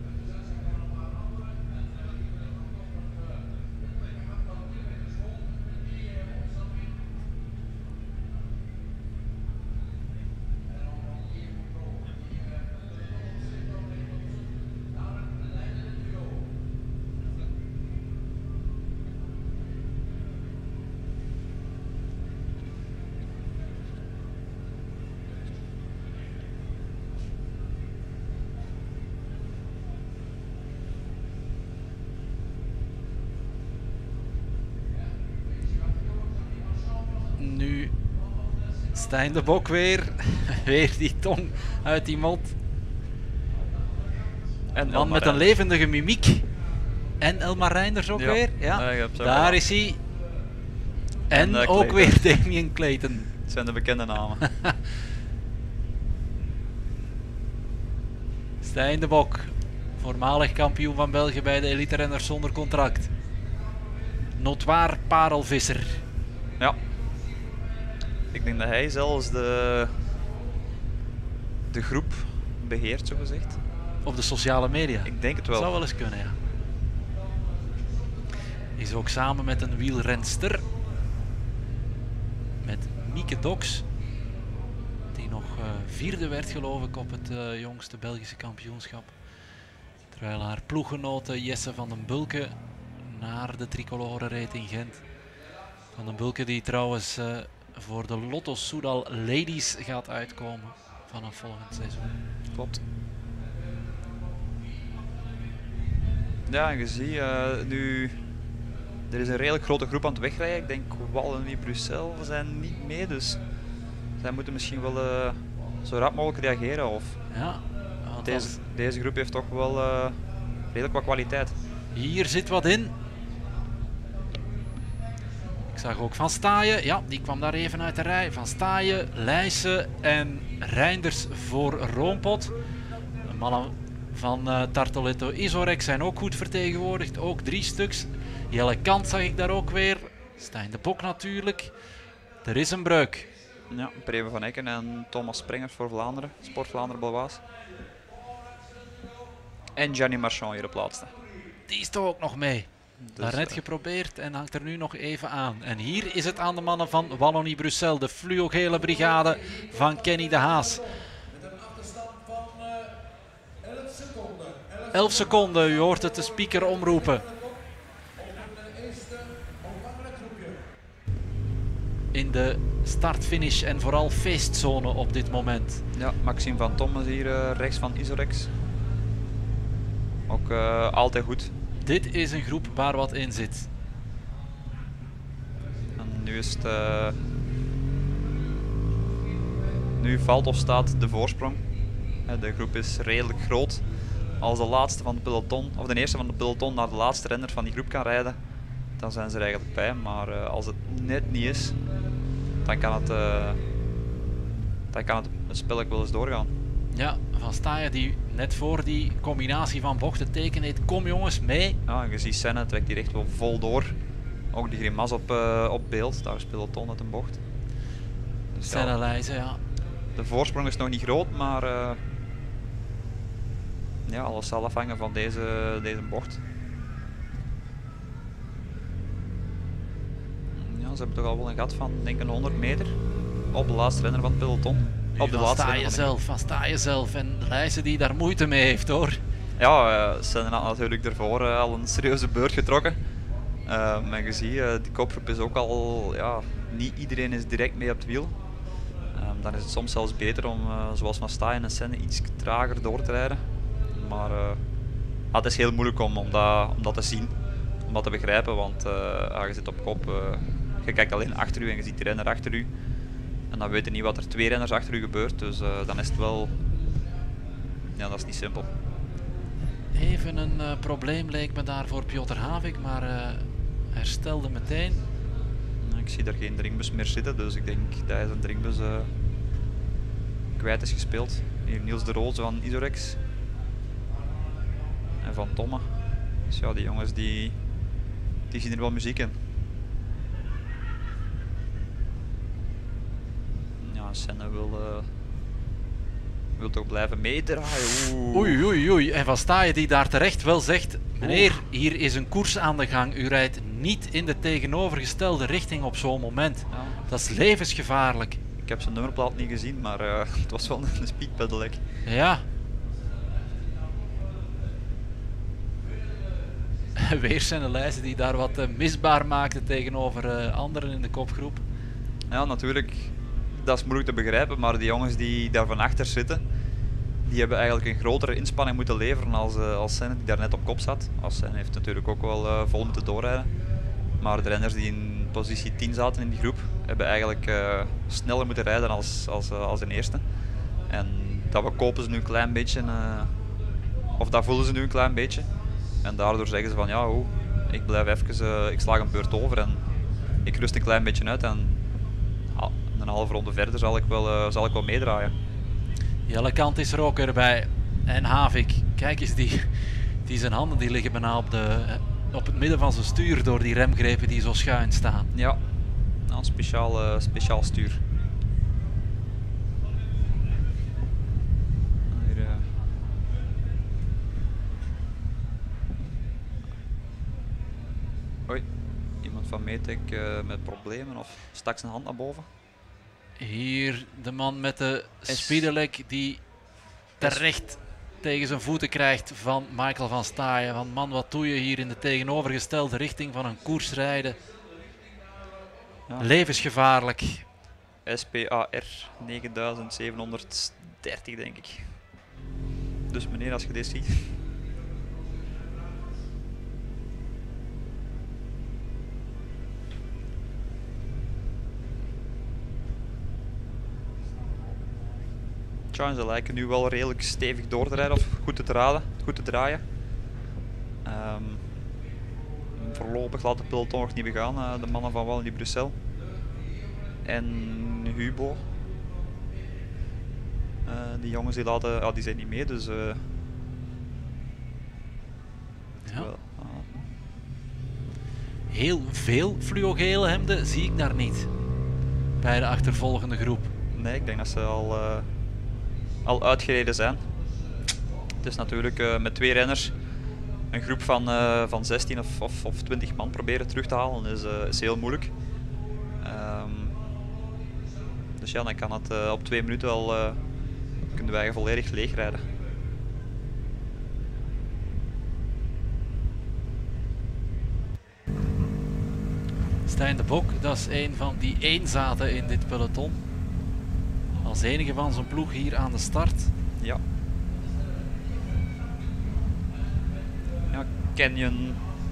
Nu Stijn de Bok weer. Weer die tong uit die mond. En dan met een levendige mimiek. En Elmar Reinders ook ja. weer. Ja. Ja, daar wel. Is hij. En, en uh, ook weer Damien Clayton. Het zijn de bekende namen. Stijn de Bok. Voormalig kampioen van België bij de elite renners zonder contract. Notoire parelvisser. Ja. Ik denk dat hij zelfs de, de groep beheert, zo gezegd. Op de sociale media? Ik denk het wel. Zou wel eens kunnen, ja. Is ook samen met een wielrenster. Met Mieke Doks. Die nog uh, vierde werd, geloof ik, op het uh, jongste Belgische kampioenschap. Terwijl haar ploeggenote Jesse van den Bulke naar de tricolore reed in Gent. Van den Bulke die trouwens uh, voor de Lotto Soudal Ladies gaat uitkomen vanaf volgend seizoen. Klopt. Ja, en je ziet uh, nu, er is een redelijk grote groep aan het wegrijden. Ik denk Wallonie-Bruxelles zijn niet mee, dus zij moeten misschien wel uh, zo rap mogelijk reageren. Of ja, deze, als... deze groep heeft toch wel uh, redelijk wat kwaliteit. Hier zit wat in. Ik zag ook Van Staaien, ja, die kwam daar even uit de rij. Van Staaien, Leijsen en Reinders voor Roompot. De mannen van uh, Tartoletto Isorex zijn ook goed vertegenwoordigd. Ook drie stuks. Jelle Kant zag ik daar ook weer. Stijn de Bok natuurlijk. Er is een breuk. Ja, Preben van Ecken en Thomas Sprengers voor Vlaanderen. Sport Vlaanderen Balwaas. En Gianni Marchand hier op laatste. Die is toch ook nog mee. Dus, Daarnet uh, geprobeerd en hangt er nu nog even aan. En hier is het aan de mannen van Wallonie-Bruxelles. De fluo-gele brigade van Kenny de Haas. elf seconden, u hoort het de speaker omroepen. In de start-finish en vooral feestzone op dit moment. Ja, Maxime van Thomas hier uh, rechts van Isorex. Ook uh, altijd goed. Dit is een groep waar wat in zit. En nu is het... Uh, nu valt of staat de voorsprong. De groep is redelijk groot. Als de laatste van de peloton, of de eerste van de peloton naar de laatste renner van die groep kan rijden, dan zijn ze er eigenlijk bij. Maar uh, als het net niet is, dan kan het, uh, dan kan het, het spel ook wel eens doorgaan. Ja, Van Staaien die net voor die combinatie van bochten tekeneet. Kom jongens, mee. Ja, je ziet Senne trekt hier echt wel vol door. Ook die grimas op, uh, op beeld, daar is peloton uit een bocht. Dus Senne ja, Leijzen, ja. de voorsprong is nog niet groot, maar uh, ja, alles zal afhangen van deze, deze bocht. Ja, ze hebben toch al wel een gat van denk ik honderd meter op de laatste renner van het peloton. Op de van laatste Staaien zelf, van Staaien zelf. En Leijzen die daar moeite mee heeft hoor. Ja, uh, Senne had natuurlijk daarvoor uh, al een serieuze beurt getrokken. Uh, maar je ziet, uh, die kopgroep is ook al, ja, niet iedereen is direct mee op het wiel. Um, dan is het soms zelfs beter om, uh, zoals Van Staaien en Senne, iets trager door te rijden. Maar uh, ah, het is heel moeilijk om, om, dat, om dat te zien, om dat te begrijpen, want uh, ah, je zit op kop, uh, je kijkt alleen achter u en je ziet de renner achter u. En dan weet je niet wat er twee renners achter u gebeurt, dus uh, dan is het wel, ja, dat is niet simpel. Even een uh, probleem leek me daar voor Piotr Havik, maar uh, herstelde meteen. Ik zie daar geen drinkbus meer zitten, dus ik denk dat hij zijn drinkbus uh, kwijt is gespeeld. Hier Niels de Roze van Isorex. En van Tomme. Dus ja, die jongens die, die zien er wel muziek in. Ja, Senne wil, uh, wil toch blijven meedraaien. Oeh. Oei, oei, oei. En Van Staaien die daar terecht wel zegt, meneer, hier is een koers aan de gang. U rijdt niet in de tegenovergestelde richting op zo'n moment. Ja. Dat is levensgevaarlijk. Ik heb zijn nummerplaat niet gezien, maar uh, het was wel een speedpedelec. Ja. Weer Senne Leijzen die daar wat uh, misbaar maakte tegenover uh, anderen in de kopgroep. Ja, natuurlijk. Dat is moeilijk te begrijpen, maar die jongens die daar van achter zitten, die hebben eigenlijk een grotere inspanning moeten leveren als, uh, als Senne die daar net op kop zat. Als Senne heeft natuurlijk ook wel uh, vol moeten doorrijden. Maar de renners die in positie tien zaten in die groep, hebben eigenlijk uh, sneller moeten rijden als, als, uh, als de eerste. En dat we kopen ze nu een klein beetje, uh, of dat voelen ze nu een klein beetje. En daardoor zeggen ze van ja, oh, ik blijf even, uh, ik sla een beurt over en ik rust een klein beetje uit. En ah, een halve ronde verder zal ik wel, uh, zal ik wel meedraaien. Jelle Kant is er ook erbij. En Havik, kijk eens, die, die zijn handen die liggen bijna op, de, op het midden van zijn stuur door die remgrepen die zo schuin staan. Ja, nou, een speciaal, uh, speciaal stuur. Hier, uh... Oei, iemand van Metec uh, met problemen of stak zijn hand naar boven. Hier de man met de speedelec die terecht tegen zijn voeten krijgt van Michael van Staaien. Van man, wat doe je hier in de tegenovergestelde richting van een koers rijden? Ja. Levensgevaarlijk. S P A R negen zevenhonderddertig denk ik. Dus meneer, als je dit ziet. Ze lijken nu wel redelijk stevig door te rijden of goed te, draden, goed te draaien. Um, voorlopig laat de peloton nog niet begaan, uh, de mannen van Wallonie-Bruxelles. En Hubo. Uh, die jongens die, laten, uh, die zijn niet mee, dus uh, heel veel fluogele hemden zie ik daar niet. Bij de achtervolgende groep. Nee, ik denk dat ze al, uh, al uitgereden zijn. Het is natuurlijk uh, met twee renners een groep van, uh, van zestien of, of, of twintig man proberen terug te halen is, uh, is heel moeilijk. Um, dus ja, dan kan het uh, op twee minuten al uh, kunnen wij volledig leeg rijden. Stijn de Bok, dat is een van die eenzaten in dit peloton. Als enige van zijn ploeg hier aan de start. Ja. Ja, Canyon.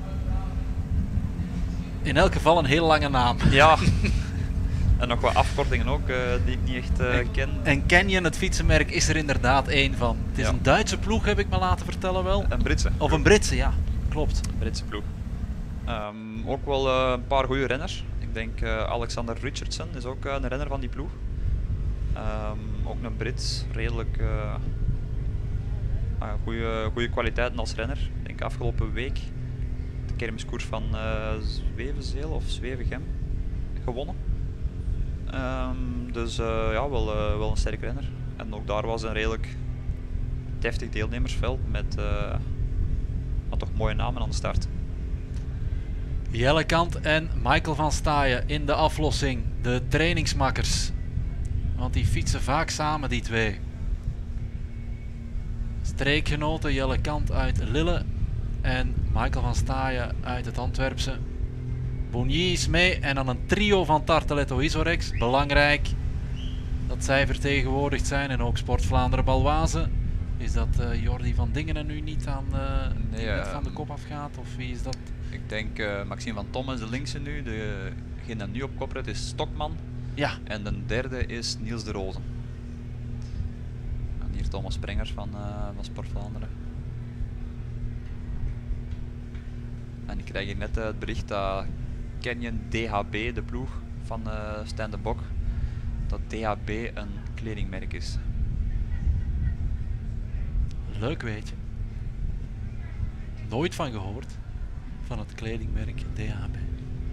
In elk geval een heel lange naam. Ja. En nog wat afkortingen ook, uh, die ik niet echt uh, en, ken. En Canyon, het fietsenmerk, is er inderdaad één van. Het is ja. een Duitse ploeg, heb ik me laten vertellen wel. Een Britse. Of een Britse, ja. Klopt. Een Britse ploeg. Um, ook wel uh, een paar goede renners. Ik denk uh, Alexander Richardson is ook uh, een renner van die ploeg. Um, ook een Brit, redelijk uh, uh, goede, goede kwaliteiten als renner. Ik denk afgelopen week de kermiskoers van uh, Zwevenzeel of Zwevegem gewonnen. Um, dus uh, ja, wel, uh, wel een sterk renner. En ook daar was een redelijk deftig deelnemersveld met uh, toch mooie namen aan de start. Jellekant en Michael van Staaien in de aflossing. De trainingsmakkers. Want die fietsen vaak samen, die twee. Streekgenoten Jellekant uit Lille en Michael van Staaien uit het Antwerpse. Bonnier is mee en dan een trio van Tarteletto Isorex. Belangrijk dat zij vertegenwoordigd zijn en ook Sport Vlaanderen Baloise. Is dat uh, Jordi van Dingenen nu niet aan uh, nee, net uh, van de kop afgaat? Of wie is dat? Ik denk uh, Maxime van Tom is de linkse nu. Degene dat nu op kop rijdt is Stokman. Ja. En de derde is Niels de Rozen. En hier Thomas Sprengers van, uh, van Sport Vlaanderen. En ik krijg hier net uh, het bericht dat Canyon D H B, de ploeg van uh, Stijn de Bok, dat D H B een kledingmerk is. Leuk weet je. Nooit van gehoord. Van het kledingmerk D H B.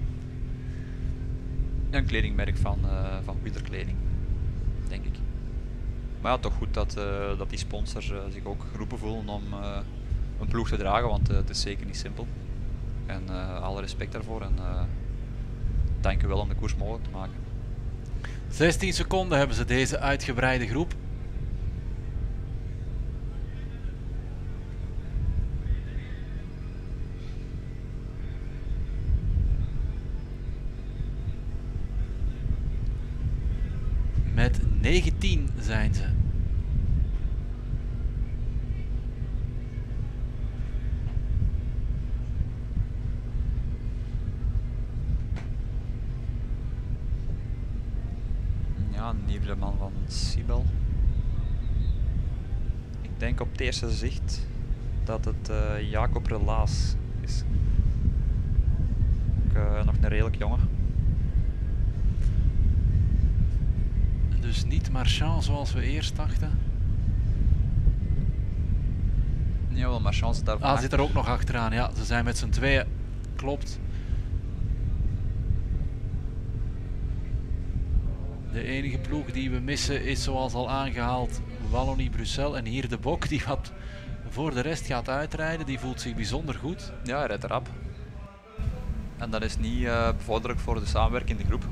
Ja, een kledingmerk van, uh, van wielerkleding, denk ik. Maar ja, toch goed dat, uh, dat die sponsors uh, zich ook geroepen voelen om uh, een ploeg te dragen, want uh, het is zeker niet simpel. En uh, alle respect daarvoor en uh, dank u wel om de koers mogelijk te maken. zestien seconden hebben ze deze uitgebreide groep. Met negentien zijn ze. Ja, een nieuwe man van Sibel. Ik denk op het eerste zicht dat het uh, Jacob Relaas is. Ook, uh, nog een redelijk jongen. Dus niet Marchand zoals we eerst dachten. Ja, wel, maar chance daarvan. Ah, zit er ook nog achteraan. Ja, ze zijn met z'n tweeën. Klopt. De enige ploeg die we missen is zoals al aangehaald Wallonie-Bruxelles. En hier de Bok die wat voor de rest gaat uitrijden. Die voelt zich bijzonder goed. Ja, hij rijdt erop. En dat is niet uh, bevorderlijk voor de samenwerking in de groep.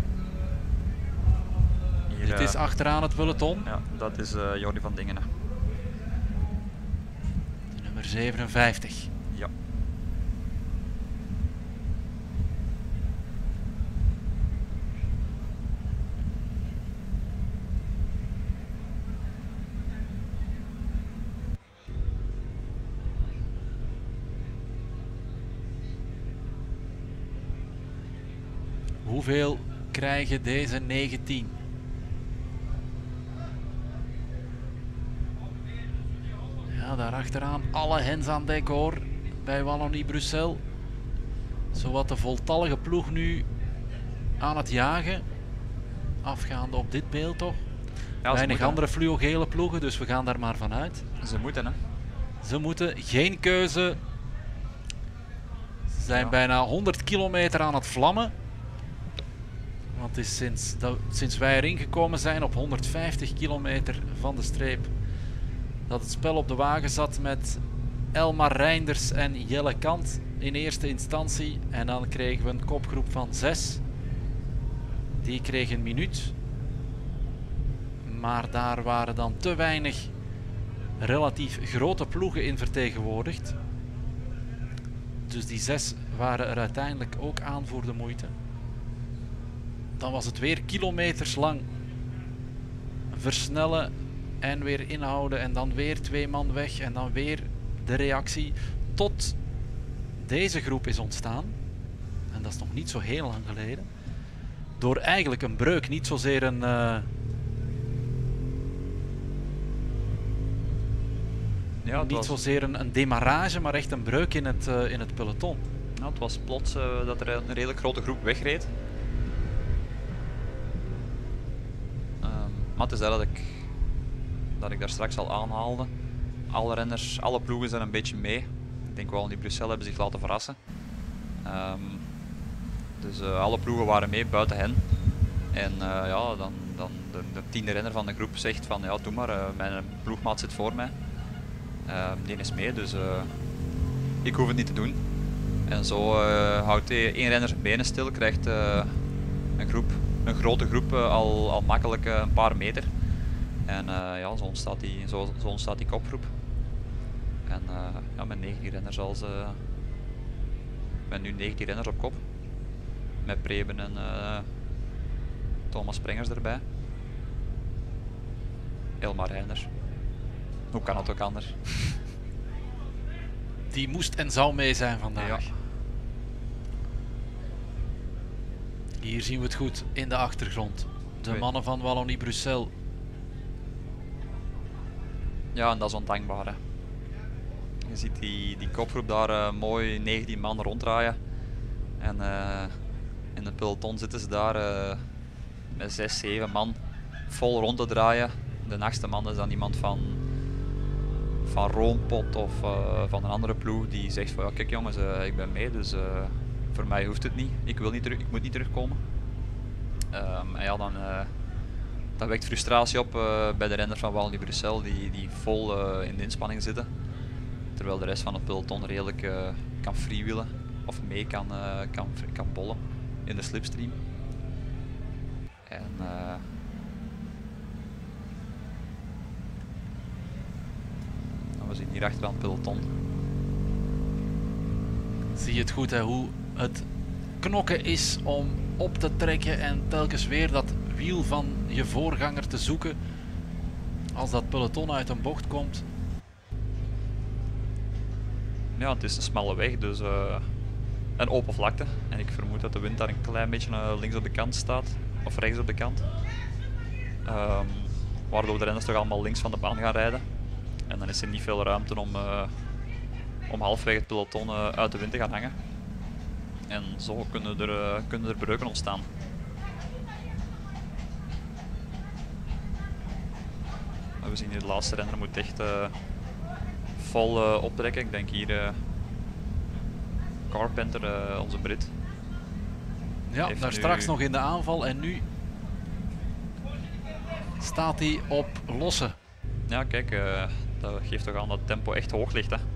Hier, Dit uh, is achteraan het peloton. ja, dat is uh, Jordi van Dingenen. De nummer zevenenvijftig. Ja. Hoeveel krijgen deze negentien? Ja, daar achteraan alle hens aan dek hoor. Bij Wallonie-Bruxelles. Zowat de voltallige ploeg nu aan het jagen. Afgaande op dit beeld toch. Ja, Weinig moeten, andere fluogele ploegen, dus we gaan daar maar vanuit. Ze moeten, hè. Ze moeten geen keuze. Ze zijn Ja. bijna honderd kilometer aan het vlammen. Want het is sinds, dat, sinds wij erin gekomen zijn op honderdvijftig kilometer van de streep dat het spel op de wagen zat met Elmar Reinders en Jelle Kant in eerste instantie. En dan kregen we een kopgroep van zes. Die kreeg een minuut. Maar daar waren dan te weinig relatief grote ploegen in vertegenwoordigd. Dus die zes waren er uiteindelijk ook aan voor de moeite. Dan was het weer kilometers lang versnellen en weer inhouden en dan weer twee man weg en dan weer de reactie tot deze groep is ontstaan. En dat is nog niet zo heel lang geleden. Door eigenlijk een breuk, niet zozeer een... Uh, Ja, het niet was, zozeer een, een demarrage, maar echt een breuk in het, uh, in het peloton. ja, het was plots uh, dat er een redelijk grote groep wegreed. Um, maar het is dat ik, dat ik daar straks al aanhaalde. Alle renners, alle ploegen zijn een beetje mee. Ik denk wel, die Brussel hebben zich laten verrassen. Um, dus uh, alle ploegen waren mee, buiten hen. En uh, ja, dan, dan de, de tiende renner van de groep zegt van ja, doe maar, uh, mijn ploegmaat zit voor mij. Uh, die is mee, dus uh, ik hoef het niet te doen. En zo uh, houdt één renner zijn benen stil, krijgt uh, een, groep, een grote groep uh, al, al makkelijk uh, een paar meter. En uh, ja, zo ontstaat die, zo, zo ontstaat die kopgroep. En uh, ja, met negentien renners als, uh, met nu negentien renners op kop. Met Preben en uh, Thomas Sprengers erbij. Elmar Reinders. Hoe kan het ook anders? Die moest en zou mee zijn vandaag. Ja. Hier zien we het goed in de achtergrond. De Twee. mannen van Wallonie-Bruxelles. Ja, en dat is ondankbaar. Hè. Je ziet die, die kopgroep daar uh, mooi negentien man ronddraaien. En uh, in het peloton zitten ze daar uh, met zes, zeven man vol rond te draaien. De achtste man is dan iemand van, van Roompot of uh, van een andere ploeg die zegt van ja, kijk jongens, uh, ik ben mee, dus uh, voor mij hoeft het niet. Ik wil niet terug, ik moet niet terugkomen. Um, en ja, dan, uh, dat wekt frustratie op uh, bij de renners van Wallonie-Bruxelles die, die vol uh, in de inspanning zitten. Terwijl de rest van het peloton redelijk uh, kan freewheelen of mee kan, uh, kan, kan bollen in de slipstream. En uh, we zien hier achteraan het peloton. Zie je het goed, hè, hoe het knokken is om op te trekken en telkens weer dat wiel van je voorganger te zoeken als dat peloton uit een bocht komt. Ja, het is een smalle weg, dus uh, een open vlakte. En ik vermoed dat de wind daar een klein beetje uh, links op de kant staat, of rechts op de kant. Um, waardoor de renners toch allemaal links van de baan gaan rijden. En dan is er niet veel ruimte om, uh, om halfweg het peloton uh, uit de wind te gaan hangen. En zo kunnen er, uh, kunnen er breuken ontstaan. En we zien hier de laatste renner moet echt uh, vol uh, optrekken. Ik denk hier uh, Carpenter, uh, onze Brit. Ja, Heeft daar nu... straks nog in de aanval en nu staat hij op losse. Ja, kijk, uh, dat geeft toch aan dat het tempo echt hoog ligt. Hè.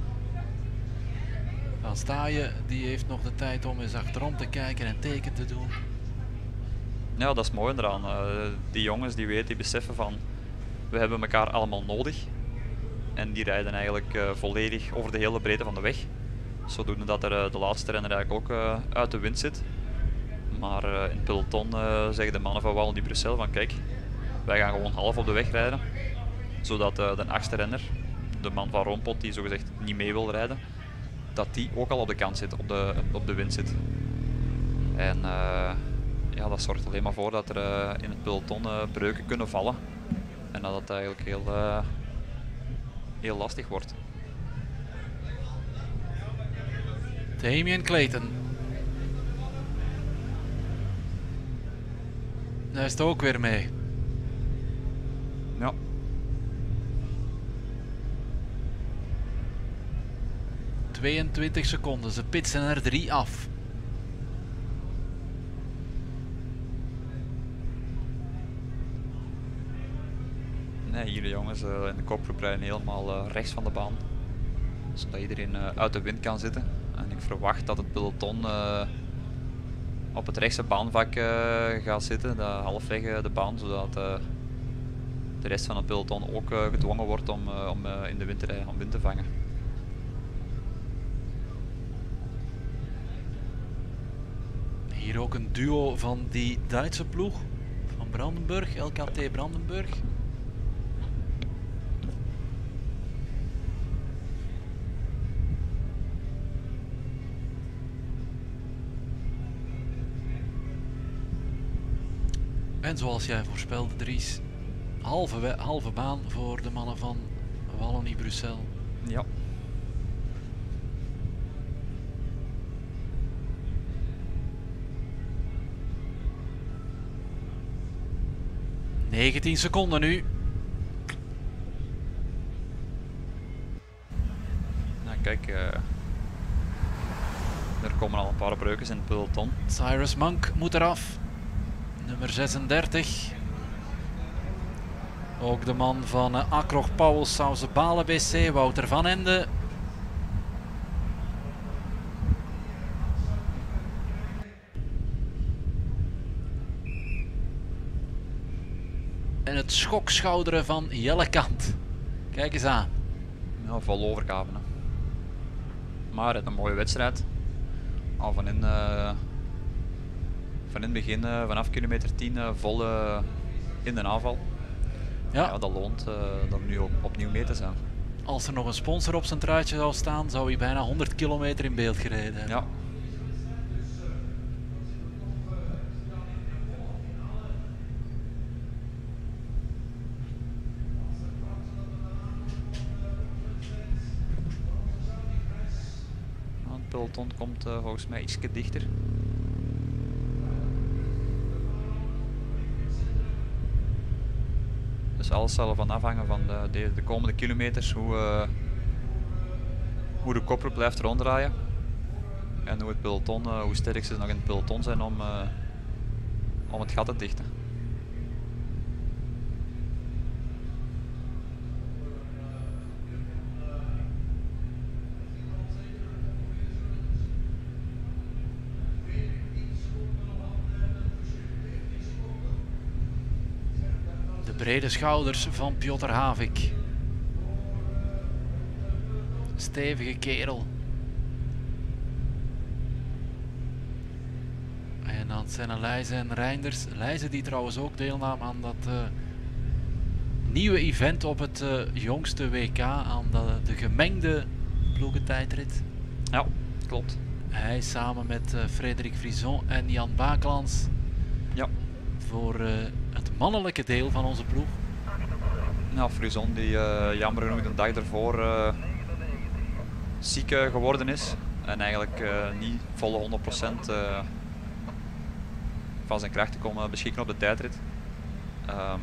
Dan sta je, die heeft nog de tijd om eens achterom te kijken en teken te doen. Ja, dat is mooi eraan. Uh, die jongens die weten, die beseffen van we hebben elkaar allemaal nodig. En die rijden eigenlijk uh, volledig over de hele breedte van de weg. Zodoende dat er uh, de laatste renner eigenlijk ook uh, uit de wind zit. Maar uh, in het peloton uh, zeggen de mannen van Wallonie-Bruxelles van kijk, wij gaan gewoon half op de weg rijden. Zodat uh, de achtste renner, de man van Roompot die zogezegd niet mee wil rijden, dat die ook al op de kant zit, op de, op de wind zit. En uh, ja, dat zorgt alleen maar voor dat er uh, in het peloton uh, breuken kunnen vallen. En dat het eigenlijk heel, uh, heel lastig wordt. Damien Clayton. Hij is er ook weer mee. Ja. tweeëntwintig seconden. Ze pitsen er drie af. Nee, hier de jongens uh, in de kopgroep rijden helemaal uh, rechts van de baan. Zodat iedereen uh, uit de wind kan zitten. En ik verwacht dat het peloton uh, op het rechtse baanvak uh, gaat zitten, de halfweg uh, de baan, zodat uh, de rest van het peloton ook uh, gedwongen wordt om, uh, om uh, in de wind te rijden, om wind te vangen. Hier ook een duo van die Duitse ploeg van Brandenburg, L K T Brandenburg. En zoals jij voorspelde, Dries, halve, halve baan voor de mannen van Wallonie-Bruxelles. Ja. negentien seconden nu. Nou kijk, uh, er komen al een paar breukers in het peloton. Cyrus Monk moet eraf. Nummer zesendertig. Ook de man van uh, Acroch Pauwels Sauze Balen B C, Wouter van Ende. En het schokschouderen van Jelle Kant. Kijk eens aan. Ja, vol overgave. Hè. Maar het is een mooie wedstrijd. Al van in, uh, van in het begin, uh, vanaf kilometer tien, uh, vol uh, in de aanval. Ja. Ja, dat loont uh, dat we nu op, opnieuw mee te zijn. Als er nog een sponsor op zijn truitje zou staan, zou hij bijna honderd kilometer in beeld gereden hebben. Ja. Het peloton komt uh, volgens mij iets dichter. Dus alles zal ervan afhangen van de, de, de komende kilometers, hoe, uh, hoe de kopgroep blijft ronddraaien. En hoe het peloton, uh, hoe sterk ze nog in het peloton zijn om, uh, om het gat te dichten. Brede schouders van Piotr Havik. Stevige kerel. En dan zijn Leijzen en Reinders. Leijzen die trouwens ook deelnam aan dat uh, nieuwe event op het uh, jongste W K. Aan de, de gemengde ploegentijdrit. Ja, klopt. Hij samen met uh, Frederik Frison en Jan Bakelans. Ja. Voor uh, het mannelijke deel van onze ploeg. Nou, Frison die uh, jammer genoeg de dag ervoor uh, ziek uh, geworden is. En eigenlijk uh, niet volle honderd procent uh, van zijn krachten kon beschikken op de tijdrit. Um,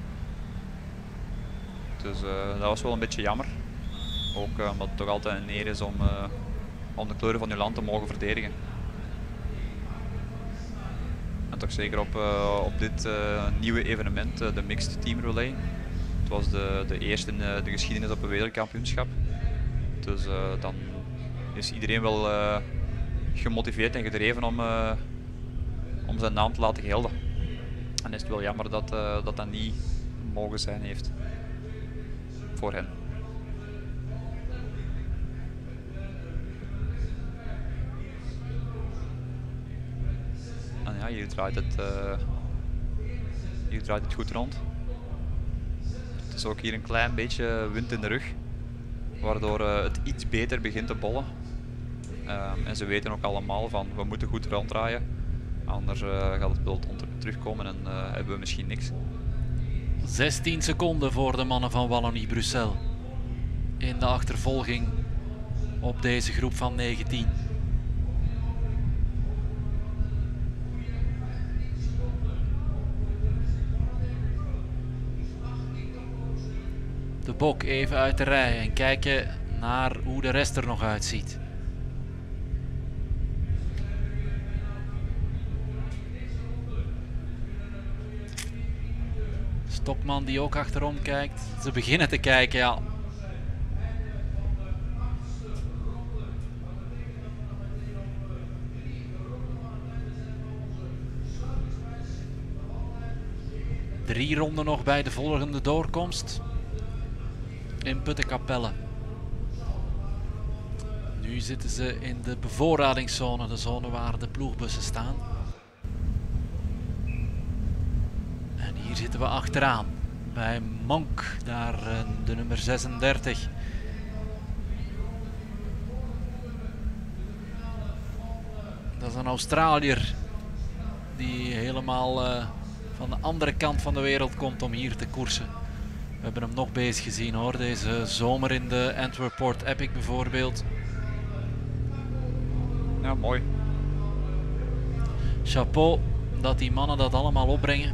dus uh, dat was wel een beetje jammer. Ook uh, omdat het toch altijd een eer is om, uh, om de kleuren van je land te mogen verdedigen. En toch zeker op, uh, op dit uh, nieuwe evenement, uh, de Mixed Team Relay. Het was de, de eerste in uh, de geschiedenis op een wereldkampioenschap. Dus uh, dan is iedereen wel uh, gemotiveerd en gedreven om, uh, om zijn naam te laten gelden. En is het wel jammer dat uh, dat, dat niet mogen zijn heeft voor hen. En ja, hier draait het, uh, hier draait het goed rond. Het is ook hier een klein beetje wind in de rug, waardoor uh, het iets beter begint te bollen. Uh, en ze weten ook allemaal van we moeten goed ronddraaien, anders uh, gaat het peloton terugkomen en uh, hebben we misschien niks. zestien seconden voor de mannen van Wallonie-Bruxelles in de achtervolging op deze groep van negentien. De bok even uit de rij en kijken naar hoe de rest er nog uitziet. Stokman die ook achterom kijkt. Ze beginnen te kijken, ja. Drie ronden nog bij de volgende doorkomst in Puttenkapelle. Nu zitten ze in de bevoorradingszone, de zone waar de ploegbussen staan. En hier zitten we achteraan bij Monk, daar de nummer zesendertig. Dat is een Australiër die helemaal uh, van de andere kant van de wereld komt om hier te koersen. We hebben hem nog bezig gezien hoor, deze zomer in de Antwerp Port Epic bijvoorbeeld. Ja, mooi. Chapeau dat die mannen dat allemaal opbrengen.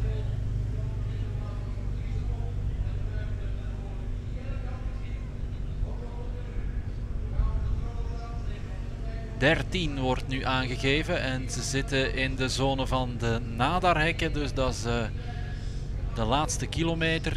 dertien wordt nu aangegeven en ze zitten in de zone van de nadarhekken, dus dat is uh, de laatste kilometer.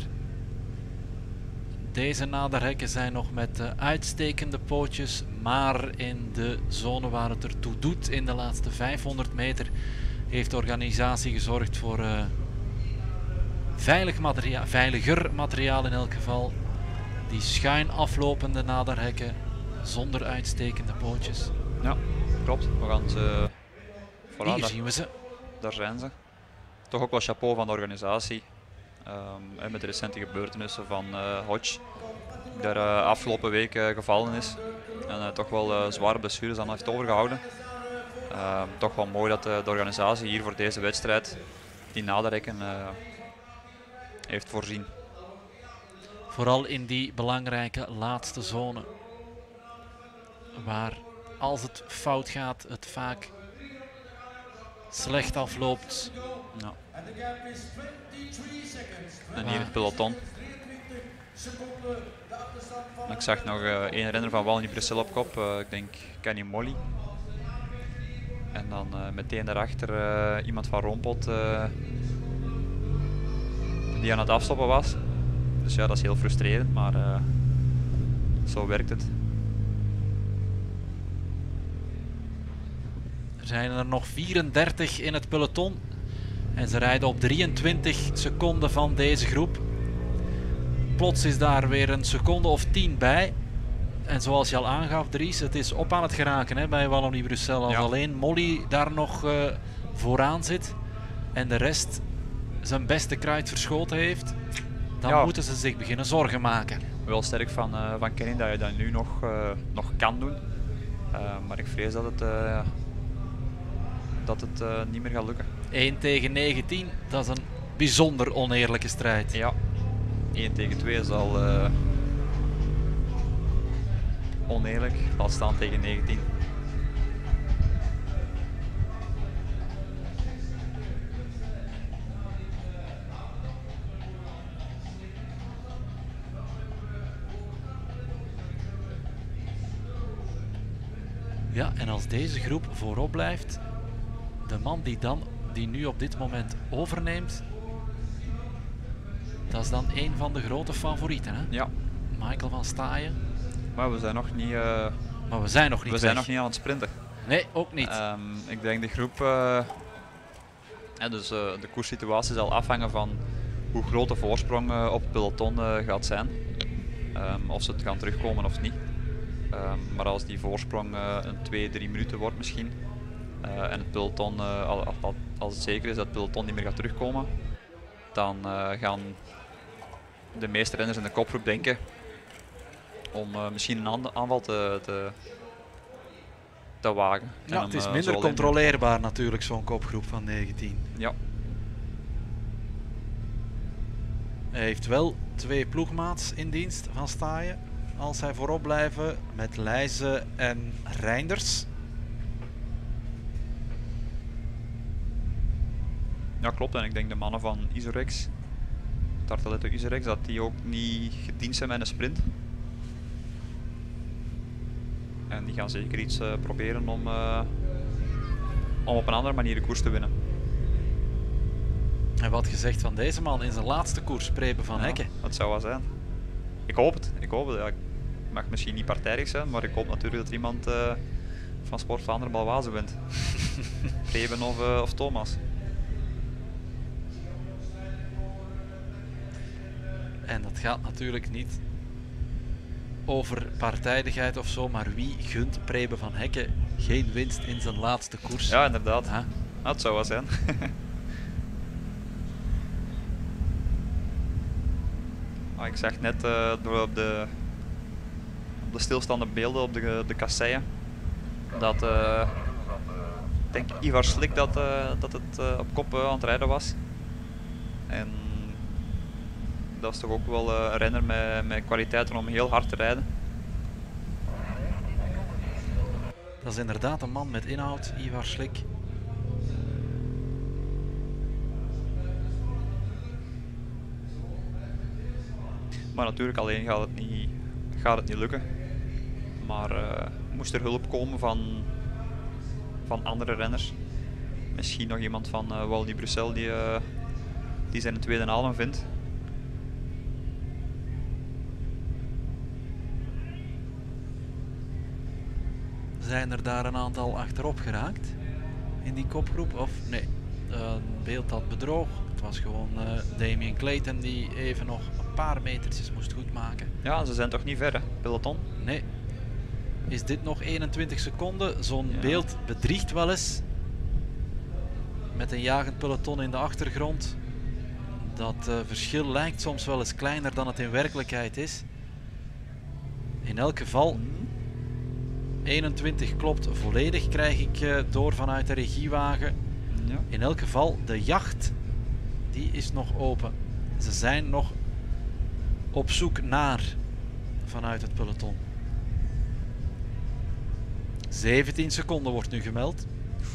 Deze nadarhekken zijn nog met uh, uitstekende pootjes, maar in de zone waar het ertoe doet, in de laatste vijfhonderd meter, heeft de organisatie gezorgd voor uh, veilig materia- veiliger materiaal in elk geval. Die schuin aflopende nadarhekken zonder uitstekende pootjes. Ja, klopt. We gaan ze... Voilà, Hier daar, zien we ze. daar zijn ze. Toch ook wel chapeau van de organisatie. Um, met de recente gebeurtenissen van uh, Hodge, die daar uh, afgelopen week uh, gevallen is. En uh, toch wel uh, zware blessures aan heeft overgehouden. Uh, toch wel mooi dat uh, de organisatie hier voor deze wedstrijd die nadarhekken uh, heeft voorzien. Vooral in die belangrijke laatste zone. Waar als het fout gaat, het vaak slecht afloopt. Ja. En hier het peloton. Ik zag nog uh, één renner van Wallonie-Bruxelles op kop, uh, ik denk Kenny Molly. En dan uh, meteen daarachter uh, iemand van Roompot uh, die aan het afstoppen was. Dus ja, dat is heel frustrerend, maar uh, zo werkt het. Er zijn er nog vierendertig in het peloton. En ze rijden op drieëntwintig seconden van deze groep. Plots is daar weer een seconde of tien bij. En zoals je al aangaf, Dries, het is op aan het geraken hè, bij Wallonie-Bruxelles. Als ja. alleen Molly daar nog uh, vooraan zit en de rest zijn beste kruid verschoten heeft, dan ja. moeten ze zich beginnen zorgen maken. Wel sterk van, uh, van Kenny dat je dat nu nog, uh, nog kan doen. Uh, maar ik vrees dat het, uh, dat het uh, niet meer gaat lukken. één tegen negentien, dat is een bijzonder oneerlijke strijd. Ja, één tegen twee is al uh, oneerlijk. Laat staan tegen negentien. Ja, en als deze groep voorop blijft, de man die, dan, die nu op dit moment overneemt, dat is dan een van de grote favorieten. Hè? Ja. Michael van Staaien. Maar we zijn nog niet, uh, maar we zijn nog niet we zijn weg. nog niet aan het sprinten. Nee, ook niet. Um, ik denk de groep, uh, ja, dus uh, de koerssituatie zal afhangen van hoe groot de voorsprong uh, op het peloton uh, gaat zijn. Um, of ze het gaan terugkomen of niet. Um, maar als die voorsprong uh, een twee, drie minuten wordt misschien, uh, en het peloton, uh, al, al, als het zeker is dat het peloton niet meer gaat terugkomen, dan uh, gaan de meeste renners in de kopgroep denken om uh, misschien een aanval te, te, te wagen. Ja, en het is om, uh, minder zo controleerbaar natuurlijk, zo'n kopgroep van negentien. Ja. Hij heeft wel twee ploegmaats in dienst van Staaien. Als hij voorop blijven met Leijzen en Reinders. Ja, klopt. En ik denk de mannen van Isorex, Tartaletto Isorex, dat die ook niet gediend zijn met een sprint. En die gaan zeker iets uh, proberen om, uh, om op een andere manier de koers te winnen. En wat gezegd van deze man in zijn laatste koers, Preben van ja, Hekken? Dat zou wel zijn. Ik hoop het. Ik hoop het. Ja, ik mag misschien niet partijdig zijn, maar ik hoop natuurlijk dat er iemand uh, van Sport Vlaanderen Balwaze wint. Preben of, uh, of Thomas. En dat gaat natuurlijk niet over partijdigheid of zo, maar wie gunt Preben van Hekken geen winst in zijn laatste koers? Ja, inderdaad. Huh? Dat zou wel zijn. ah, ik zag net uh, door op de, op de stilstaande beelden op de, de kasseien dat uh, ik denk Ivar Slik dat, uh, dat het uh, op kop uh, aan het rijden was. En dat is toch ook wel uh, een renner met, met kwaliteiten om heel hard te rijden. Dat is inderdaad een man met inhoud, Ivar Slik. Maar natuurlijk alleen gaat het niet, gaat het niet lukken. Maar uh, moest er hulp komen van, van andere renners. Misschien nog iemand van uh, Wally Brussel die, uh, die zijn tweede adem vindt. Zijn er daar een aantal achterop geraakt in die kopgroep? Of nee, een beeld dat bedroog. Het was gewoon uh, Damien Clayton die even nog een paar metertjes moest goedmaken. Ja, ze zijn toch niet ver, hè, peloton? Nee. Is dit nog eenentwintig seconden? Zo'n ja. beeld bedriegt wel eens. Met een jagend peloton in de achtergrond. Dat uh, verschil lijkt soms wel eens kleiner dan het in werkelijkheid is. In elk geval... eenentwintig klopt volledig, krijg ik uh, door vanuit de regiewagen. Ja. In elk geval, de jacht, die is nog open. Ze zijn nog op zoek naar vanuit het peloton. zeventien seconden wordt nu gemeld.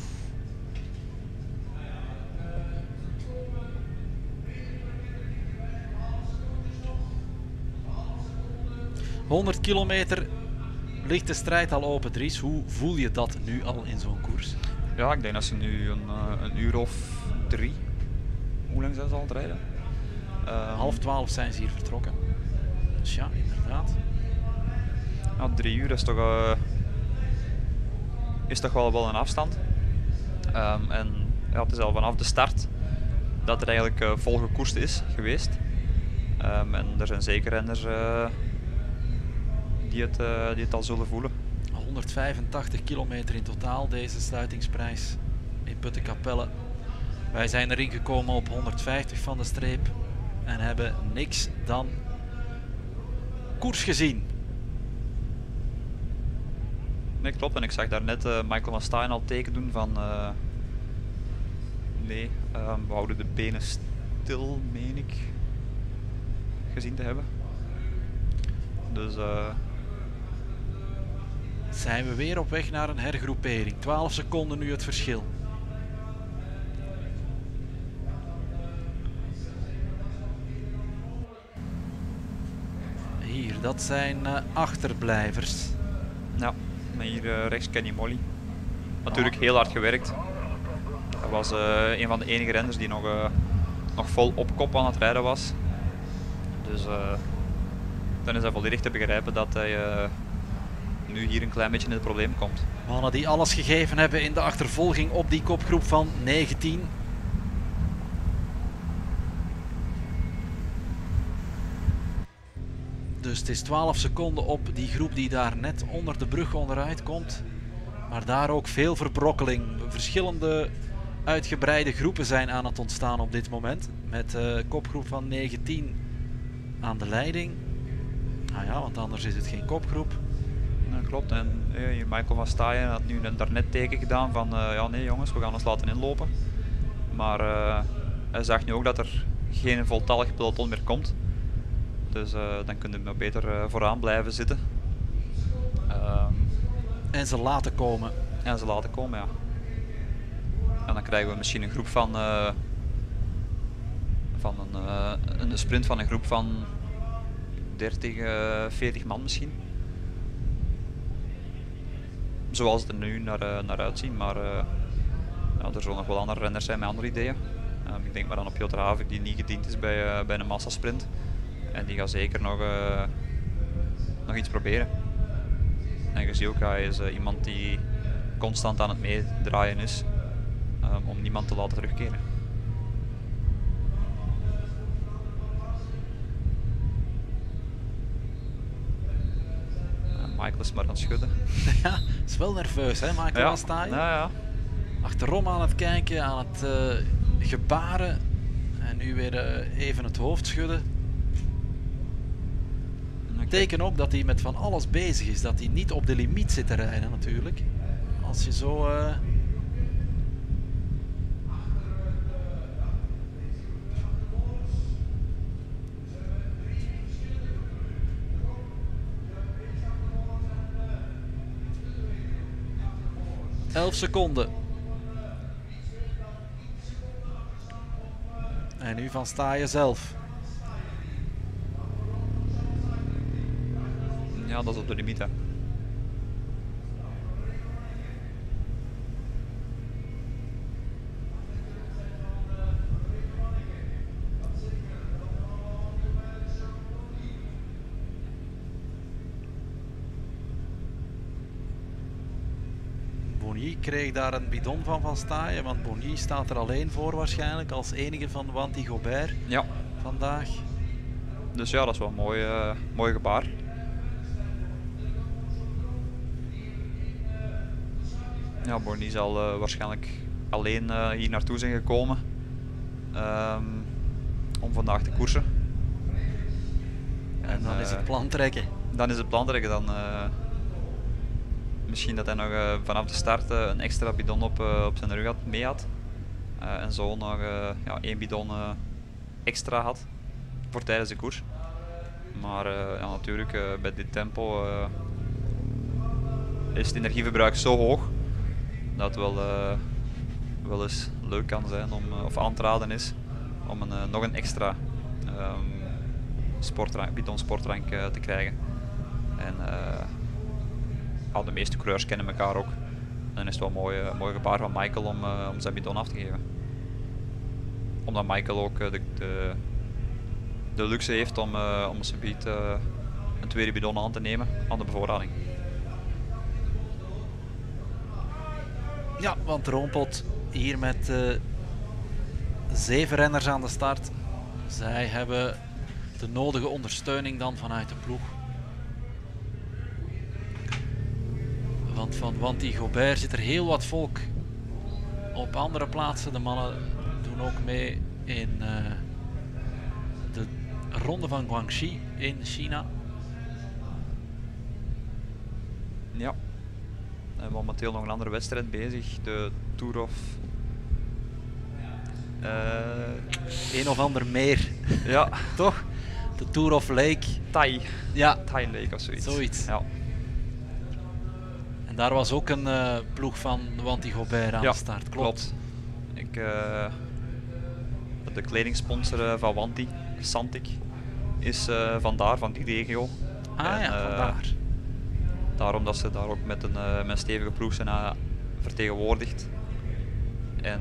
honderd kilometer ligt de strijd al open, Dries. Hoe voel je dat nu al in zo'n koers? Ja, ik denk dat ze nu een, uh, een uur of drie. Hoe lang zijn ze al aan het rijden? Um, Half twaalf zijn ze hier vertrokken. Dus ja, inderdaad. Ja, drie uur is toch, uh, is toch wel, wel een afstand. Um, en ja, het is al vanaf de start dat er eigenlijk uh, vol gekoerst is geweest. Um, en er zijn zeker renners uh, die, het, uh, die het al zullen voelen. honderdvijfentachtig kilometer in totaal deze sluitingsprijs in Puttenkapelle. Wij zijn erin gekomen op honderdvijftig van de streep en hebben niks dan koers gezien. Nee, klopt. En ik zag daar net uh, Michael van Stijn al teken doen van uh, nee, uh, we houden de benen stil, meen ik, gezien te hebben. Dus uh, zijn we weer op weg naar een hergroepering. twaalf seconden nu het verschil. Hier, dat zijn uh, achterblijvers. Ja, maar hier uh, rechts Kenny Molly. Natuurlijk heel hard gewerkt. Hij was uh, een van de enige renners die nog, uh, nog vol op kop aan het rijden was. Dus uh, dan is hij volledig te begrijpen dat hij uh, nu hier een klein beetje in het probleem komt. Mannen die alles gegeven hebben in de achtervolging op die kopgroep van negentien. Dus het is twaalf seconden op die groep die daar net onder de brug onderuit komt. Maar daar ook veel verbrokkeling. Verschillende uitgebreide groepen zijn aan het ontstaan op dit moment. Met de uh, kopgroep van negentien aan de leiding. Nou ja, want anders is het geen kopgroep. Ja, klopt. En hey, Michael van Staaien had nu daarnet teken gedaan van uh, ja nee jongens, we gaan ons laten inlopen. Maar uh, hij zag nu ook dat er geen voltallig peloton meer komt. Dus uh, dan kunnen we maar beter uh, vooraan blijven zitten. Uh, en ze laten komen. En ze laten komen, ja. En dan krijgen we misschien een groep van, uh, van een, uh, een sprint van een groep van dertig, uh, veertig man misschien. zoals het er nu naar, uh, naar uitzien. Maar uh, ja, er zullen nog wel andere renners zijn met andere ideeën. Um, ik denk maar dan op Piotr Havik die niet gediend is bij, uh, bij een massasprint. En die gaat zeker nog, uh, nog iets proberen. En je ziet ook, hij is uh, iemand die constant aan het meedraaien is um, om niemand te laten terugkeren. Uh, Michael is maar aan het schudden. Ja, is wel nerveus hè, Michael Ja, Van Staaien. ja, ja. Achterom aan het kijken, aan het uh, gebaren. En nu weer uh, even het hoofd schudden. Teken ook dat hij met van alles bezig is, dat hij niet op de limiet zit te rijden natuurlijk. Als je zo... Uh... elf seconden. En nu Van Staaien zelf. Ja, dat is op de limiet, hè. Bonny kreeg daar een bidon van Van Staaien, want Bonny staat er alleen voor waarschijnlijk als enige van Wanty Gobert Ja. vandaag. Dus ja, dat is wel een mooi, uh, mooi gebaar. Ja, Bonny zal uh, waarschijnlijk alleen uh, hier naartoe zijn gekomen um, om vandaag te koersen. En, en dan uh, is het plan trekken. Dan is het plan trekken. Dan, uh, misschien dat hij nog uh, vanaf de start uh, een extra bidon op, uh, op zijn rug had, mee had. Uh, en zo nog uh, ja, één bidon uh, extra had voor tijdens de koers. Maar uh, ja, natuurlijk uh, bij dit tempo uh, is het energieverbruik zo hoog dat het wel, uh, wel eens leuk kan zijn om, uh, of aan te raden is om een, uh, nog een extra um, sportrank, bidon sportrank uh, te krijgen. En uh, al de meeste coureurs kennen elkaar ook. En dan is het wel een mooi, uh, mooi gebaar van Michael om, uh, om zijn bidon af te geven. Omdat Michael ook uh, de, de, de luxe heeft om, uh, om zijn bied, uh, een tweede bidon aan te nemen aan de bevoorrading. Ja, want Roompot hier met uh, zeven renners aan de start. Zij hebben de nodige ondersteuning dan vanuit de ploeg. Want van Wanty Gobert zit er heel wat volk op andere plaatsen. De mannen doen ook mee in uh, de ronde van Guangxi in China. Ja. En momenteel nog een andere wedstrijd bezig, de Tour of... Uh... Een of ander meer. Ja. Toch? De Tour of Lake. Thai. Ja. Thai Lake of zoiets. Zoiets. Ja. En daar was ook een uh, ploeg van Wanty Gobert aan ja, de start. Klopt. klopt. Ik, uh, de kledingsponsor uh, van Wanty, Santic, is uh, vandaar, van die regio. Ah en, ja, uh, vandaar. Daarom dat ze daar ook met een, uh, met een stevige ploeg zijn uh, vertegenwoordigd. En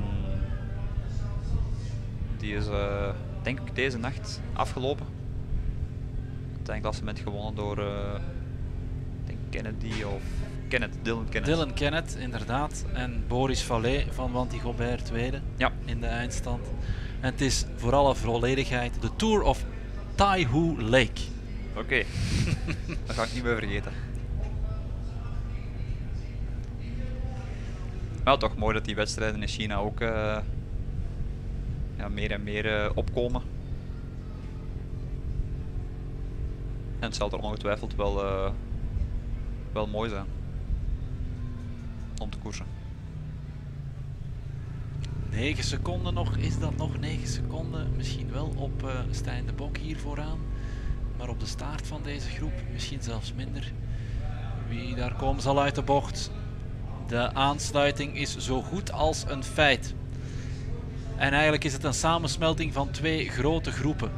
die is uh, denk ik deze nacht afgelopen. Het eindklassement gewonnen door uh, denk Kennedy of Kenneth, Dylan Kenneth. Dylan Kenneth, inderdaad. En Boris Vallet van Wanty Gobert tweede ja. in de eindstand. En het is voor alle volledigheid de Tour of Taihu Lake. Oké, okay. Dat ga ik niet meer vergeten. Maar toch mooi dat die wedstrijden in China ook uh, ja, meer en meer uh, opkomen. En het zal er ongetwijfeld wel, uh, wel mooi zijn om te koersen. negen seconden nog, is dat nog negen seconden? Misschien wel op uh, Stijn de Bok hier vooraan. Maar op de staart van deze groep misschien zelfs minder. Wie daar komen zal uit de bocht. De aansluiting is zo goed als een feit. En eigenlijk is het een samensmelting van twee grote groepen.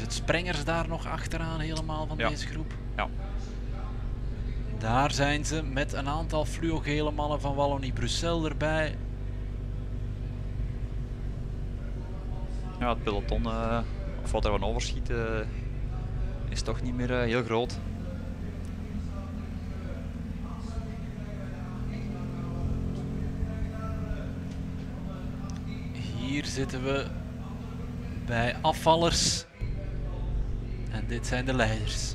het Sprengers daar nog achteraan helemaal van Ja. deze groep. Ja. Daar zijn ze met een aantal fluogele mannen van Wallonie-Bruxelles erbij. Ja, het peloton, uh, of wat er van overschiet, uh, is toch niet meer uh, heel groot. Hier zitten we bij afvallers. En dit zijn de leiders.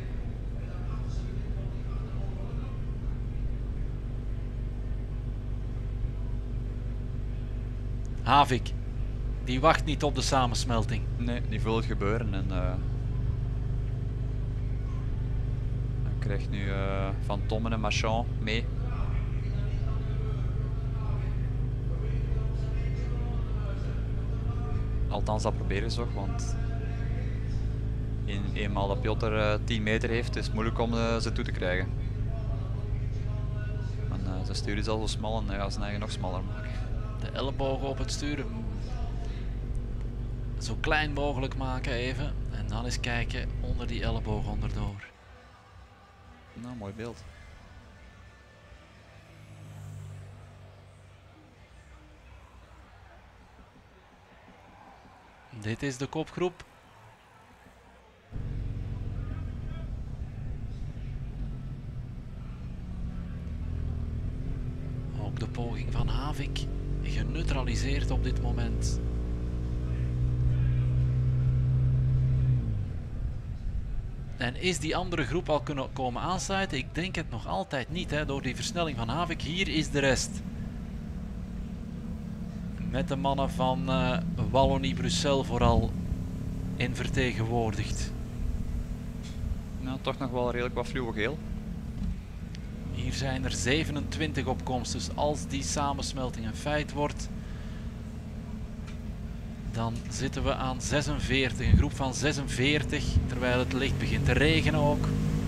Havik, die wacht niet op de samensmelting. Nee, die voelt het gebeuren en uh, hij krijgt nu uh, Van Tommen en Marchand mee. Althans, dat proberen ze toch, want in, eenmaal dat Piotr uh, tien meter heeft, is het moeilijk om uh, ze toe te krijgen. En, uh, ze sturen is al zo smal en dan gaan ze eigen nog smaller maken. De ellebogen op het sturen zo klein mogelijk maken even. En dan eens kijken onder die ellebogen onderdoor. Nou, mooi beeld. Dit is de kopgroep. Ook de poging van Havik geneutraliseerd op dit moment. En is die andere groep al kunnen komen aansluiten? Ik denk het nog altijd niet, hè, door die versnelling van Havik. Hier is de rest. Met de mannen van uh, Wallonie-Bruxelles vooral in vertegenwoordigd. Nou, toch nog wel redelijk wat fluo-geel. Hier zijn er zevenentwintig opkomsten, dus als die samensmelting een feit wordt, dan zitten we aan zesenveertig, een groep van zesenveertig, terwijl het licht begint te regenen ook.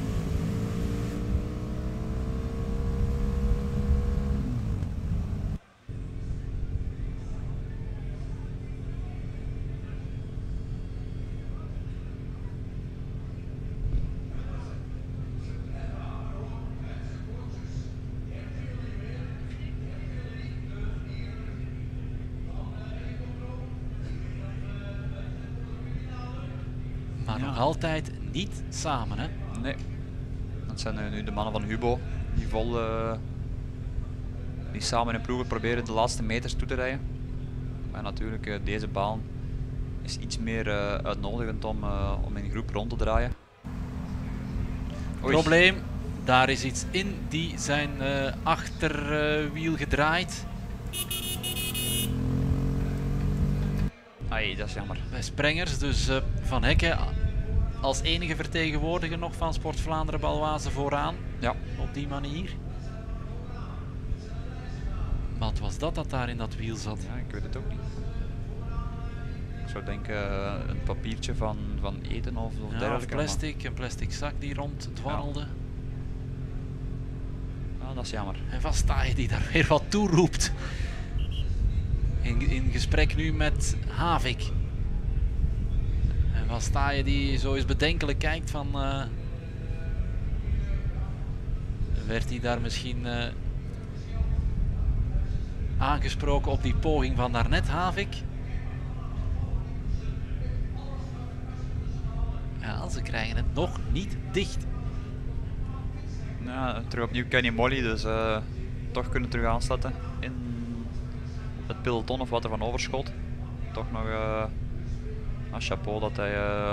Maar Ja. nog altijd niet samen, hè? Nee. Dat zijn uh, nu de mannen van Hubo die vol uh, die samen in ploegen proberen de laatste meters toe te rijden. Maar natuurlijk, uh, deze baan is iets meer uh, uitnodigend om, uh, om in groep rond te draaien. Oei. Probleem, daar is iets in die zijn uh, achterwiel uh, gedraaid. Ai, dat is jammer. Bij Sprengers, dus uh, Van Hekken als enige vertegenwoordiger nog van Sport Vlaanderen Baloise vooraan. Ja. Op die manier. Wat was dat dat daar in dat wiel zat? Ja, ik weet het ook niet. Ik zou denken uh, een papiertje van, van eten of, of Ja, of dergelijke. plastic, een plastic zak die ronddwarrelde. Ja. Ah, dat is jammer. En Van Staaij die daar weer wat toe roept. In, in gesprek nu met Havik. En Van Staaij die zo eens bedenkelijk kijkt van... Uh, werd hij daar misschien uh, aangesproken op die poging van daarnet, Havik? Ja, ze krijgen het nog niet dicht. Ja, terug opnieuw Kenny Molly, dus uh, toch kunnen terug aansluiten in het peloton of wat er van overschot. Toch nog uh, een chapeau dat hij uh,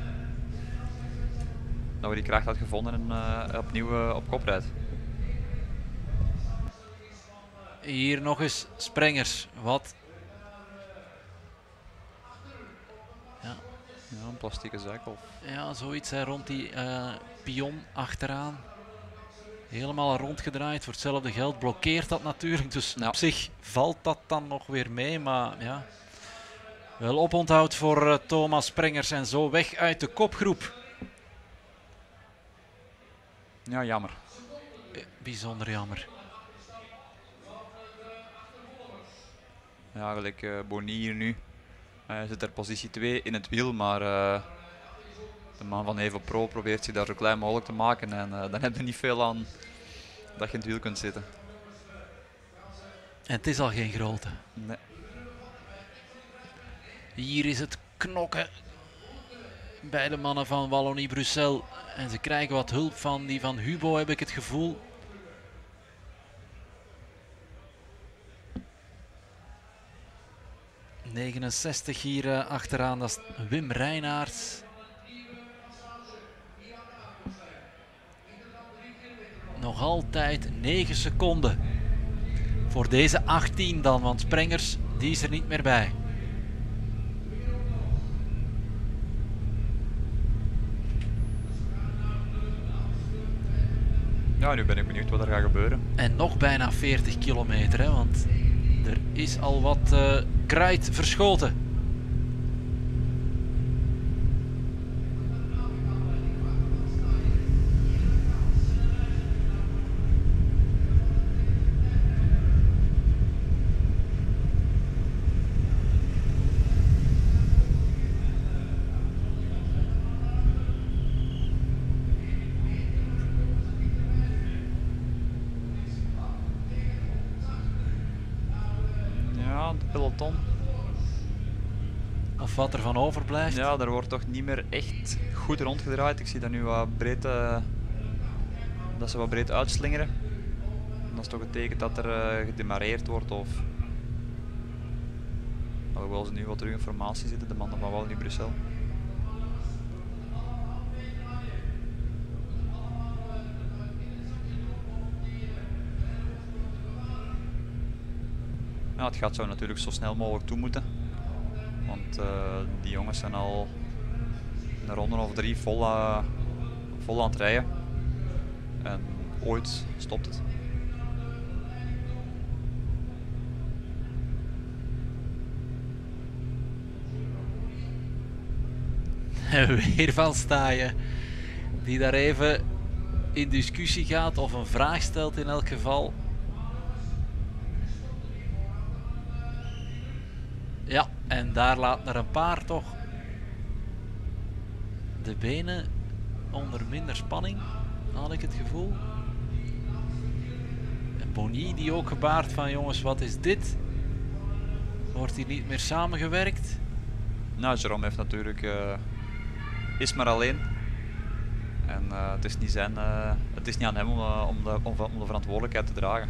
dat we die kracht had gevonden en uh, opnieuw uh, op kop rijdt. Hier nog eens Sprengers. Wat? Ja, Ja, een plastieke zak of... ja zoiets hè, rond die uh, pion achteraan. Helemaal rondgedraaid voor hetzelfde geld. Blokkeert dat natuurlijk. Dus ja. Op zich valt dat dan nog weer mee. Maar ja, wel oponthoud voor uh, Thomas Sprengers. En zo weg uit de kopgroep. Ja, jammer. Eh, bijzonder jammer. Ja, gelijk uh, Boni hier nu. Hij zit er positie twee in het wiel, maar uh, De man van Evo Pro probeert zich daar zo klein mogelijk te maken en uh, dan heb je niet veel aan dat je in het wiel kunt zitten. En het is al geen grote. Nee. Hier is het knokken bij de mannen van Wallonie-Bruxelles. En ze krijgen wat hulp van die van Hubo, heb ik het gevoel. negenenzestig hier uh, achteraan, dat is Wim Reinaerts. Nog altijd negen seconden. Voor deze achttien dan, want Sprengers die is er niet meer bij. Ja, nu ben ik benieuwd wat er gaat gebeuren. En nog bijna veertig kilometer, hè, want er is al wat uh, kruid verschoten. Peloton. Of wat er van overblijft. Ja, er wordt toch niet meer echt goed rondgedraaid. Ik zie dat nu wat breed, uh, dat ze wat breed uitslingeren. En dat is toch een teken dat er uh, gedemareerd wordt of... Alhoewel ze nu wat terug in formatie zitten, de mannen van Wallonie-Bruxelles. Ja, het gaat zo natuurlijk zo snel mogelijk toe moeten. Want uh, die jongens zijn al een ronde of drie vol, uh, vol aan het rijden. En ooit stopt het. Weer Van Staaien, die daar even in discussie gaat of een vraag stelt in elk geval. Ja, en daar laat er een paar toch de benen onder minder spanning, had ik het gevoel. En Bonny die ook gebaart van jongens, wat is dit? Wordt hier niet meer samengewerkt? Nou, Jerome heeft natuurlijk, uh, is maar alleen. En uh, het, is niet zijn, uh, het is niet aan hem om, uh, om, de, om, om de verantwoordelijkheid te dragen.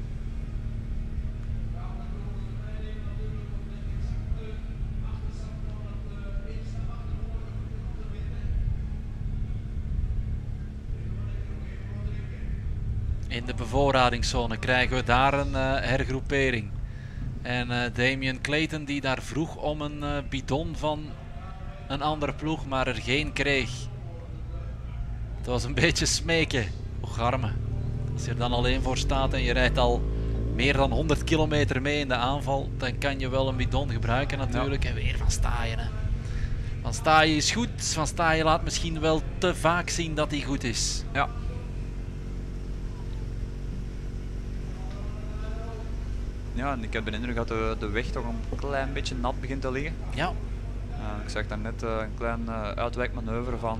In de bevoorradingszone krijgen we daar een uh, hergroepering. En uh, Damien Clayton die daar vroeg om een uh, bidon van een andere ploeg, maar er geen kreeg. Het was een beetje smeken. Och arme. Als je er dan alleen voor staat en je rijdt al meer dan honderd kilometer mee in de aanval, dan kan je wel een bidon gebruiken natuurlijk. Ja. En weer Van Staaien. Hè. Van Staaien is goed. Van Staaien laat misschien wel te vaak zien dat hij goed is. Ja. Ja, en ik heb de indruk dat de, de weg toch een klein beetje nat begint te liggen. Ja. Uh, ik zag daar net uh, een klein uh, uitwijkmanoeuvre van,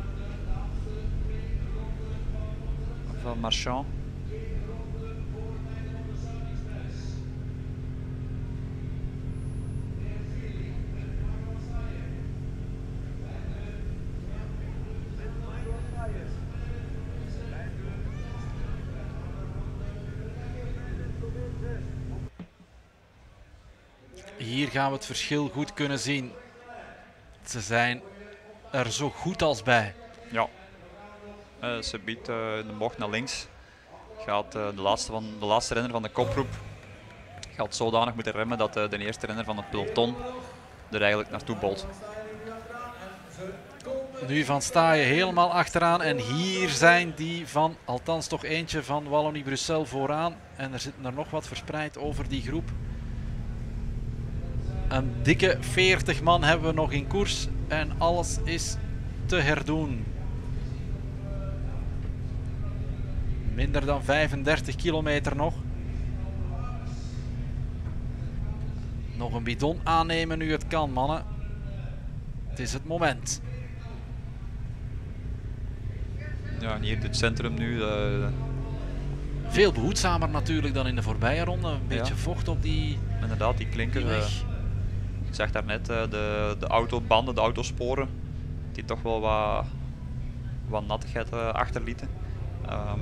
van Marchand. Hier gaan we het verschil goed kunnen zien. Ze zijn er zo goed als bij. Ja. Uh, ze biedt uh, de bocht naar links. Gaat uh, de, laatste van, de laatste renner van de kopgroep gaat zodanig moeten remmen dat uh, de eerste renner van het peloton er eigenlijk naartoe bolt. Nu Van Staaien helemaal achteraan en hier zijn die van, althans toch eentje van Wallonie-Bruxelles vooraan. En er zitten er nog wat verspreid over die groep. Een dikke veertig man hebben we nog in koers en alles is te herdoen. Minder dan vijfendertig kilometer nog. Nog een bidon aannemen nu het kan, mannen. Het is het moment. Ja, en hier in het centrum nu. Uh, Veel behoedzamer natuurlijk dan in de voorbije ronde. Een beetje ja. vocht op die. Inderdaad, die klinker. Die uh, ik zeg daarnet, uh, de, de autobanden, de autosporen, die toch wel wat, wat nattigheid uh, achterlieten. Um,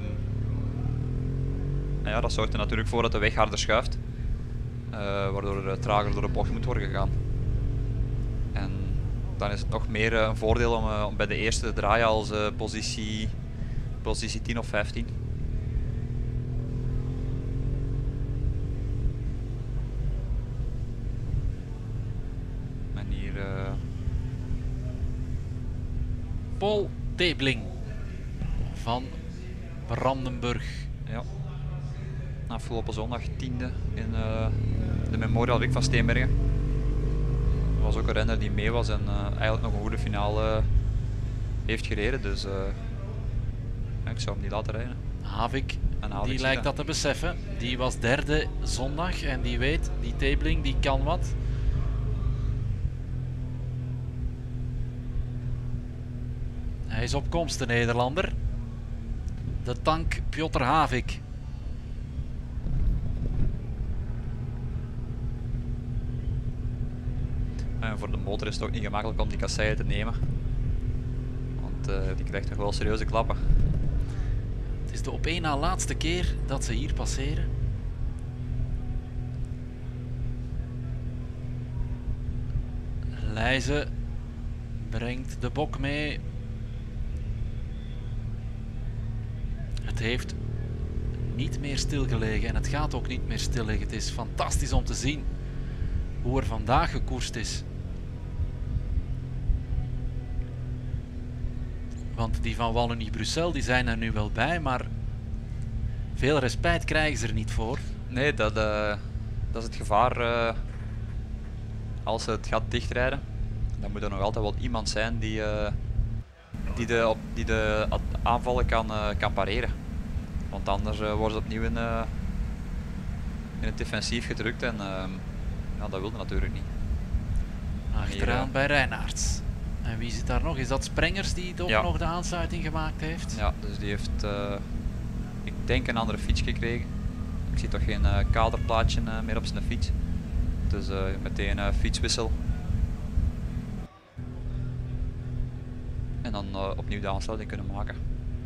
ja, dat zorgt er natuurlijk voor dat de weg harder schuift. Uh, waardoor er trager door de bocht moet worden gegaan. En dan is het nog meer uh, een voordeel om, uh, om bij de eerste te draaien als uh, positie, positie tien of vijftien. En hier uh... Paul Tebling van Brandenburg. Ja. Afgelopen zondag tiende in uh, de Memorial Week van Steenbergen. Er was ook een renner die mee was en uh, eigenlijk nog een goede finale uh, heeft gereden, dus uh, ik zou hem niet laten rijden. Havik, en Havik die lijkt dat te beseffen. Die was derde zondag en die weet, die Tebling, die kan wat. Hij is op komst, de Nederlander. De tank Piotr Havik. En voor de motor is het ook niet gemakkelijk om die kasseien te nemen. Want uh, die krijgt toch wel serieuze klappen. Het is de op één na laatste keer dat ze hier passeren. Leijzen brengt de bok mee. Het heeft niet meer stilgelegen en het gaat ook niet meer stil liggen. Het is fantastisch om te zien hoe er vandaag gekoerst is. Want die van Wallonie-Bruxelles die zijn er nu wel bij, maar veel respect krijgen ze er niet voor. Nee, dat, uh, dat is het gevaar. Uh, als het gaat dichtrijden, dan moet er nog altijd wel iemand zijn die, uh, die, de, op, die de aanvallen kan, uh, kan pareren. Want anders uh, worden ze opnieuw in, uh, in het defensief gedrukt en uh, ja, dat wilde natuurlijk niet. Achteraan Hier, uh, bij Reinaerts. En wie zit daar nog? Is dat Sprengers die toch ja. nog de aansluiting gemaakt heeft? Ja, dus die heeft, uh, ik denk, een andere fiets gekregen. Ik zie toch geen uh, kaderplaatje uh, meer op zijn fiets. Dus uh, meteen uh, fietswissel. En dan uh, opnieuw de aansluiting kunnen maken.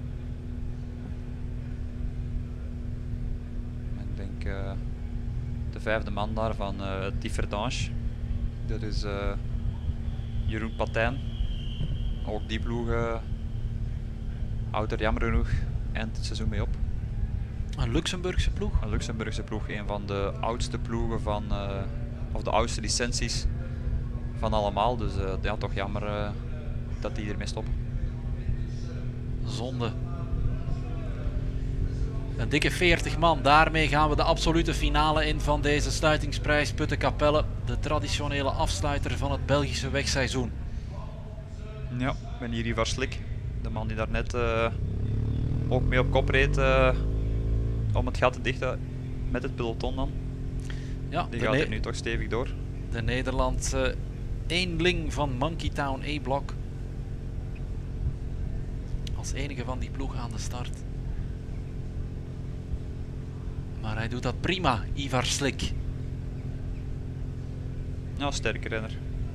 Ik denk uh, de vijfde man daar van uh, Differdange. Dat is uh, Jeroen Patijn. Ook die ploeg uh, houdt er jammer genoeg eind het seizoen mee op. Een Luxemburgse ploeg? Een Luxemburgse ploeg, een van de oudste ploegen van, uh, of de oudste licenties van allemaal. Dus uh, ja, toch jammer uh, dat die ermee stoppen. Zonde. Een dikke veertig man. Daarmee gaan we de absolute finale in van deze sluitingsprijs Putten-Capelle. De traditionele afsluiter van het Belgische wegseizoen. Ja, ik ben hier Ivar Slik. De man die daarnet uh, ook mee op kop reed uh, om het gat te dichten met het peloton dan. Ja, die gaat er nu toch stevig door. De Nederlandse eenling van Monkey Town E-Block. Als enige van die ploeg aan de start. Maar hij doet dat prima, Ivar Slik. Ja, sterke renner.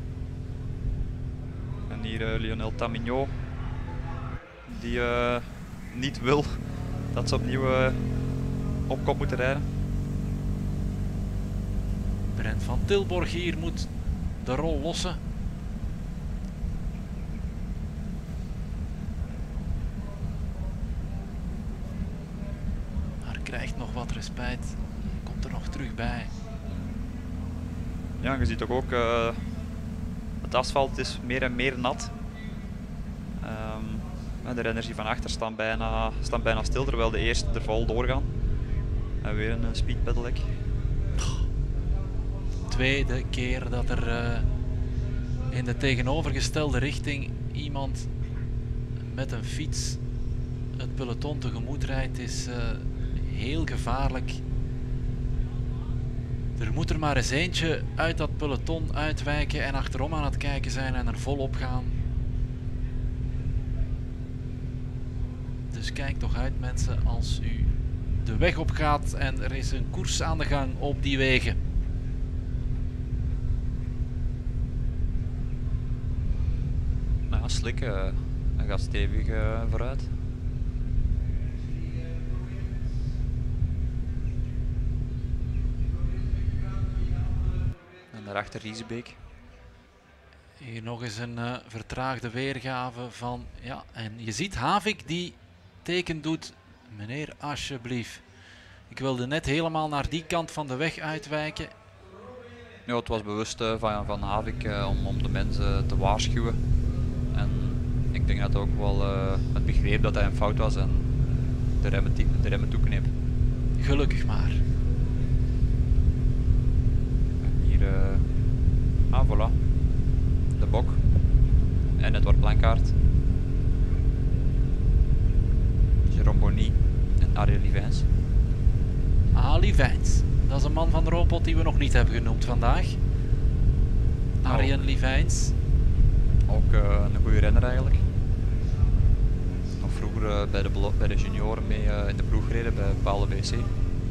En hier uh, Lionel Tamigno. Die uh, niet wil dat ze opnieuw uh, op kop moeten rijden. Brent van Tilborg hier moet de rol lossen. Maar krijgt nog wat respijt. Komt er nog terug bij. Ja, je ziet toch ook uh, het asfalt is meer en meer nat. Um, de renners die van achter staan bijna, staan bijna stil, terwijl de eerste er vol doorgaan. En weer een uh, speed pedelec. Tweede keer dat er uh, in de tegenovergestelde richting iemand met een fiets het peloton tegemoet rijdt, is uh, heel gevaarlijk. Er moet er maar eens eentje uit dat peloton uitwijken en achterom aan het kijken zijn en er volop gaan. Dus kijk toch uit mensen als u de weg op gaat en er is een koers aan de gang op die wegen. Nou, Slik uh, gaat stevig uh, vooruit. En daarachter Riesebeek. Hier nog eens een uh, vertraagde weergave van, ja, en je ziet Havik die teken doet, meneer alsjeblieft. Ik wilde net helemaal naar die kant van de weg uitwijken. Ja, het was bewust uh, van, van Havik uh, om, om de mensen te waarschuwen. En ik denk dat ook wel uh, het begreep dat hij een fout was en de remmen, de remmen toekneep. Gelukkig maar. En hier, uh, ah voilà, de Bok en Edward Blankaart, Jérôme Bonny en Ariel Livijns. Ah, Livijns. Dat is een man van de Roompot die we nog niet hebben genoemd vandaag. Arjen oh. Livijns. Ook uh, een goede renner eigenlijk. Nog vroeger uh, bij, de bij de junioren mee uh, in de ploeg gereden bij bepaalde W C.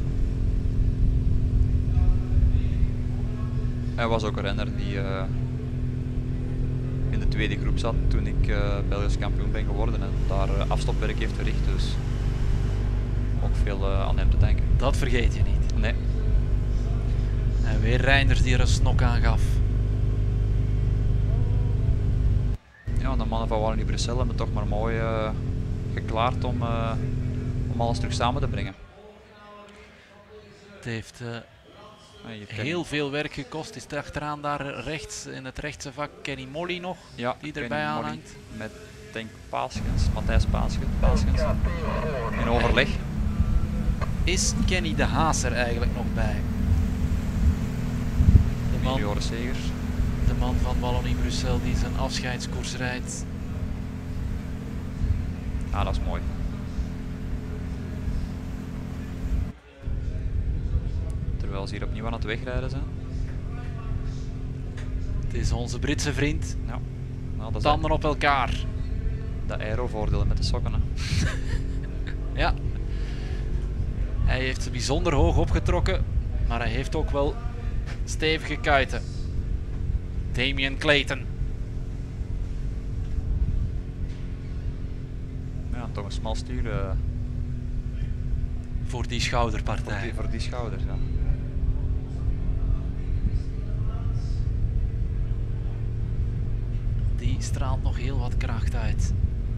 Hij was ook een renner die uh, in de tweede groep zat toen ik uh, Belgisch kampioen ben geworden en daar uh, afstopwerk heeft verricht. Dus ook veel uh, aan hem te denken. Dat vergeet je niet. Nee. En weer Reinders die er een snok aan gaf. Ja, de mannen van Wallonie-Bruxelles hebben het toch maar mooi uh, geklaard om, uh, om alles terug samen te brengen. Het heeft uh, ja, heel veel werk gekost. Is er achteraan daar rechts in het rechtse vak Kenny Molly nog, ja, die erbij aanhangt. Met denk Paaschens, Matthijs Paaschens, in overleg. Is Kenny de Haas er eigenlijk nog bij? De man, de man van Wallonie-Bruxelles die zijn afscheidskoers rijdt. Ah, dat is mooi. Terwijl ze hier opnieuw aan het wegrijden zijn. Het is onze Britse vriend. Ja. Nou, dat Tanden op elkaar. Dat aero-voordelen met de sokken. Hè. Ja. Hij heeft ze bijzonder hoog opgetrokken, maar hij heeft ook wel stevige kuiten. Damien Clayton. Ja, toch een smal stuur. Uh, voor die schouderpartij. Voor die, voor die schouders, ja. Die straalt nog heel wat kracht uit.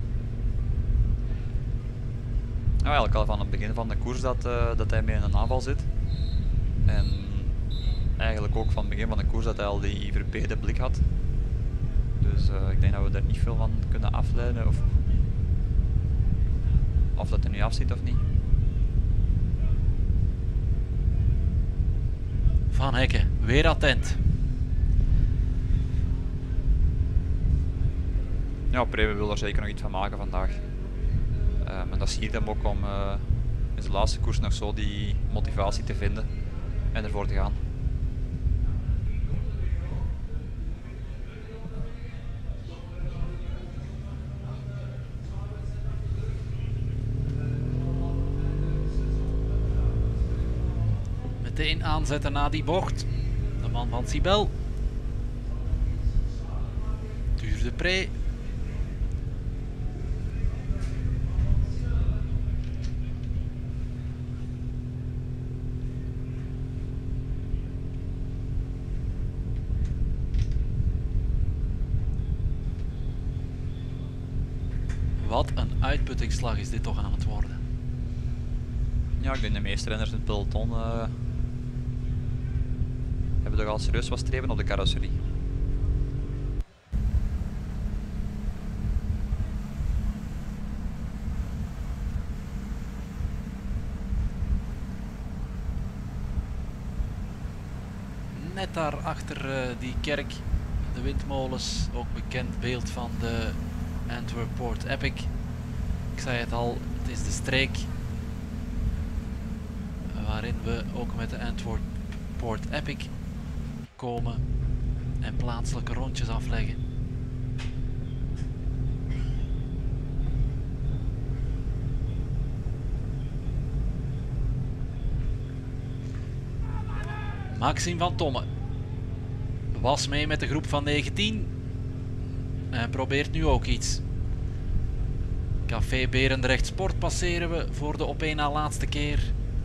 Nou, eigenlijk al van het begin van de koers dat, uh, dat hij mee in een aanval zit. En eigenlijk ook van het begin van de koers dat hij al die verbeterde blik had. Dus uh, ik denk dat we daar niet veel van kunnen afleiden. Of, of dat hij nu afziet of niet. Van Hekken, weer attent. Ja, Preben wil er zeker nog iets van maken vandaag. Um, en dat siert hem ook om uh, in zijn laatste koers nog zo die motivatie te vinden en ervoor te gaan. Meteen aanzetten na die bocht. De man van Sibel. Tuur de Pre. Wat een uitputtingsslag is dit toch aan het worden. Ja, ik denk de meeste renners in het peloton uh, hebben toch al serieus wat streven op de carrosserie. Net daar achter uh, die kerk, de windmolens, ook bekend beeld van de Antwerp Port Epic. Ik zei het al, het is de streek waarin we ook met de Antwerp Port Epic komen en plaatselijke rondjes afleggen. . Maxime van Tomme was mee met de groep van negentien en probeert nu ook iets. Café Berendrecht Sport passeren we voor de op één na laatste keer.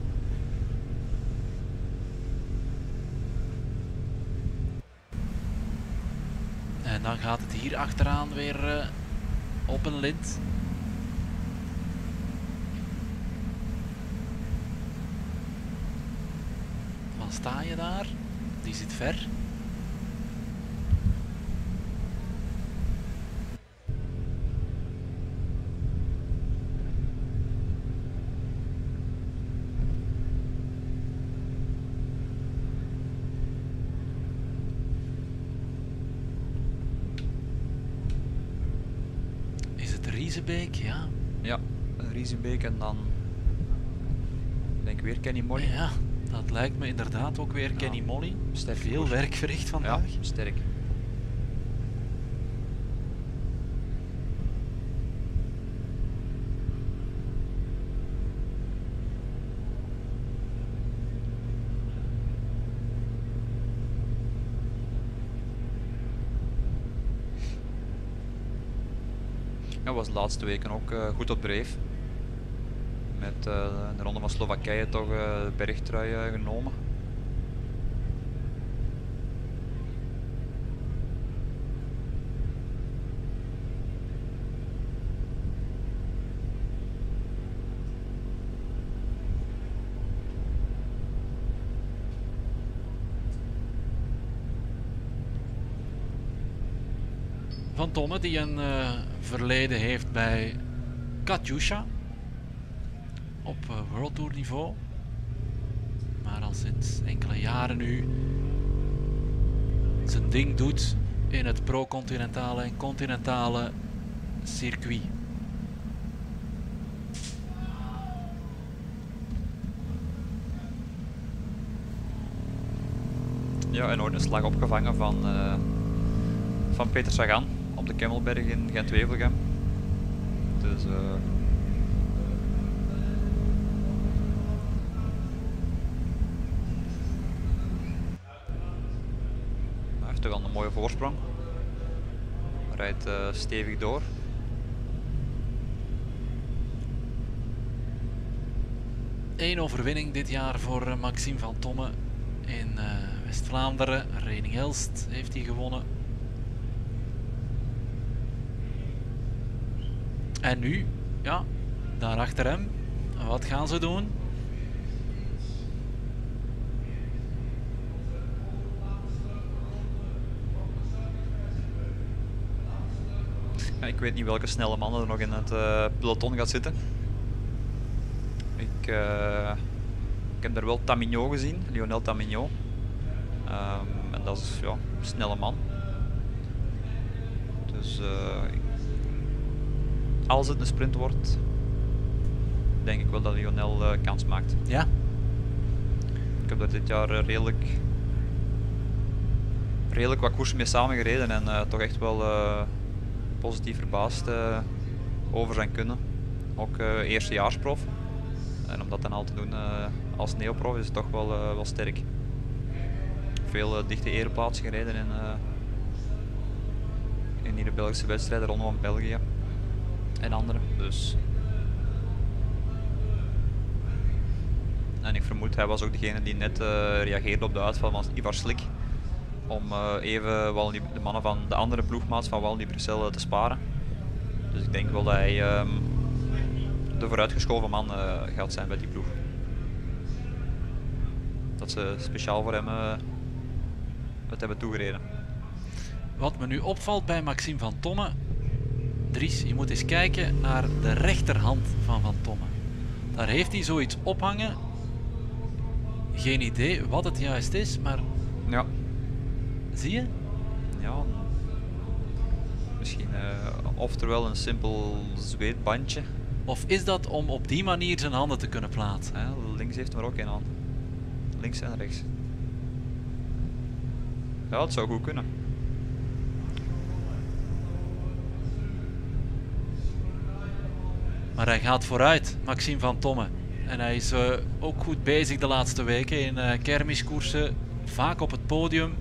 En dan gaat het hier achteraan weer uh, op een lint. Wat sta je daar? Die zit ver. Riezenbeek, ja. Ja, Riezenbeek en dan denk ik weer Kenny Molly. Ja, dat lijkt me inderdaad ook weer ja. Kenny Molly. Sterk Veel koers. werk verricht vandaag. Ja, sterk. Ja, was de laatste weken ook uh, goed op dreef. Met uh, de ronde van Slowakije toch uh, de bergtrui uh, genomen. Van Tomme die een uh, verleden heeft bij Katusha op uh, World Tour niveau, maar al sinds enkele jaren nu zijn ding doet in het pro-continentale en continentale circuit. Ja, en ooit een slag opgevangen van, uh, van Peter Sagan op de Kemmelberg in Gent-Wevelgem. Dus uh... hij heeft toch al een mooie voorsprong. Rijdt uh, stevig door. Eén overwinning dit jaar voor uh, Maxime van Tomme in uh, West-Vlaanderen. Reining-Elst heeft hij gewonnen. En nu, ja, daar achter hem, wat gaan ze doen? Ja, ik weet niet welke snelle mannen er nog in het uh, peloton gaat zitten. Ik, uh, ik heb daar wel Tamigno gezien, Lionel Tamigno. Um, en dat is ja, een snelle man. Dus uh, ik, als het een sprint wordt, denk ik wel dat Lionel uh, kans maakt. Ja. Ik heb daar dit jaar uh, redelijk, redelijk wat koersen mee samengereden en uh, toch echt wel uh, positief verbaasd uh, over zijn kunnen. Ook uh, eerstejaarsprof. En om dat dan al te doen uh, als neoprof is het toch wel, uh, wel sterk. Veel uh, dichte ereplaatsen gereden in, uh, in die de Belgische wedstrijden, Ronde van België en andere. Dus. En ik vermoed, hij was ook degene die net uh, reageerde op de uitval van Ivar Slik. Om uh, even Waldi, de mannen van de andere ploegmaats van Waldi Brussel uh, te sparen. Dus ik denk wel dat hij um, de vooruitgeschoven man uh, gaat zijn bij die ploeg. Dat ze speciaal voor hem uh, het hebben toegereden. Wat me nu opvalt bij Maxime van Tomme, Dries, je moet eens kijken naar de rechterhand van Van Tomme. Daar heeft hij zoiets ophangen. Geen idee wat het juist is, maar ja. Zie je? Ja, misschien uh, oftewel een simpel zweetbandje. Of is dat om op die manier zijn handen te kunnen plaatsen? Ja, links heeft hem er ook een aan. Links en rechts. Ja, het zou goed kunnen. Maar hij gaat vooruit, Maxime van Tomme. En hij is uh, ook goed bezig de laatste weken in uh, kermiskoersen. vaak op het podium.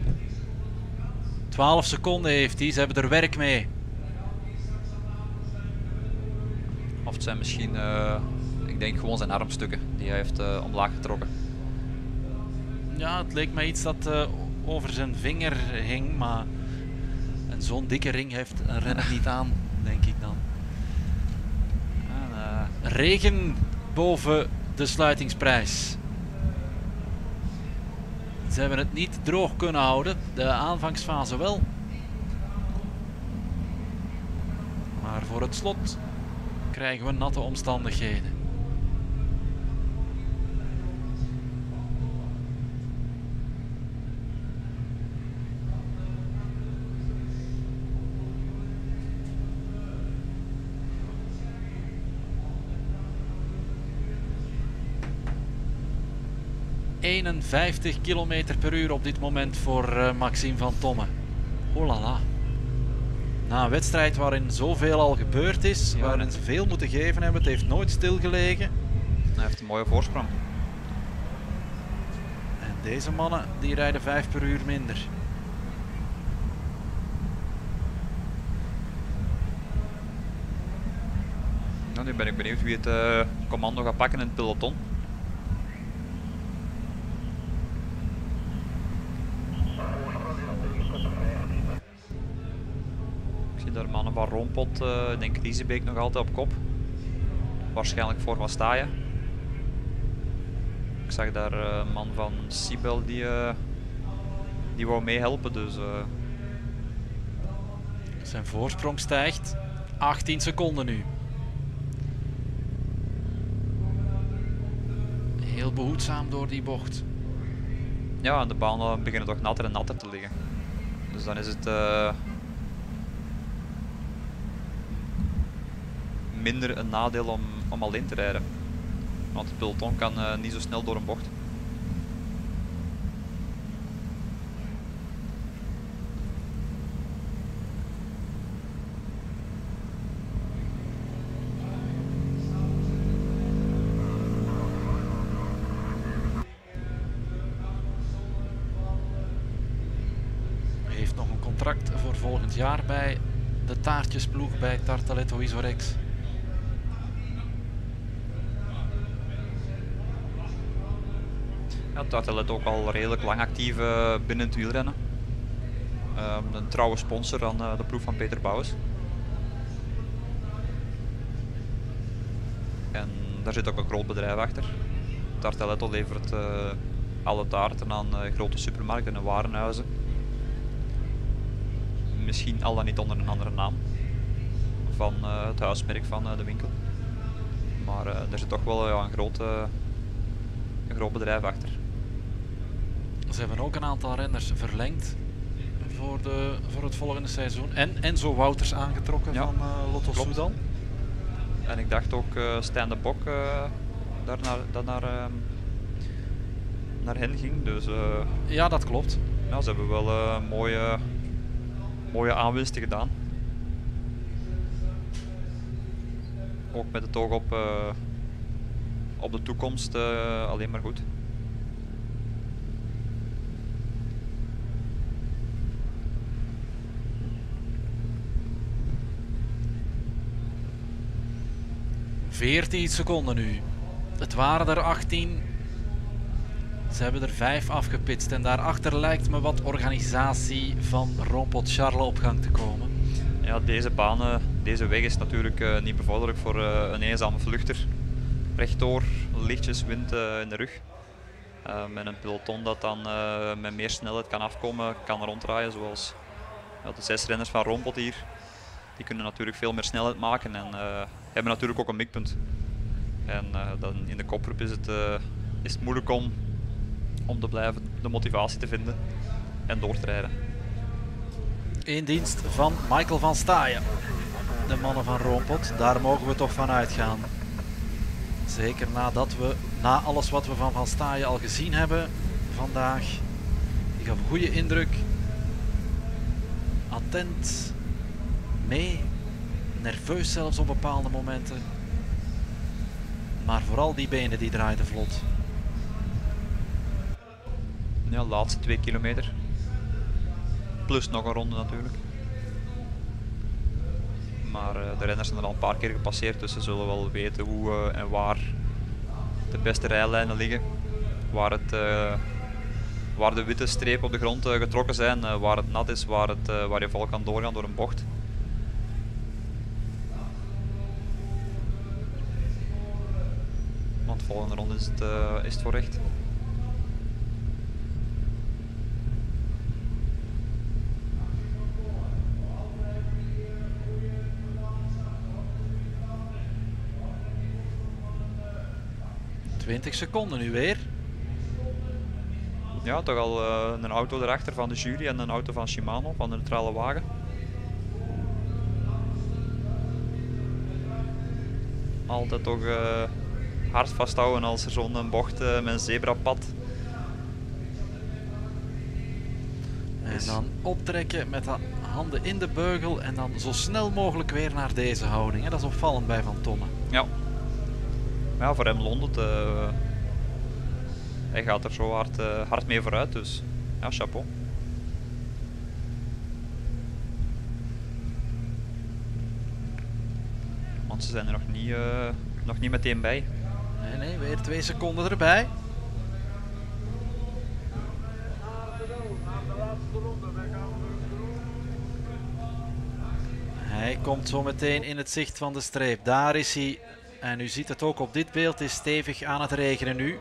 twaalf seconden heeft hij, ze hebben er werk mee. Of het zijn misschien, uh, ik denk gewoon zijn armstukken die hij heeft uh, omlaag getrokken. Ja, het leek mij iets dat uh, over zijn vinger hing, maar en zo'n dikke ring heeft een renner niet aan, denk ik dan. En, uh, regen boven de sluitingsprijs. Ze hebben het niet droog kunnen houden, de aanvangsfase wel. Maar voor het slot krijgen we natte omstandigheden. eenenvijftig kilometer per uur op dit moment voor uh, Maxime van Tomme. Oh la la. Na een wedstrijd waarin zoveel al gebeurd is, ja, waarin ze veel moeten geven hebben, het heeft nooit stilgelegen. Hij heeft een mooie voorsprong. En deze mannen die rijden vijf per uur minder. Nou, nu ben ik benieuwd wie het uh, commando gaat pakken in het peloton. De mannen van Roompot, uh, ik denk Riesebeek nog altijd op kop. Waarschijnlijk voor Van Staaien. Ik zag daar uh, een man van Sibel die, uh, die wou meehelpen. Dus, uh... zijn voorsprong stijgt. achttien seconden nu. Heel behoedzaam door die bocht. Ja, en de banen beginnen toch natter en natter te liggen. Dus dan is het... Uh... minder een nadeel om, om alleen te rijden. Want het peloton kan uh, niet zo snel door een bocht. Hij heeft nog een contract voor volgend jaar bij de taartjesploeg bij Tartaletto Isorex. Ja, Tartaletto ook al redelijk lang actief uh, binnen het wielrennen. Uh, een trouwe sponsor aan uh, de ploeg van Peter Bouwens. En daar zit ook een groot bedrijf achter. Tartaletto levert uh, alle taarten aan uh, grote supermarkten en warenhuizen. Misschien al dan niet onder een andere naam van uh, het huismerk van uh, de winkel. Maar uh, er zit toch wel uh, een, groot, uh, een groot bedrijf achter. Ze hebben ook een aantal renners verlengd voor, de, voor het volgende seizoen. En Enzo Wouters aangetrokken ja, van uh, Lotto klopt. Soudal. En ik dacht ook uh, Stijn de Bok uh, daar naar, dat naar, uh, naar hen ging. Dus, uh, ja, dat klopt. Ja, ze hebben wel uh, mooie, mooie aanwinsten gedaan. Ook met het oog op, uh, op de toekomst uh, alleen maar goed. veertien seconden nu. Het waren er achttien. Ze hebben er vijf afgepitst. En daarachter lijkt me wat organisatie van Roompot Charles op gang te komen. Ja, deze banen, deze weg is natuurlijk uh, niet bevorderlijk voor uh, een eenzame vluchter. Rechtdoor, lichtjes wind uh, in de rug. Uh, met een peloton dat dan uh, met meer snelheid kan afkomen, kan ronddraaien. Zoals ja, de zes renners van Roompot hier. Die kunnen natuurlijk veel meer snelheid maken en uh, hebben natuurlijk ook een mikpunt. En uh, dan in de kopgroep is het, uh, is het moeilijk om, om te blijven de motivatie te vinden en door te rijden. In dienst van Michael van Staaien. De mannen van Roompot, daar mogen we toch van uitgaan. Zeker nadat we, na alles wat we van Van Staaien al gezien hebben vandaag. Die gaf een goede indruk. Attent. Mee. Nerveus zelfs op bepaalde momenten. Maar vooral die benen die draaiden vlot. Ja, de laatste twee kilometer. Plus nog een ronde natuurlijk. Maar uh, de renners zijn er al een paar keer gepasseerd, dus ze zullen wel weten hoe uh, en waar de beste rijlijnen liggen. Waar, het, uh, waar de witte strepen op de grond uh, getrokken zijn, uh, waar het nat is, waar, het, uh, waar je vol kan doorgaan door een bocht. Want volgende ronde is het, uh, is het voor echt. twintig seconden nu weer. Ja, toch al uh, een auto erachter van de jury en een auto van Shimano, van de neutrale wagen. Altijd toch uh, hard vasthouden als er zo'n bocht uh, met een zebrapad. En dan optrekken met de handen in de beugel en dan zo snel mogelijk weer naar deze houding. Hè. Dat is opvallend bij Van Tomme. Ja. Ja, voor hem loont het. Uh, hij gaat er zo hard, uh, hard mee vooruit, dus ja, chapeau. Want ze zijn er nog niet, uh, nog niet meteen bij. Nee, nee, weer twee seconden erbij. Hij komt zo meteen in het zicht van de streep. Daar is hij. En u ziet het ook op dit beeld, het is stevig aan het regenen nu.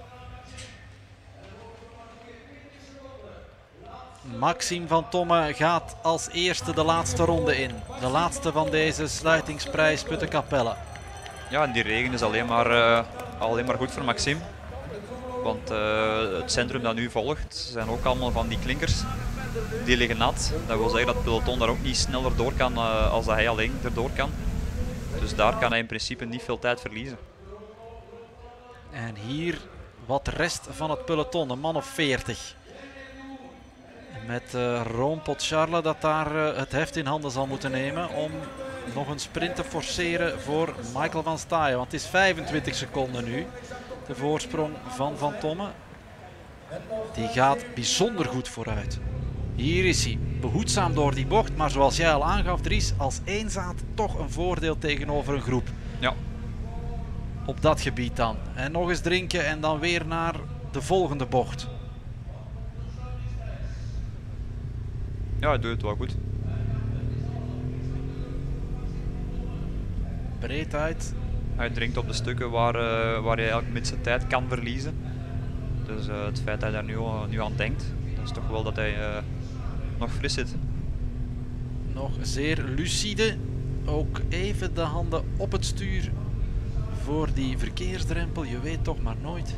Maxime Van Tomme gaat als eerste de laatste ronde in. De laatste van deze sluitingsprijs Puttenkapelle. Ja, en die regen is alleen maar, uh, alleen maar goed voor Maxime. Want uh, het centrum dat nu volgt zijn ook allemaal van die klinkers. Die liggen nat. Dat wil zeggen dat het peloton daar ook niet sneller door kan uh, als dat hij alleen erdoor kan. Dus daar kan hij in principe niet veel tijd verliezen. En hier wat de rest van het peloton, een man of veertig. Met uh, Room Potcharla dat daar uh, het heft in handen zal moeten nemen om nog een sprint te forceren voor Michael van Staaien. Want het is vijfentwintig seconden nu, de voorsprong van Van Tomme. Die gaat bijzonder goed vooruit. Hier is hij, behoedzaam door die bocht, maar zoals jij al aangaf Dries, als eenzaad toch een voordeel tegenover een groep. Ja. Op dat gebied dan. En nog eens drinken en dan weer naar de volgende bocht. Ja, hij doet het wel goed. Breed uit. Hij drinkt op de stukken waar, uh, waar hij eigenlijk minste tijd kan verliezen. Dus uh, het feit dat hij daar nu, uh, nu aan denkt, dat is toch wel dat hij uh, nog fris zit. Nog zeer lucide. Ook even de handen op het stuur voor die verkeersdrempel. Je weet toch maar nooit.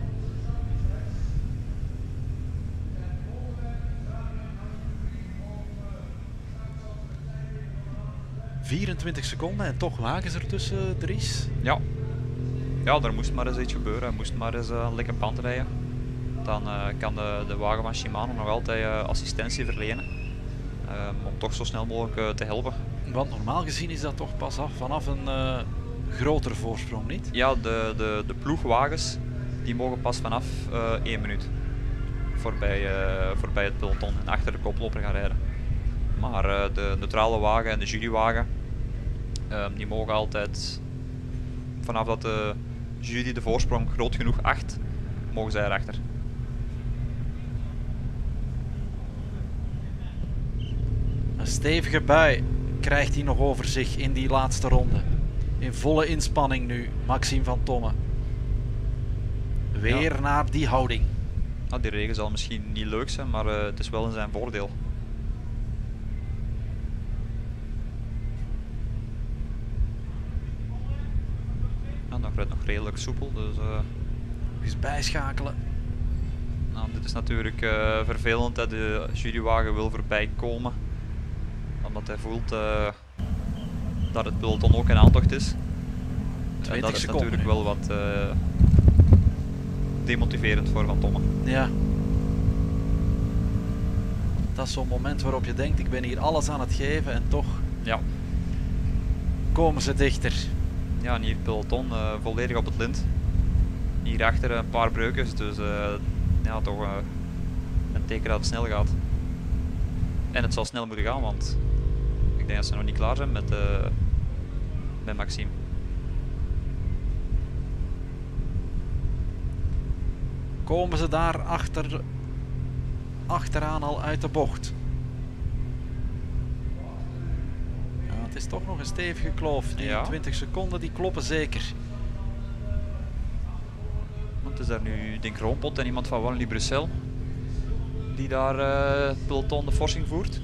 vierentwintig seconden en toch wagen ze ertussen, Dries. Ja. Ja, er moest maar eens iets gebeuren. Hij moest maar eens uh, een lekker band rijden. Dan uh, kan de, de wagen van Shimano nog altijd uh, assistentie verlenen. Um, om toch zo snel mogelijk uh, te helpen. Want normaal gezien is dat toch pas af vanaf een uh, grotere voorsprong, niet? Ja, de, de, de ploegwagens die mogen pas vanaf uh, één minuut voorbij, uh, voorbij het peloton en achter de koploper gaan rijden. Maar uh, de neutrale wagen en de jurywagen, uh, die mogen altijd, vanaf dat de jury de voorsprong groot genoeg acht, mogen zij erachter. Een stevige bui krijgt hij nog over zich in die laatste ronde. In volle inspanning nu, Maxime Van Tomme. Weer ja. Naar die houding. Nou, die regen zal misschien niet leuk zijn, maar uh, het is wel in zijn voordeel. Ja, nog, nog redelijk soepel, dus... Uh, eens bijschakelen. Nou, dit is natuurlijk uh, vervelend dat de jurywagen wil voorbij komen. Omdat hij voelt uh, dat het peloton ook in aantocht is. En dat is natuurlijk wel wat uh, demotiverend voor Van Tomme. Ja. Dat is zo'n moment waarop je denkt, ik ben hier alles aan het geven en toch ja. komen ze dichter. Ja, en hier het peloton uh, volledig op het lint. Hierachter een paar breukers, dus uh, ja, toch uh, een teken dat het snel gaat. En het zal snel moeten gaan, want ik denk dat ze nog niet klaar zijn met, uh, met Maxime. Komen ze daar achter, achteraan al uit de bocht? Ja, het is toch nog een stevige kloof. Die Ja. twintig seconden die kloppen zeker. Want het is daar nu Dink Roompot en iemand van Wanli Brussel die daar uh, het peloton de forsing voert.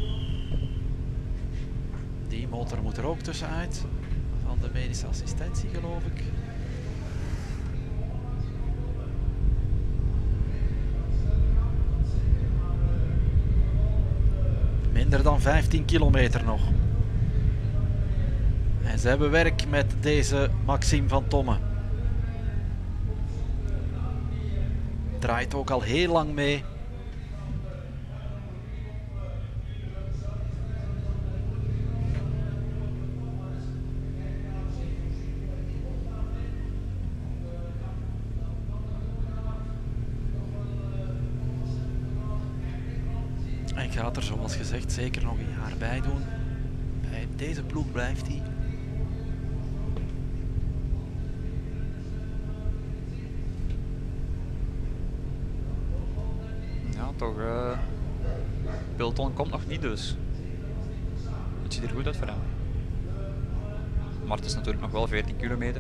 Die motor moet er ook tussenuit. Van de medische assistentie geloof ik. Minder dan vijftien kilometer nog. En ze hebben werk met deze Maxime van Tomme. Draait ook al heel lang mee. En gaat er zoals gezegd zeker nog een jaar bij doen. Bij deze ploeg blijft hij. Ja, toch. Uh, peloton komt nog niet, dus het ziet er goed uit voor hem. Maar het is natuurlijk nog wel veertien kilometer.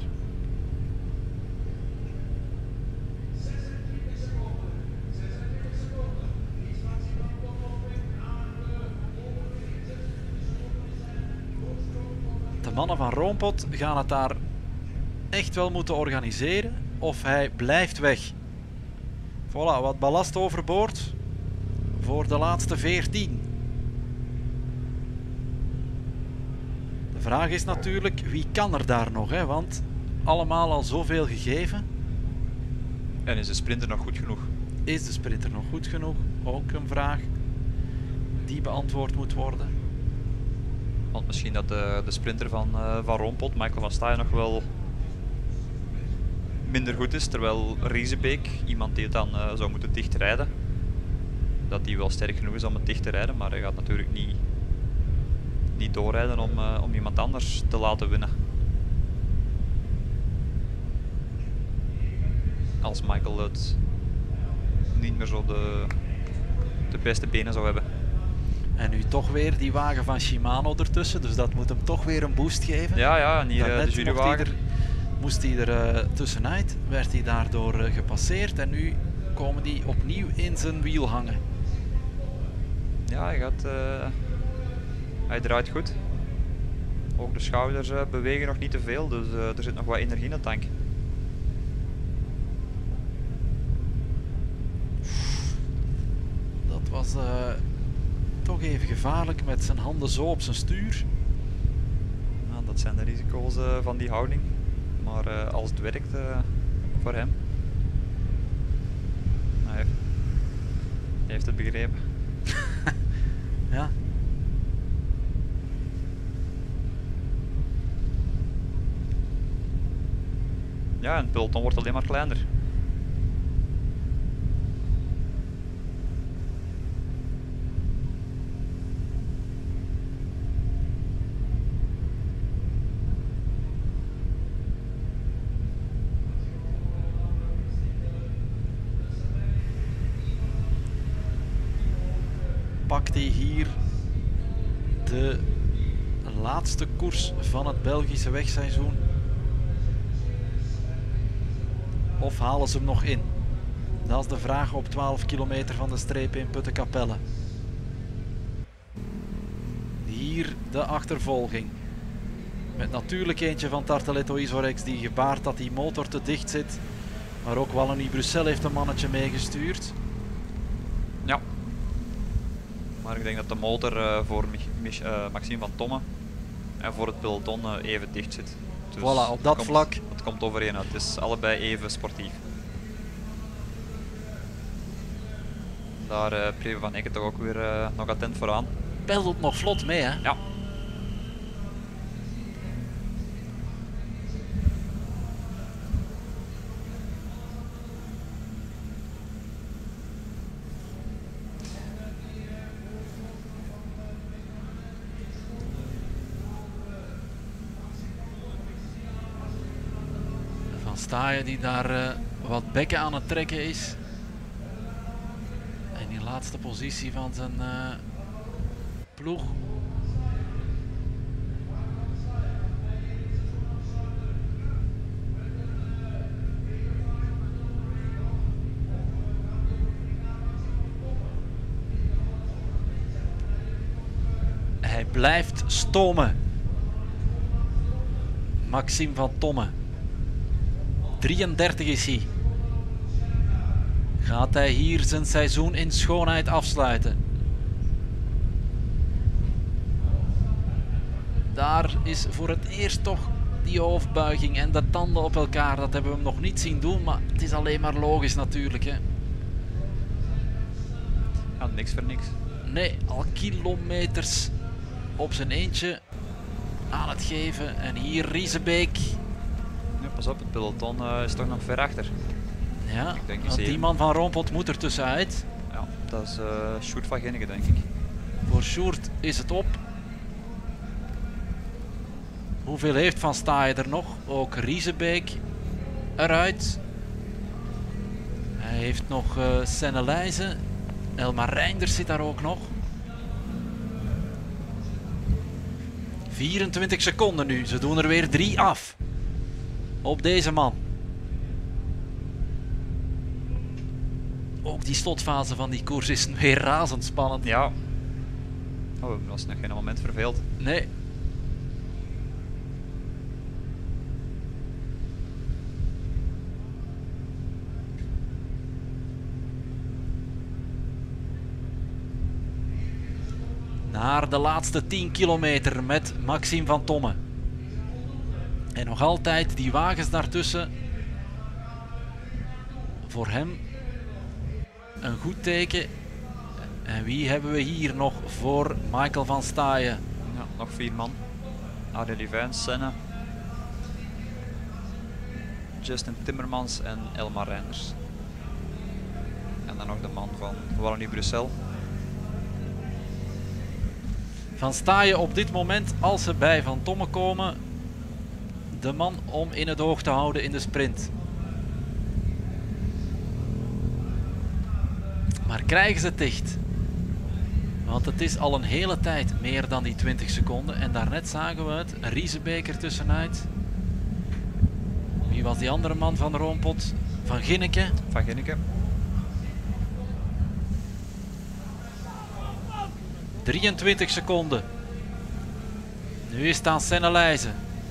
De mannen van Roompot gaan het daar echt wel moeten organiseren. Of hij blijft weg. Voilà, wat ballast overboord voor de laatste veertien. De vraag is natuurlijk, wie kan er daar nog? Hè? Want allemaal al zoveel gegeven. En is de sprinter nog goed genoeg? Is de sprinter nog goed genoeg? Ook een vraag die beantwoord moet worden. Want misschien dat de, de sprinter van, uh, van Roompot, Michael van Staaien, nog wel minder goed is. Terwijl Riesebeek, iemand die het dan uh, zou moeten dicht rijden, dat die wel sterk genoeg is om het dicht te rijden. Maar hij gaat natuurlijk niet, niet doorrijden om, uh, om iemand anders te laten winnen. Als Michael het niet meer zo de, de beste benen zou hebben. En nu toch weer die wagen van Shimano ertussen, dus dat moet hem toch weer een boost geven. Ja, ja, en hier uh, de jurywagen. Moest hij er uh, tussenuit, werd hij daardoor uh, gepasseerd en nu komen die opnieuw in zijn wiel hangen. Ja, hij, gaat, uh, hij draait goed. Ook de schouders uh, bewegen nog niet te veel, dus uh, er zit nog wat energie in de tank. Dat was uh, toch even gevaarlijk met zijn handen zo op zijn stuur. Nou, dat zijn de risico's uh, van die houding. Maar uh, als het werkt uh, voor hem, hij heeft, hij heeft het begrepen. Ja. Ja, en het peloton wordt alleen maar kleiner. Pakt hij hier de laatste koers van het Belgische wegseizoen? Of halen ze hem nog in? Dat is de vraag op twaalf kilometer van de streep in Puttenkapelle. Hier de achtervolging. Met natuurlijk eentje van Tarteletto Isorex die gebaart dat die motor te dicht zit. Maar ook Wallonie Brussel heeft een mannetje meegestuurd. Ja. Maar ik denk dat de motor uh, voor Mich Mich uh, Maxime van Tomme en voor het peloton uh, even dicht zit. Dus voilà, op dat komt, vlak. Het komt overeen uit. Het is allebei even sportief. Daar uh, Preben van Ecken toch ook weer uh, nog attent vooraan. Peldelt nog vlot mee, hè? Ja. Staaien die daar uh, wat bekken aan het trekken is. En die laatste positie van zijn uh, ploeg. Hij blijft stomen. Maxime van Tomme. drieëndertig is hij. Gaat hij hier zijn seizoen in schoonheid afsluiten? Daar is voor het eerst toch die hoofdbuiging en de tanden op elkaar. Dat hebben we hem nog niet zien doen, maar het is alleen maar logisch natuurlijk. Hè. Ja, niks voor niks. Nee, al kilometers op zijn eentje aan het geven. En hier Riesebeek. Ja, pas op, het peloton uh, is toch nog ver achter. Ja, ik denk want die man van Roompot moet er tussenuit. Ja, dat is uh, Sjoerd van Ginneken, denk ik. Voor Sjoerd is het op. Hoeveel heeft Van Staaien er nog? Ook Riesebeek eruit. Hij heeft nog uh, Sennelijze. Elmar Reinders zit daar ook nog. vierentwintig seconden nu. Ze doen er weer drie af. Op deze man. Ook die slotfase van die koers is weer razendspannend. Ja. Oh, dat was nog geen moment verveeld. Nee. Naar de laatste tien kilometer met Maxime van Tomme. En nog altijd die wagens daartussen. Voor hem een goed teken. En wie hebben we hier nog voor Michael van Staaien? Ja, nog vier man. Arie Livijn, Senna, Justin Timmermans en Elmar Reinders. En dan nog de man van Wallonie-Bruxelles. Van Staaien op dit moment, als ze bij Van Tomme komen, de man om in het oog te houden in de sprint. Maar krijgen ze het dicht? Want het is al een hele tijd meer dan die twintig seconden. En daarnet zagen we het, Riesebeek er tussenuit. Wie was die andere man van Roompot? Van Ginneken. Van Ginneken. drieëntwintig seconden. Nu is het aan Sennelijze.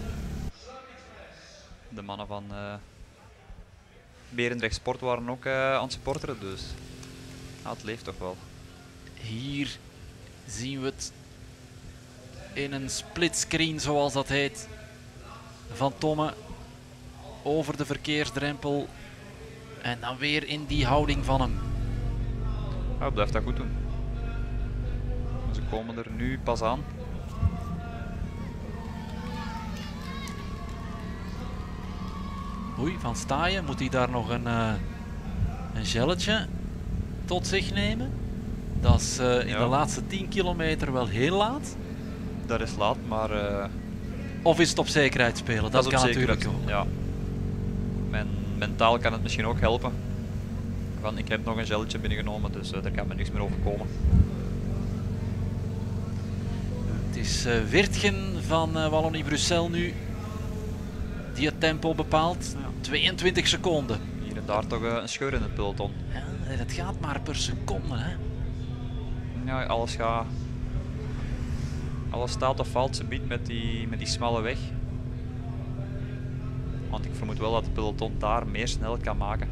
De mannen van uh, Berendrecht Sport waren ook uh, aan het supporteren, dus ja, het leeft toch wel. Hier zien we het in een splitscreen, zoals dat heet. Van Tomme over de verkeersdrempel. En dan weer in die houding van hem. Ja, blijft dat goed doen. Ze komen er nu pas aan. Oei, Van Staaien, moet hij daar nog een, uh, een gelletje tot zich nemen? Dat is uh, in ja. de laatste tien kilometer wel heel laat. Dat is laat, maar... Uh, of is het op zekerheid spelen? Dat, dat kan natuurlijk ook. Ja. Men, mentaal kan het misschien ook helpen. Van, ik heb nog een gelletje binnengenomen, dus uh, daar kan me niks meer overkomen. Het is uh, Wirtgen van uh, Wallonie-Bruxelles nu die het tempo bepaalt. Ja. tweeëntwintig seconden. Hier en daar toch uh, een scheur in het peloton. Ja, het gaat maar per seconde, hè? Ja, alles gaat... Alles staat of valt ze biedt met die, met die smalle weg. Want ik vermoed wel dat het peloton daar meer snel kan maken.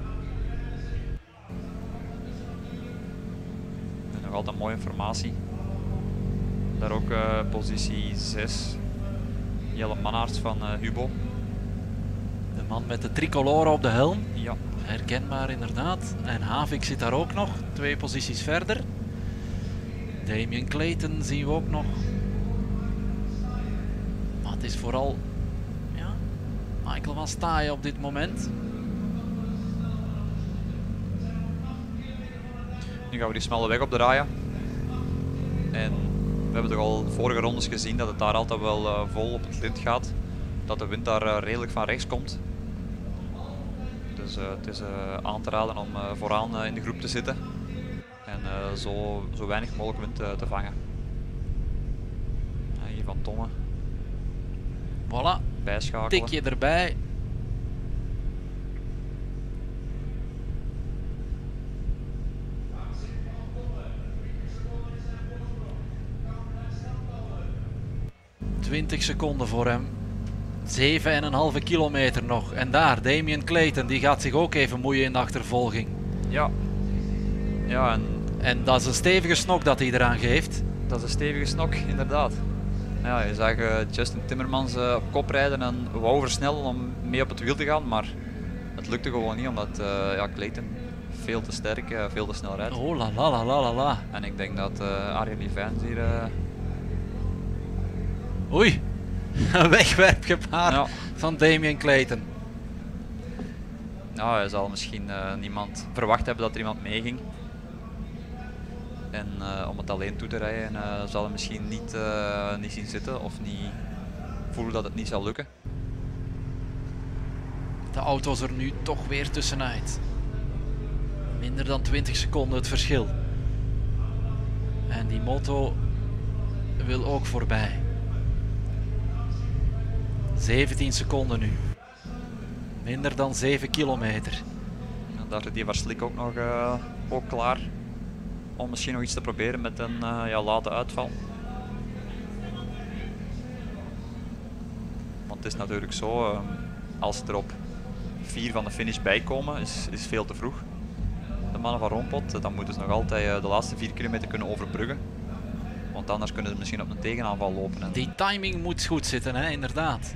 En nog altijd mooie informatie. Daar ook uh, positie zes. Jelle Mannaerts van uh, Hubo. De man met de tricolore op de helm. Ja. Herkenbaar inderdaad. En Havik zit daar ook nog. Twee posities verder. Damien Clayton zien we ook nog. Maar het is vooral ja, Michael van Staaien op dit moment. Nu gaan we die smalle weg op de raaien. En we hebben toch al de vorige rondes gezien dat het daar altijd wel uh, vol op het lint gaat. Dat de wind daar uh, redelijk van rechts komt. Dus uh, het is uh, aan te raden om uh, vooraan uh, in de groep te zitten en uh, zo, zo weinig mogelijk wind uh, te vangen. Uh, hier van Tomme. Voilà, bijschakelen. tikje erbij. twintig seconden voor hem. zeven komma vijf kilometer nog. En daar, Damien Clayton, die gaat zich ook even moeien in de achtervolging. Ja. Ja, en... en dat is een stevige snok dat hij eraan geeft. Dat is een stevige snok, inderdaad. Ja, je zag uh, Justin Timmermans uh, op kop rijden en wou versnellen om mee op het wiel te gaan, maar het lukte gewoon niet omdat uh, ja, Clayton veel te sterk, uh, veel te snel rijdt. Oh la la la la la la. En ik denk dat uh, Arjen Livijns hier... Uh... Oei, een wegwerpgebaar ja. van Damien Clayton. Nou, hij zal misschien uh, niemand verwacht hebben dat er iemand meeging. En uh, om het alleen toe te rijden uh, zal hij misschien niet, uh, niet zien zitten of niet voelen dat het niet zal lukken. De auto is er nu toch weer tussenuit. Minder dan twintig seconden het verschil. En die moto wil ook voorbij. zeventien seconden nu. Minder dan zeven kilometer. En daar zit die Varslik ook nog uh, ook klaar. Om misschien nog iets te proberen met een uh, ja, late uitval. Want het is natuurlijk zo, uh, als ze er op vier van de finish bij komen, is, is veel te vroeg. De mannen van Roompot, dan moeten ze nog altijd uh, de laatste vier kilometer kunnen overbruggen. Want anders kunnen ze misschien op een tegenaanval lopen. En... Die timing moet goed zitten, hè, inderdaad.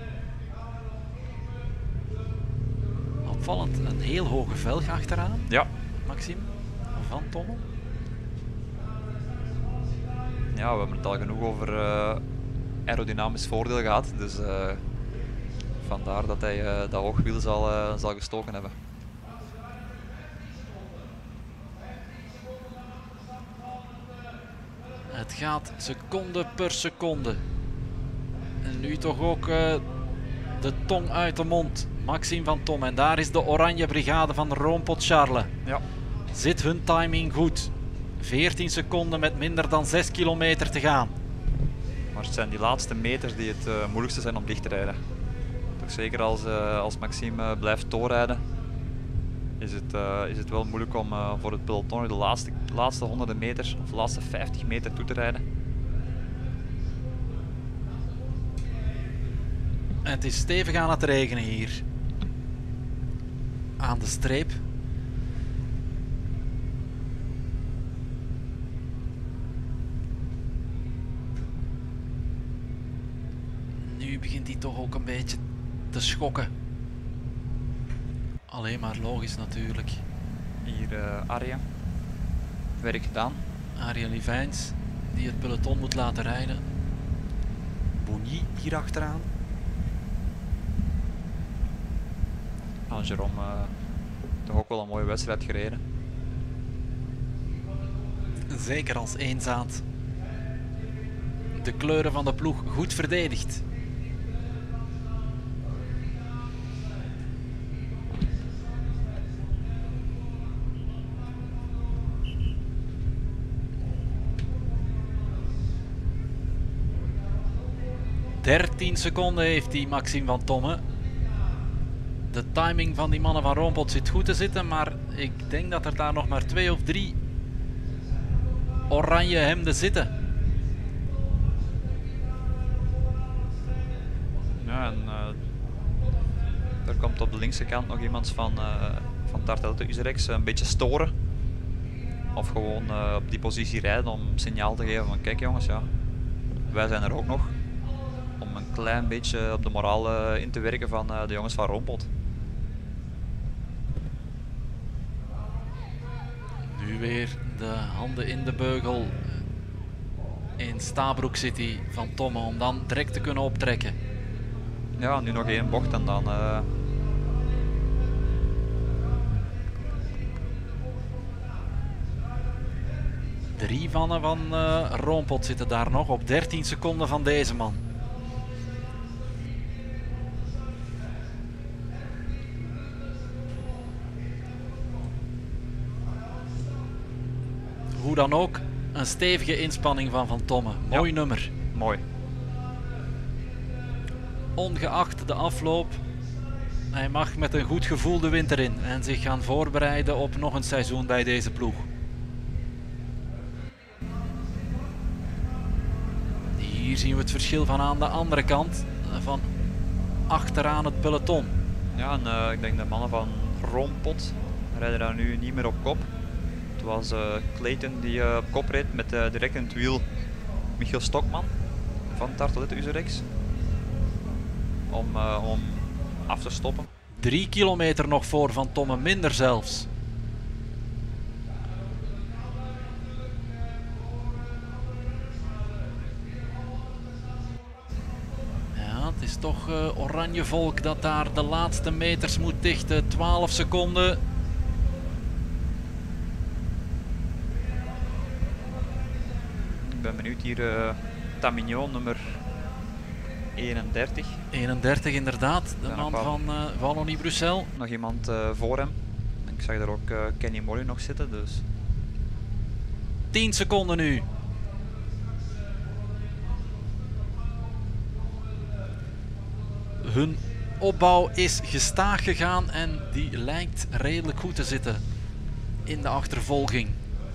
Opvallend, een heel hoge velg achteraan. Ja. Maxime, van Tomme. Ja, we hebben het al genoeg over uh, aerodynamisch voordeel gehad, dus uh, vandaar dat hij uh, dat hoogwiel zal, uh, zal gestoken hebben. Het gaat seconde per seconde. En nu toch ook uh, de tong uit de mond. Maxime van Tomme. En daar is de oranje brigade van Roompot Charles. Ja. Zit hun timing goed? veertien seconden met minder dan zes kilometer te gaan. Maar het zijn die laatste meters die het uh, moeilijkste zijn om dicht te rijden. Toch zeker als, uh, als Maxime uh, blijft doorrijden, is het, uh, is het wel moeilijk om uh, voor het peloton de laatste, de laatste honderden meter of de laatste vijftig meter toe te rijden. En het is stevig aan het regenen hier. Aan de streep. Nu begint hij toch ook een beetje te schokken. Alleen maar logisch natuurlijk. Hier uh, Arjen. Werk gedaan. Arjen Livijns die het peloton moet laten rijden. Bouny hier achteraan. Ah, Jérôme uh, toch ook wel een mooie wedstrijd gereden. Zeker als eenzaad. De kleuren van de ploeg goed verdedigd. dertien seconden heeft die Maxime van Tomme. De timing van die mannen van Roompot zit goed te zitten, maar ik denk dat er daar nog maar twee of drie oranje hemden zitten. Ja, en uh, er komt op de linkse kant nog iemand van, uh, van Tartelte Uzerex een beetje storen. Of gewoon uh, op die positie rijden om signaal te geven van kijk jongens, ja, wij zijn er ook nog. Om een klein beetje op de moraal uh, in te werken van uh, de jongens van Roompot. Nu weer de handen in de beugel in Stabroek City van Tomme om dan direct te kunnen optrekken. Ja, nu nog één bocht en dan... Uh... Drie mannen van uh, Roompot zitten daar nog op dertien seconden van deze man. dan ook een stevige inspanning van Van Tomme. Mooi Ja. nummer. Mooi. Ongeacht de afloop, hij mag met een goed gevoel de winter in en zich gaan voorbereiden op nog een seizoen bij deze ploeg. Hier zien we het verschil van aan de andere kant, van achteraan het peloton. Ja, en uh, ik denk de mannen van Roompot rijden daar nu niet meer op kop. Het was uh, Clayton die uh, op kop reed met uh, direct in het wiel Michiel Stokman van Tartelett Uzerex. Om, uh, om af te stoppen. Drie kilometer nog voor Van Tomme, minder zelfs. Ja, het is toch uh, oranje volk dat daar de laatste meters moet dichten. twaalf seconden. Ik ben benieuwd hier, uh, Tamignon nummer eenendertig. eenendertig inderdaad, de Ja, man nog wel. van uh, Wallonie-Bruxelles. Nog iemand uh, voor hem. Ik zag daar ook uh, Kenny Molly nog zitten, dus... tien seconden nu. Hun opbouw is gestaag gegaan en die lijkt redelijk goed te zitten in de achtervolging.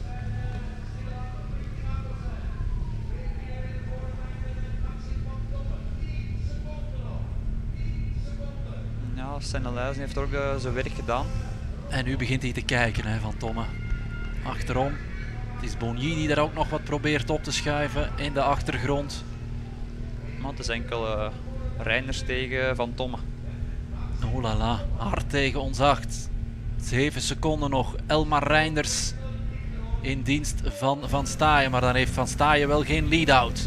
Ja, Sennelijzen heeft ook uh, zijn werk gedaan. En nu begint hij te kijken, hè, Van Tomme. Achterom. Het is Bonny die daar ook nog wat probeert op te schuiven in de achtergrond. Maar het is enkel uh, Reiners tegen Van Tomme. Oh la la, hard tegen ons acht. zeven seconden nog. Elmar Reinders in dienst van Van Staaien. Maar dan heeft Van Staaien wel geen lead-out.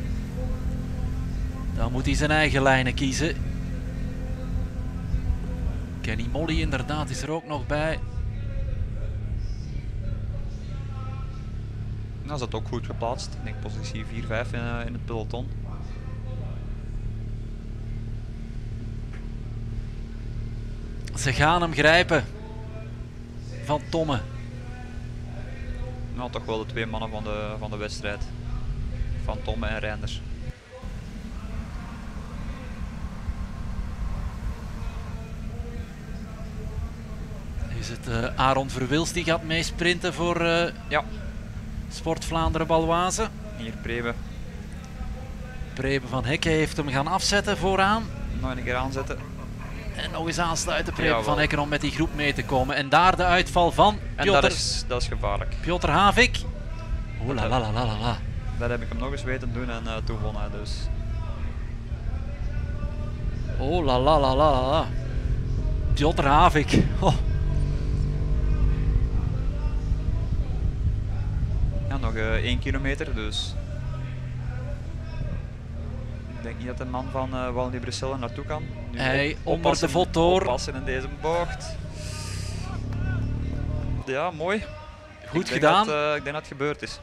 Dan moet hij zijn eigen lijnen kiezen. Kenny Molly inderdaad is er ook nog bij. Nou, is dat ook goed geplaatst. Ik denk positie vier vijf in, uh, in het peloton. Ze gaan hem grijpen. Van Tomme. Nou, toch wel de twee mannen van de, van de wedstrijd. Van Tomme en Reinders. Is het uh, Aaron Verwils die gaat meesprinten voor uh, Ja, Sport Vlaanderen Baloise. hier Prebe. Preben van Hekken heeft hem gaan afzetten vooraan. Nog een keer aanzetten. En nog eens aansluiten Preben Jawel. van Hekken om met die groep mee te komen. En daar de uitval van En Piotr, dat is, dat is gevaarlijk. Piotr Havik. Oeh la la la la la la. Dat heb ik hem nog eens weten doen en uh, toen won hij dus. Oh la la la la la la. Piotr Havik. Oh. Ja, nog uh, één kilometer dus. Ik denk niet dat de man van uh, Wallonie-Bruxelles er naartoe kan. Nu Hij op- onder oppassen- de vod door. Oppassen in deze bocht. Ja, mooi. Goed ik denk gedaan. Dat, uh, ik denk dat het gebeurd is.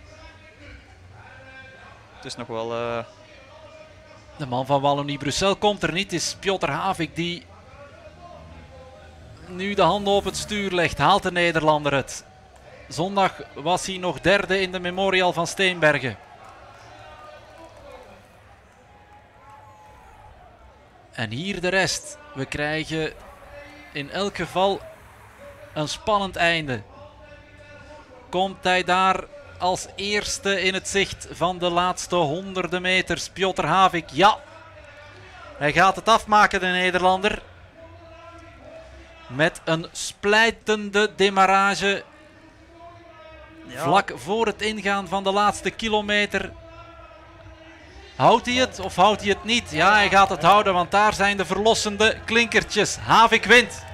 Het is nog wel... Uh, De man van Wallonie-Bruxelles komt er niet. Het is Piotr Havik die nu de handen op het stuur legt. Haalt de Nederlander het. Zondag was hij nog derde in de Memorial van Steenbergen. En hier de rest. We krijgen in elk geval een spannend einde. Komt hij daar als eerste in het zicht van de laatste honderden meters? Piotr Havik, ja. Hij gaat het afmaken, de Nederlander. Met een splijtende demarrage. ja, Vlak voor het ingaan van de laatste kilometer. Houdt hij het of houdt hij het niet? Ja, hij gaat het houden, want daar zijn de verlossende klinkertjes. Havik wint.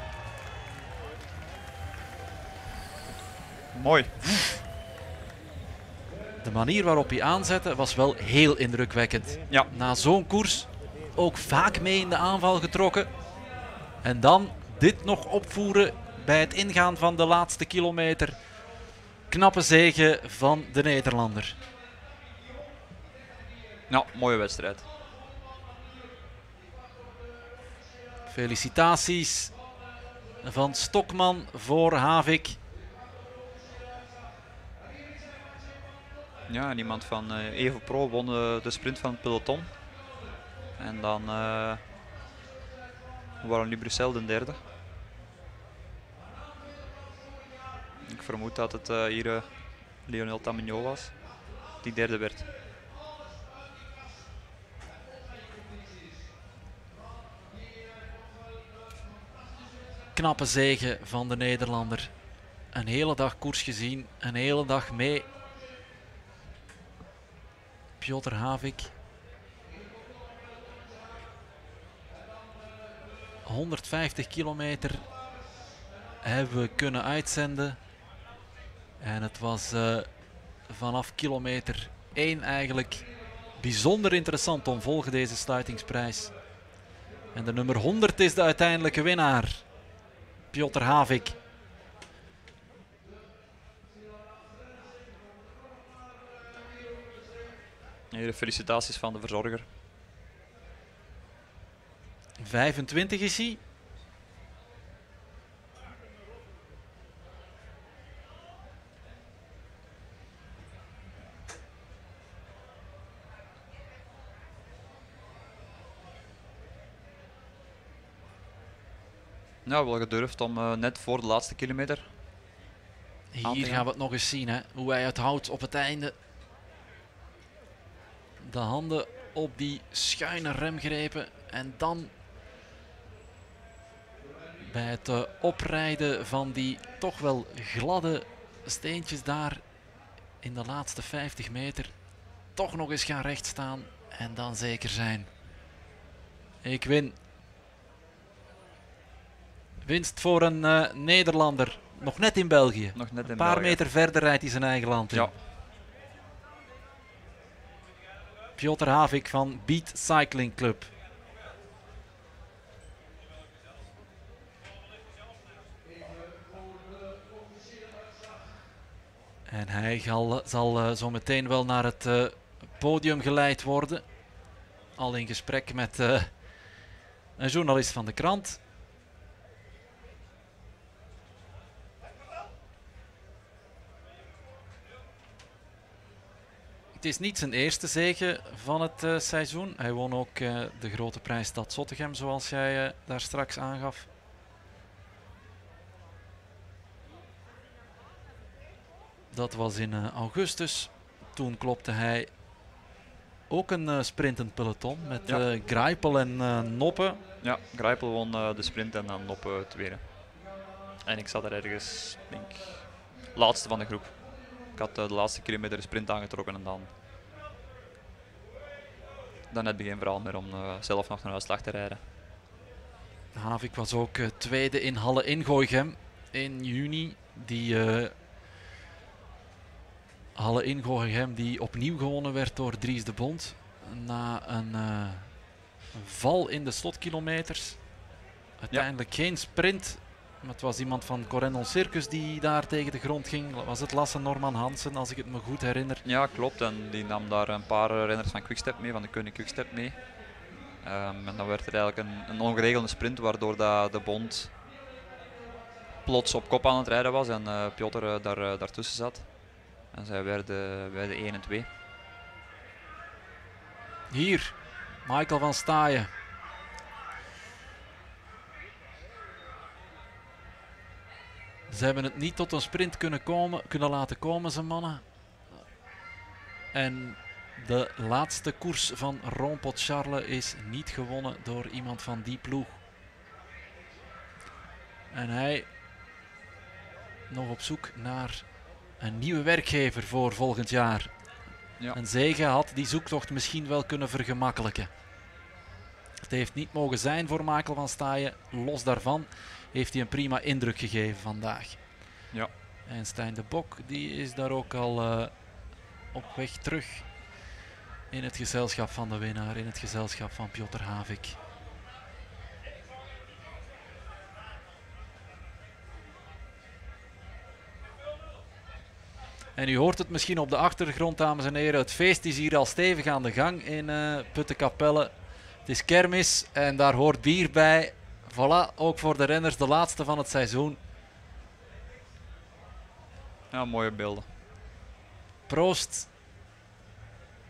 mooi. De manier waarop hij aanzette was wel heel indrukwekkend. Ja, Na zo'n koers ook vaak mee in de aanval getrokken. En dan dit nog opvoeren bij het ingaan van de laatste kilometer. Knappe zege van de Nederlander. ja, mooie wedstrijd. Felicitaties van Stokman voor Havik. Ja, en iemand van uh, Evo Pro won uh, de sprint van het peloton. En dan uh, waren nu Bruxelles de derde. Ik vermoed dat het uh, hier uh, Lionel Tamigno was die derde werd. Knappe zege van de Nederlander. Een hele dag koers gezien, een hele dag mee. Piotr Havik. honderdvijftig kilometer hebben we kunnen uitzenden. En het was uh, vanaf kilometer één eigenlijk bijzonder interessant om te volgen deze sluitingsprijs. En de nummer honderd is de uiteindelijke winnaar. Piotr Havik. Hele felicitaties van de verzorger. vijfentwintig is hij. Nou, wel gedurfd om uh, net voor de laatste kilometer. Hier gaan we het nog eens zien, hè, hoe hij het houdt op het einde. De handen op die schuine remgrepen en dan bij het uh, oprijden van die toch wel gladde steentjes daar in de laatste vijftig meter toch nog eens gaan rechtstaan en dan zeker zijn. Ik win. Winst voor een uh, Nederlander. Nog net in België. Nog net in een paar België. meter verder rijdt hij zijn eigen land in. Ja. Piotr Havik van Beat Cycling Club. En hij zal, zal uh, zo meteen wel naar het uh, podium geleid worden. Al in gesprek met uh, een journalist van de krant. Het is niet zijn eerste zege van het uh, seizoen. Hij won ook uh, de grote prijs Stad Zottegem, zoals jij uh, daar straks aangaf. Dat was in uh, augustus. Toen klopte hij ook een uh, sprintend peloton met ja. uh, Greipel en uh, Noppe. Ja, Greipel won uh, de sprint en dan Noppe het tweede. En ik zat er ergens, denk laatste van de groep. Ik had uh, de laatste kilometer de sprint aangetrokken en dan... Dan heb je geen verhaal meer om uh, zelf nog naar uitslag te rijden. Havik was ook uh, tweede in Halle in Gooichem in juni. Die uh, Halle in Gooichem die opnieuw gewonnen werd door Dries de Bond. Na een, uh, een val in de slotkilometers. Uiteindelijk ja. geen sprint. Het was iemand van Corendon Circus die daar tegen de grond ging. Was het Lasse Norman Hansen, als ik het me goed herinner? Ja, klopt. En die nam daar een paar renners van Quickstep mee, van de Koning Quickstep mee. Um, en dan werd er eigenlijk een, een ongeregelde sprint, waardoor dat de Bond plots op kop aan het rijden was en uh, Piotr uh, daar, uh, daartussen zat. En zij werden, werden één en twee. Hier, Michael van Staaien. Ze hebben het niet tot een sprint kunnen, komen, kunnen laten komen, zijn mannen. En de laatste koers van Rompot Charles is niet gewonnen door iemand van die ploeg. En hij nog op zoek naar een nieuwe werkgever voor volgend jaar. Ja. Een zege had die zoektocht misschien wel kunnen vergemakkelijken. Het heeft niet mogen zijn voor Michael van Staaien. Los daarvan heeft hij een prima indruk gegeven vandaag. Ja. En Stijn de Bok die is daar ook al uh, op weg terug in het gezelschap van de winnaar, in het gezelschap van Piotr Havik. En u hoort het misschien op de achtergrond, dames en heren. Het feest is hier al stevig aan de gang in uh, Puttenkapelle. Het is kermis en daar hoort bier bij. Voilà, ook voor de renners de laatste van het seizoen. Ja, mooie beelden. Proost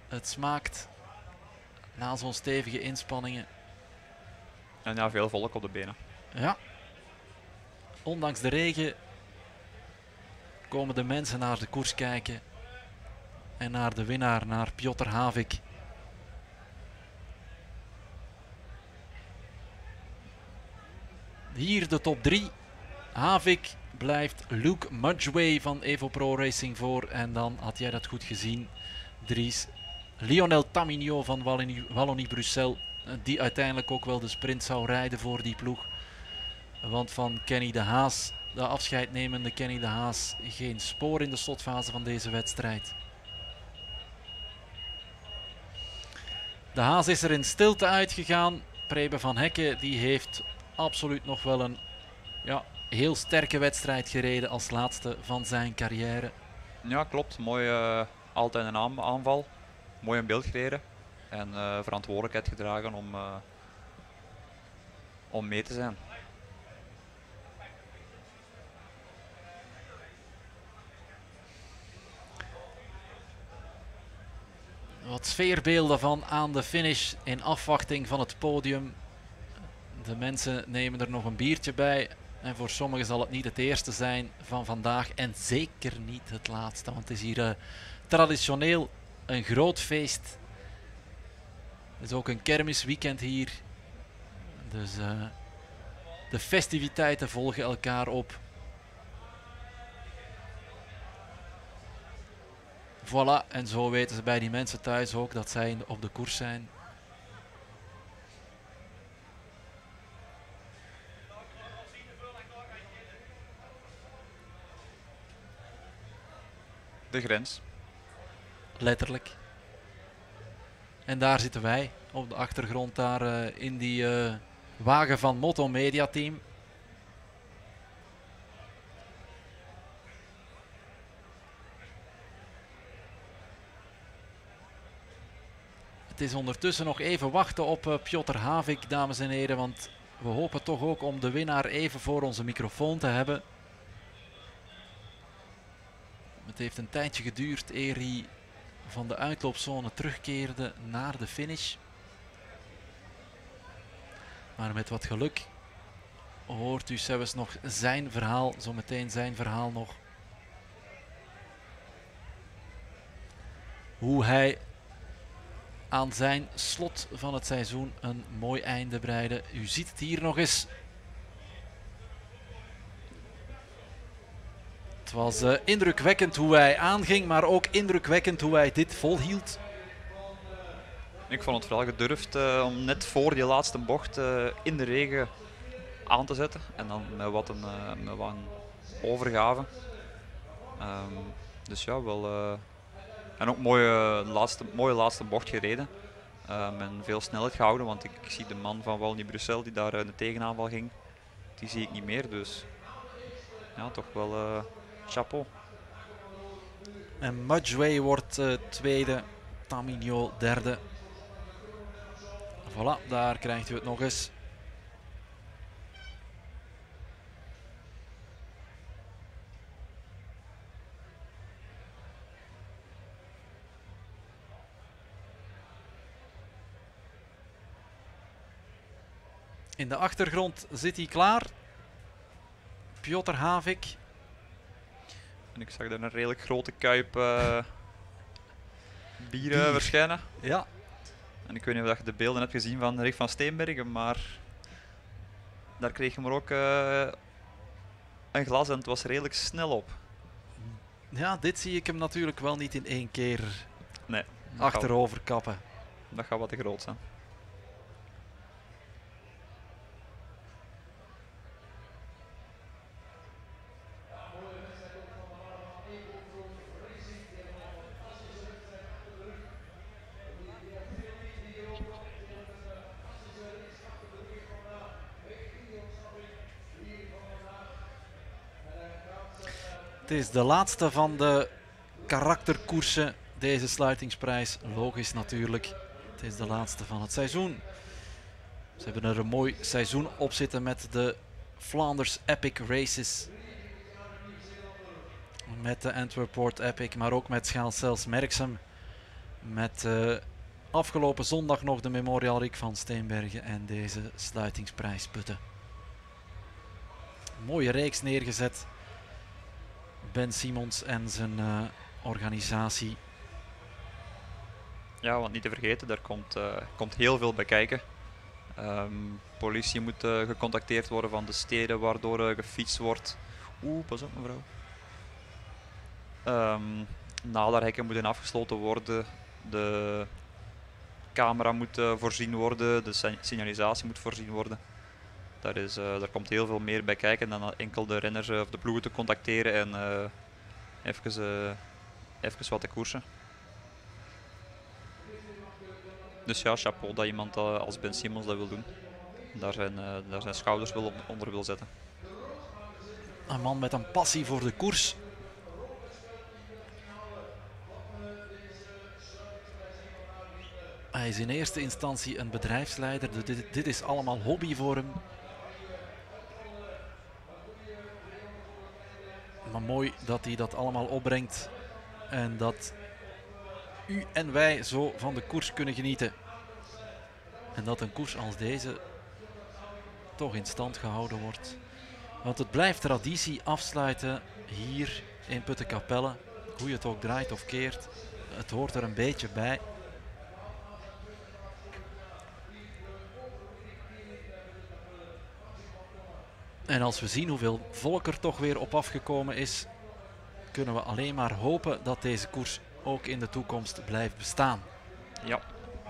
het smaakt na zo'n stevige inspanningen. En ja, veel volk op de benen. Ja, ondanks de regen komen de mensen naar de koers kijken en naar de winnaar, naar Piotr Havik. Hier de top drie. Havik blijft Luke Mudgway van Evo Pro Racing voor. En dan had jij dat goed gezien, Dries. Lionel Tamigno van Wallonie, Wallonie-Bruxelles, die uiteindelijk ook wel de sprint zou rijden voor die ploeg. Want van Kenny de Haas, de afscheidnemende Kenny de Haas, geen spoor in de slotfase van deze wedstrijd. De Haas is er in stilte uitgegaan. Preben van Hekken die heeft absoluut nog wel een ja, heel sterke wedstrijd gereden als laatste van zijn carrière. Ja, klopt. Mooi, uh, altijd een aan aanval. Mooi in beeld gereden. En uh, verantwoordelijkheid gedragen om, uh, om mee te zijn. Wat sfeerbeelden van aan de finish in afwachting van het podium. De mensen nemen er nog een biertje bij. En voor sommigen zal het niet het eerste zijn van vandaag. En zeker niet het laatste. Want het is hier uh, traditioneel een groot feest. Het is ook een kermisweekend hier. Dus uh, de festiviteiten volgen elkaar op. Voilà, en zo weten ze bij die mensen thuis ook dat zij op de koers zijn. De grens. Letterlijk. En daar zitten wij op de achtergrond daar uh, in die uh, wagen van Moto Media Team. Het is ondertussen nog even wachten op uh, Piotr Havik, dames en heren, want we hopen toch ook om de winnaar even voor onze microfoon te hebben. Het heeft een tijdje geduurd eer hij van de uitloopzone terugkeerde naar de finish. Maar met wat geluk hoort u zelfs nog zijn verhaal, zometeen zijn verhaal nog. Hoe hij aan zijn slot van het seizoen een mooi einde breidde. U ziet het hier nog eens. Het was uh, indrukwekkend hoe hij aanging, maar ook indrukwekkend hoe hij dit volhield. Ik vond het vooral gedurfd uh, om net voor die laatste bocht uh, in de regen aan te zetten. En dan met wat een, uh, met wat een overgave. Um, dus ja, wel... Uh, en ook mooie laatste, mooie laatste bocht gereden. Um, en veel snelheid gehouden, want ik, ik zie de man van Wallonie-Bruxelles die daar in de tegenaanval ging. Die zie ik niet meer, dus... Ja, toch wel... Uh, chapeau. En Mudgway wordt uh, tweede, Tamigno derde. Voilà, daar krijgt u het nog eens. In de achtergrond zit hij klaar. Piotr Havik. En ik zag daar een redelijk grote kuip uh, bier uh, Bier. verschijnen. Ja. En ik weet niet of je de beelden hebt gezien van Rick van Steenbergen, maar daar kreeg je maar ook uh, een glas en het was redelijk snel op. Ja, dit zie ik hem natuurlijk wel niet in één keer Nee, achterover kappen. Dat gaat wat te groot zijn. Het is de laatste van de karakterkoersen, deze sluitingsprijs. Logisch natuurlijk. Het is de laatste van het seizoen. Ze hebben er een mooi seizoen op zitten met de Flanders Epic Races. Met de Antwerp Port Epic, maar ook met Schaal Cels Merksem. Met uh, afgelopen zondag nog de Memorial Rick van Steenbergen en deze sluitingsprijs Putten. Mooie reeks neergezet. Ben Simons en zijn uh, organisatie. Ja, want niet te vergeten, daar komt, uh, komt heel veel bij kijken. Um, politie moet uh, gecontacteerd worden van de steden waardoor uh, gefietst wordt. Oeh, pas op mevrouw. Um, naderhekken moeten afgesloten worden. De camera moet uh, voorzien worden. De signalisatie moet voorzien worden. Daar, is, uh, daar komt heel veel meer bij kijken dan enkel de renners uh, of de ploegen te contacteren en uh, even, uh, even wat te koersen. Dus ja, chapeau dat iemand uh, als Ben Simons dat wil doen. Daar zijn, uh, daar zijn schouders wil onder wil zetten. Een man met een passie voor de koers. Hij is in eerste instantie een bedrijfsleider. Dus dit, dit is allemaal hobby voor hem. Maar mooi dat hij dat allemaal opbrengt. En dat u en wij zo van de koers kunnen genieten. En dat een koers als deze toch in stand gehouden wordt. Want het blijft traditie afsluiten hier in Puttenkapelle. Hoe je het ook draait of keert. Het hoort er een beetje bij. En als we zien hoeveel volk er toch weer op afgekomen is, kunnen we alleen maar hopen dat deze koers ook in de toekomst blijft bestaan. Ja.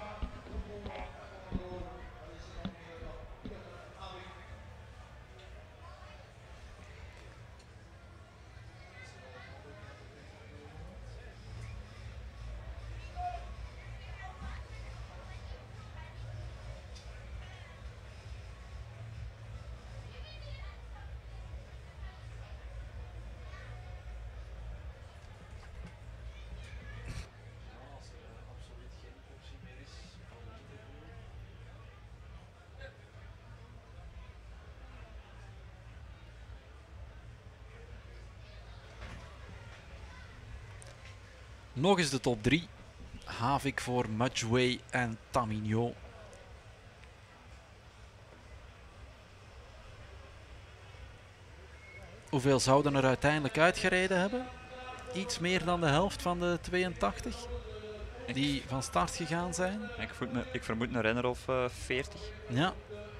Nog eens de top drie. Havik voor Mudgway en Tamigno. Hoeveel zouden er uiteindelijk uitgereden hebben? Iets meer dan de helft van de tweeëntachtig die van start gegaan zijn. Ik vermoed, ik vermoed een renner of uh, veertig. Ja.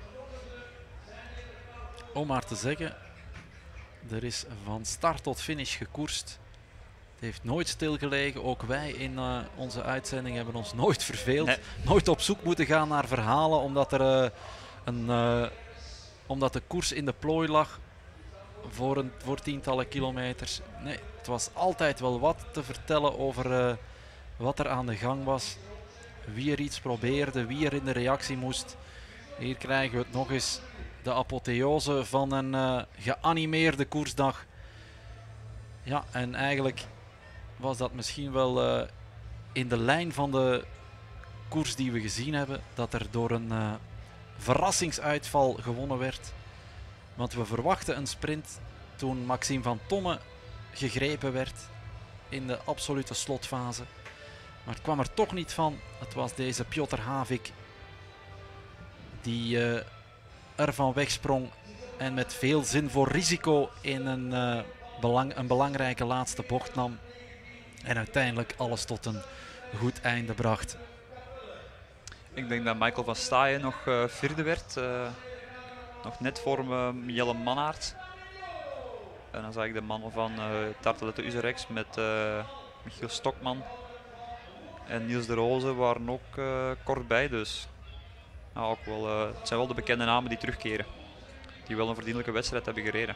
Om maar te zeggen, er is van start tot finish gekoerst. Het heeft nooit stilgelegen. Ook wij in uh, onze uitzending hebben ons nooit verveeld. Nee. Nooit op zoek moeten gaan naar verhalen omdat, er, uh, een, uh, omdat de koers in de plooi lag voor, een, voor tientallen kilometers. Nee, het was altijd wel wat te vertellen over uh, wat er aan de gang was. Wie er iets probeerde, wie er in de reactie moest. Hier krijgen we het nog eens. De apotheose van een uh, geanimeerde koersdag. Ja, en eigenlijk was dat misschien wel uh, in de lijn van de koers die we gezien hebben. Dat er door een uh, verrassingsuitval gewonnen werd. Want we verwachten een sprint toen Maxime van Tomme gegrepen werd in de absolute slotfase. Maar het kwam er toch niet van. Het was deze Piotr Havik die uh, ervan wegsprong en met veel zin voor risico in een, uh, belang, een belangrijke laatste bocht nam. En uiteindelijk alles tot een goed einde bracht. Ik denk dat Michael van Staaien nog uh, vierde werd. Uh, nog net voor uh, Jelle Mannaert. En dan zag ik de mannen van uh, Tartelette Uzerex met uh, Michiel Stokman en Niels de Roze waren ook uh, kort bij. Dus nou, ook wel, uh, het zijn wel de bekende namen die terugkeren. Die wel een verdienlijke wedstrijd hebben gereden.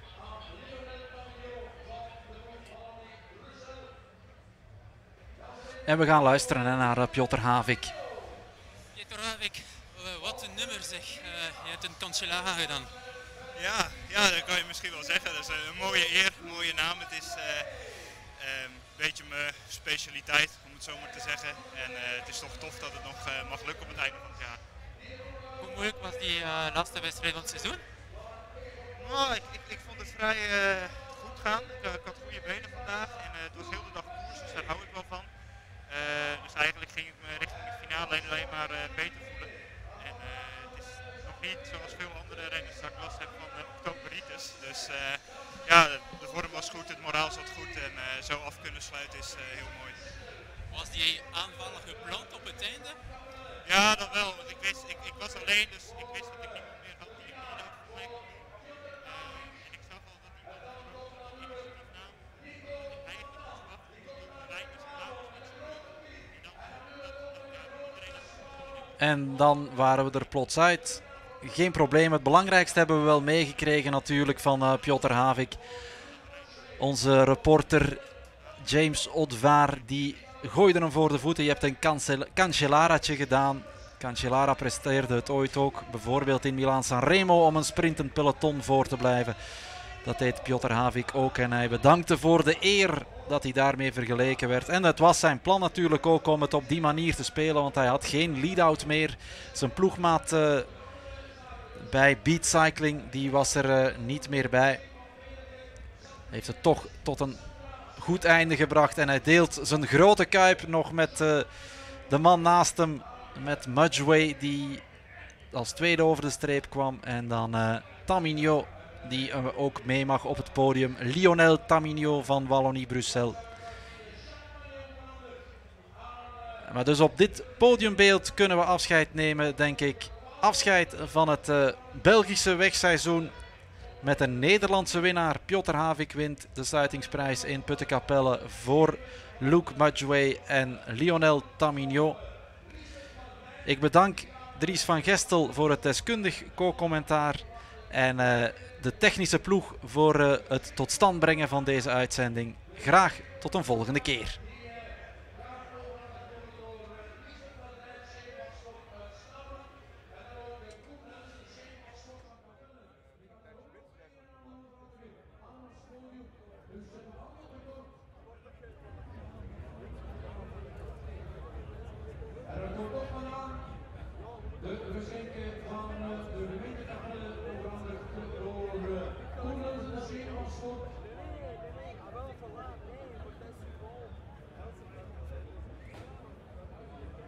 En we gaan luisteren naar uh, Piotr Havik. Piotr Havik, uh, wat een nummer zeg. Uh, je hebt een Cancellara gedaan. Ja, ja, dat kan je misschien wel zeggen. Dat is een mooie eer, een mooie naam. Het is uh, uh, een beetje mijn specialiteit, om het zo maar te zeggen. En uh, het is toch tof dat het nog uh, mag lukken op het einde van het jaar. Hoe moeilijk was die uh, laatste wedstrijd van het seizoen? Oh, ik, ik, ik vond het vrij uh, goed gaan. Ik, uh, ik had goede benen vandaag en uh, het was heel de dag koers, dus daar hou ik wel van. Uh, Uh, dus eigenlijk ging ik me richting de finale alleen maar uh, beter voelen. En uh, het is nog niet zoals veel andere renners dat ik last heb van uh, octoberitis. Dus uh, ja, de, de vorm was goed, het moraal zat goed en uh, zo af kunnen sluiten is uh, heel mooi. Was die aanval gepland op het einde? Ja, dat wel, want ik, wist, ik, ik was alleen, dus ik wist dat ik niemand meer had die ik niet had voor mij kon doen. Uh, en ik zag al dat iemand voor het initiatief nam. En eigenlijk moest wachten tot de lijn was klaar was met zijn ploeg. En dan dat, dat ja, iedereen had. En dan waren we er plots uit. Geen probleem, het belangrijkste hebben we wel meegekregen natuurlijk van uh, Piotr Havik. Onze reporter James Odvaar die gooide hem voor de voeten. Je hebt een Cancellaratje gedaan. Cancellara presteerde het ooit ook, bijvoorbeeld in Milaan-San Remo, om een sprintend peloton voor te blijven. Dat deed Piotr Havik ook en hij bedankte voor de eer dat hij daarmee vergeleken werd. En het was zijn plan natuurlijk ook om het op die manier te spelen, want hij had geen lead-out meer. Zijn ploegmaat uh, bij Beat Cycling, die was er uh, niet meer bij. Heeft het toch tot een goed einde gebracht en hij deelt zijn grote kuip nog met uh, de man naast hem, met Mudgway, die als tweede over de streep kwam. En dan uh, Tamigno, die uh, ook mee mag op het podium. Lionel Tamigno van Wallonie-Bruxelles. Maar dus op dit podiumbeeld kunnen we afscheid nemen, denk ik. Afscheid van het uh, Belgische wegseizoen. Met een Nederlandse winnaar. Piotr Havik wint de sluitingsprijs in Puttenkapelle voor Luc Mudgway en Lionel Tamigno. Ik bedank Dries van Gestel voor het deskundig co-commentaar. En uh, de technische ploeg voor uh, het tot stand brengen van deze uitzending. Graag tot een volgende keer.